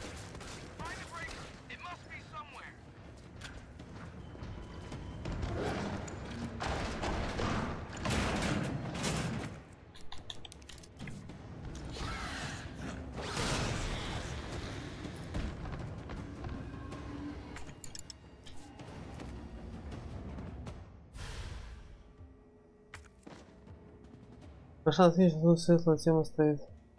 Пошла отлично, тут светлая тема стоит.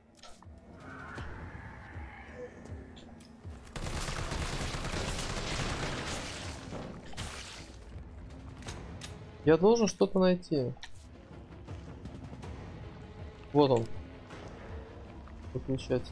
Я должен что-то найти. Вот он. Выключать.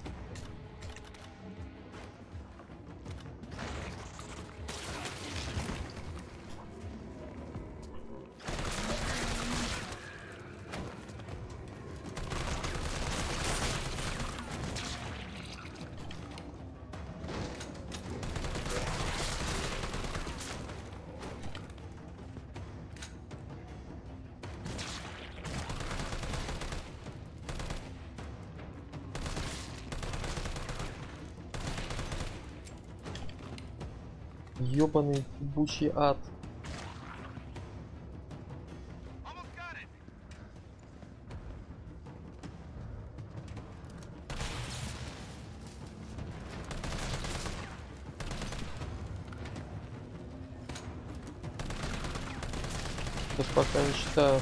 Ёбаный ебучий ад. Сейчас пока не считаю.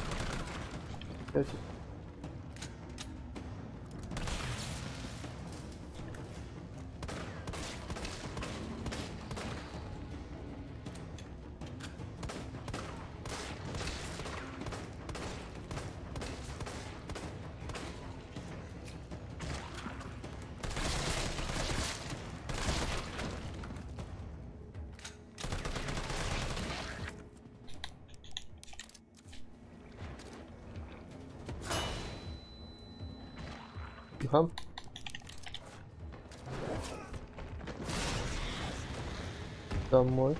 Тихо. Домой.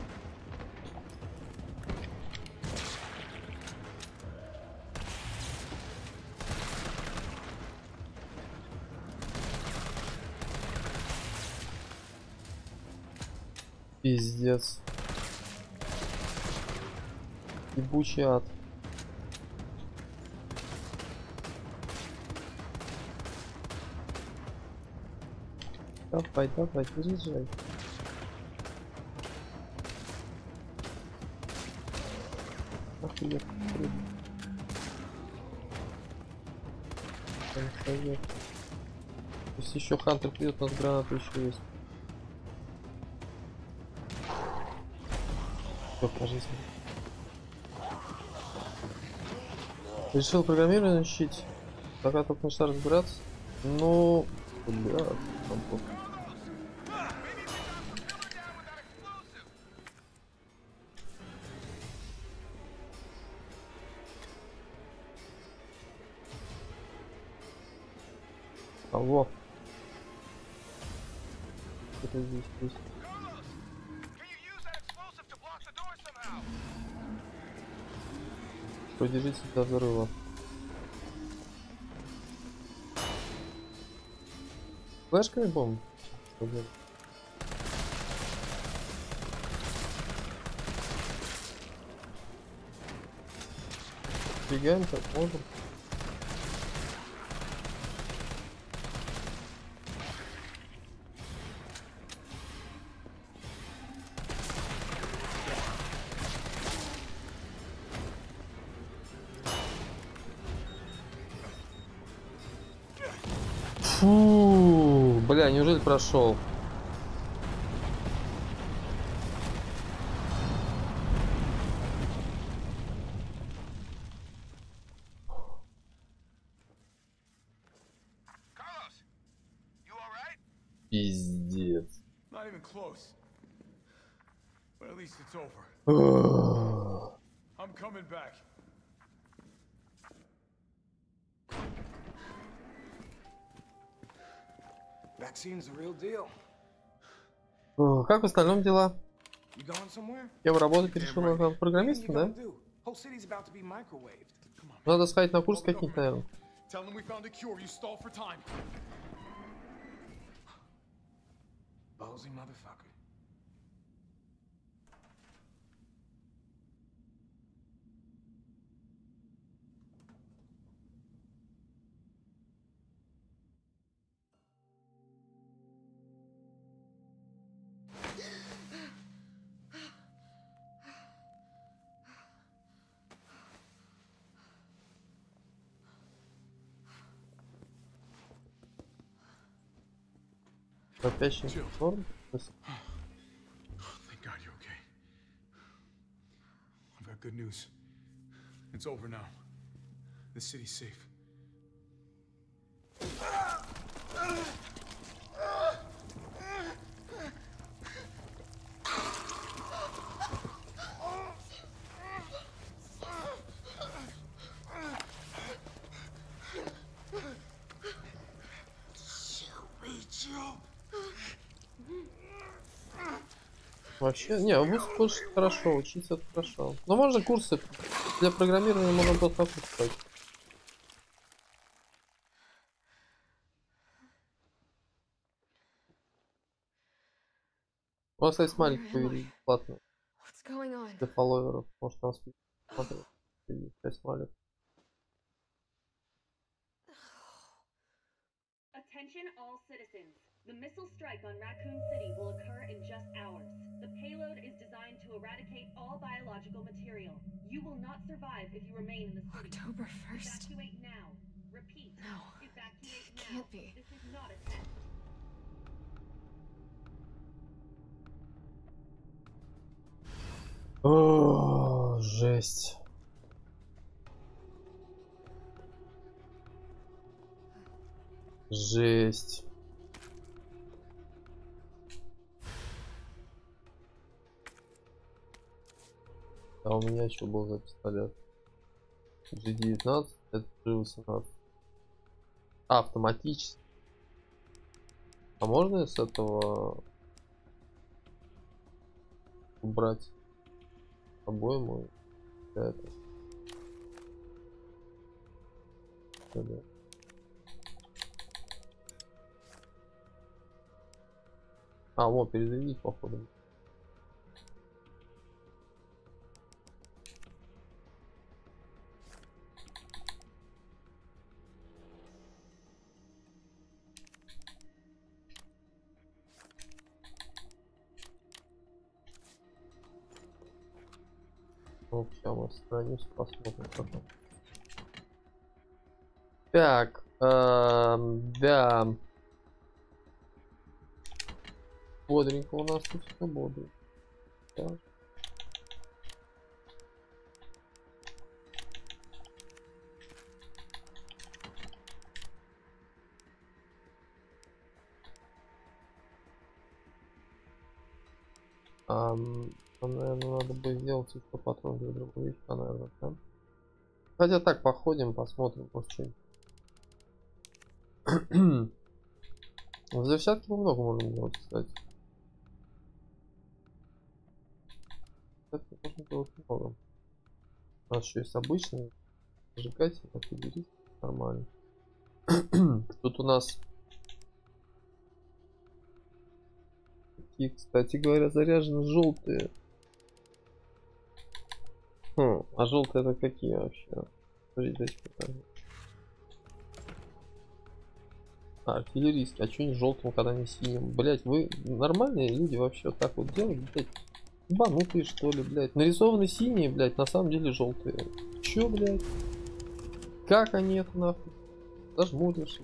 Пиздец. Ебучий ад. Давай, давай, переезжай. Охуеть. Если еще Хантер придет, у нас граната еще есть. Все, по жизни. Решил программирование учить. Пока только начала разбираться. Ну, бля, там плохо. Алло. Это здесь. Продержите до взрыва. Флешками бомб? Что делать? Бегаем как можем. Фу, бля, неужели прошел? Carlos, you all right? Пиздец. Not even close. But at least it's over. I'm coming back. Vaccine's the real deal. Как в остальном дела? You going somewhere? Я в работу перешел на What are you программиста, да? gonna do? Whole city's about to be microwaved. Надо сходить на курс какие-то, наверное. Tell them we found a cure. You stall for time. Ballsy motherfucker. Опять норм? Thank God you're okay. I've got good news. It's over now. The city's safe. Вообще, не, вуз слушать хорошо, учиться это хорошо. Но можно курсы для программирования, можно просто курсы. У нас, кстати, смайлик появились бесплатно для фолловеров. Может, нас смотреть. Смайлик. Attention all citizens. The missile strike on Raccoon City will occur in just hours. The payload is designed to eradicate all biological material. You will not survive if you remain in the city. October 1st. Evacuate now. Repeat. No. Evacuate It now. can't be. This is not a test. О, жесть. Жесть. А у меня что был за пистолет? G19, это G18. А, автоматически. А можно с этого убрать обойму? Это. Да. А, вот, перезарядить, походу. Ну, сейчас мы страницу посмотрим потом. Так, да. Бодренько у нас тут все бодренько. Так. Наверное, надо бы сделать еще патрон для дробовичка, наверное, да? Хотя так, походим, посмотрим, может что-нибудь. В взрывчатке мы много можем делать, кстати. Это можно делать много. У нас еще есть обычный зажигатель, определить нормально. Тут у нас, такие, кстати говоря, заряжены желтые. А желтые это какие вообще? Смотрите, дайте покажу. Артиллерийский. А что не желтым, когда не синим? Блять, вы нормальные люди вообще вот так вот делают, блять? Ебанутые что ли, блять? Нарисованы синие, блять, на самом деле желтые. Чё, блять? Как они это нахуй? Зажмуришь.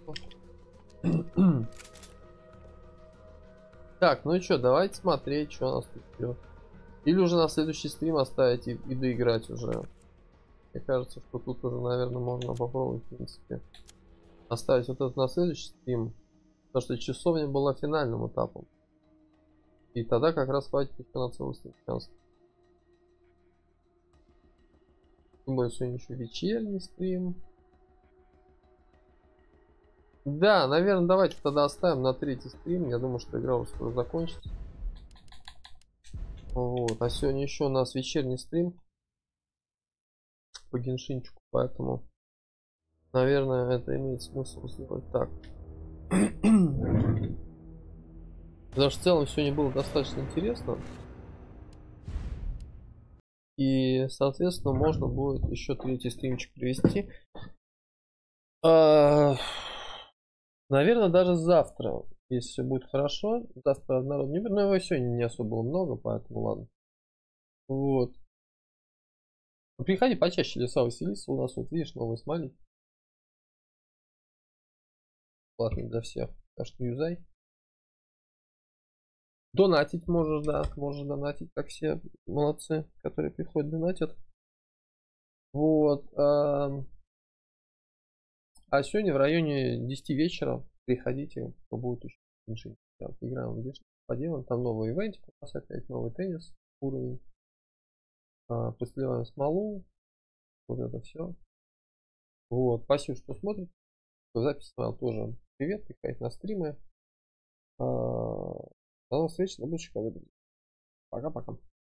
Так, ну и что, давайте смотреть, что у нас тут идет. Или уже на следующий стрим оставить и доиграть уже. Мне кажется, что тут уже, наверное, можно попробовать, в принципе, оставить вот это на следующий стрим. Потому что часовня была финальным этапом. И тогда как раз хватит еще на целый стрим. Тем более сегодня еще вечерний стрим. Да, наверное, давайте тогда оставим на третий стрим. Я думаю, что игра уже скоро закончится. Вот. А сегодня еще у нас вечерний стрим по геншинчику, поэтому, наверное, это имеет смысл сделать так. Потому что в целом сегодня было достаточно интересно. И, соответственно, можно будет еще третий стримчик привести. Наверное, даже завтра, если все будет хорошо. Завтра народ не будет, но его сегодня не особо было много, поэтому ладно. Вот. Приходи почаще, Леса Василиса. У нас вот, видишь, новый смайлик. Платный для всех. Так что юзай. Донатить можешь, да. Можешь донатить, как все молодцы, которые приходят, донатят. Вот. А сегодня в районе 10 вечера приходите, кто будет еще меньше. Играем в Геш, поделаем. Там новый ивентик у нас опять, новый теннис уровень. Посливаем смолу. Вот это все. Вот. Спасибо, что смотрите. Запись тоже привет, приходите на стримы. До новых встреч, до будущих. Пока-пока.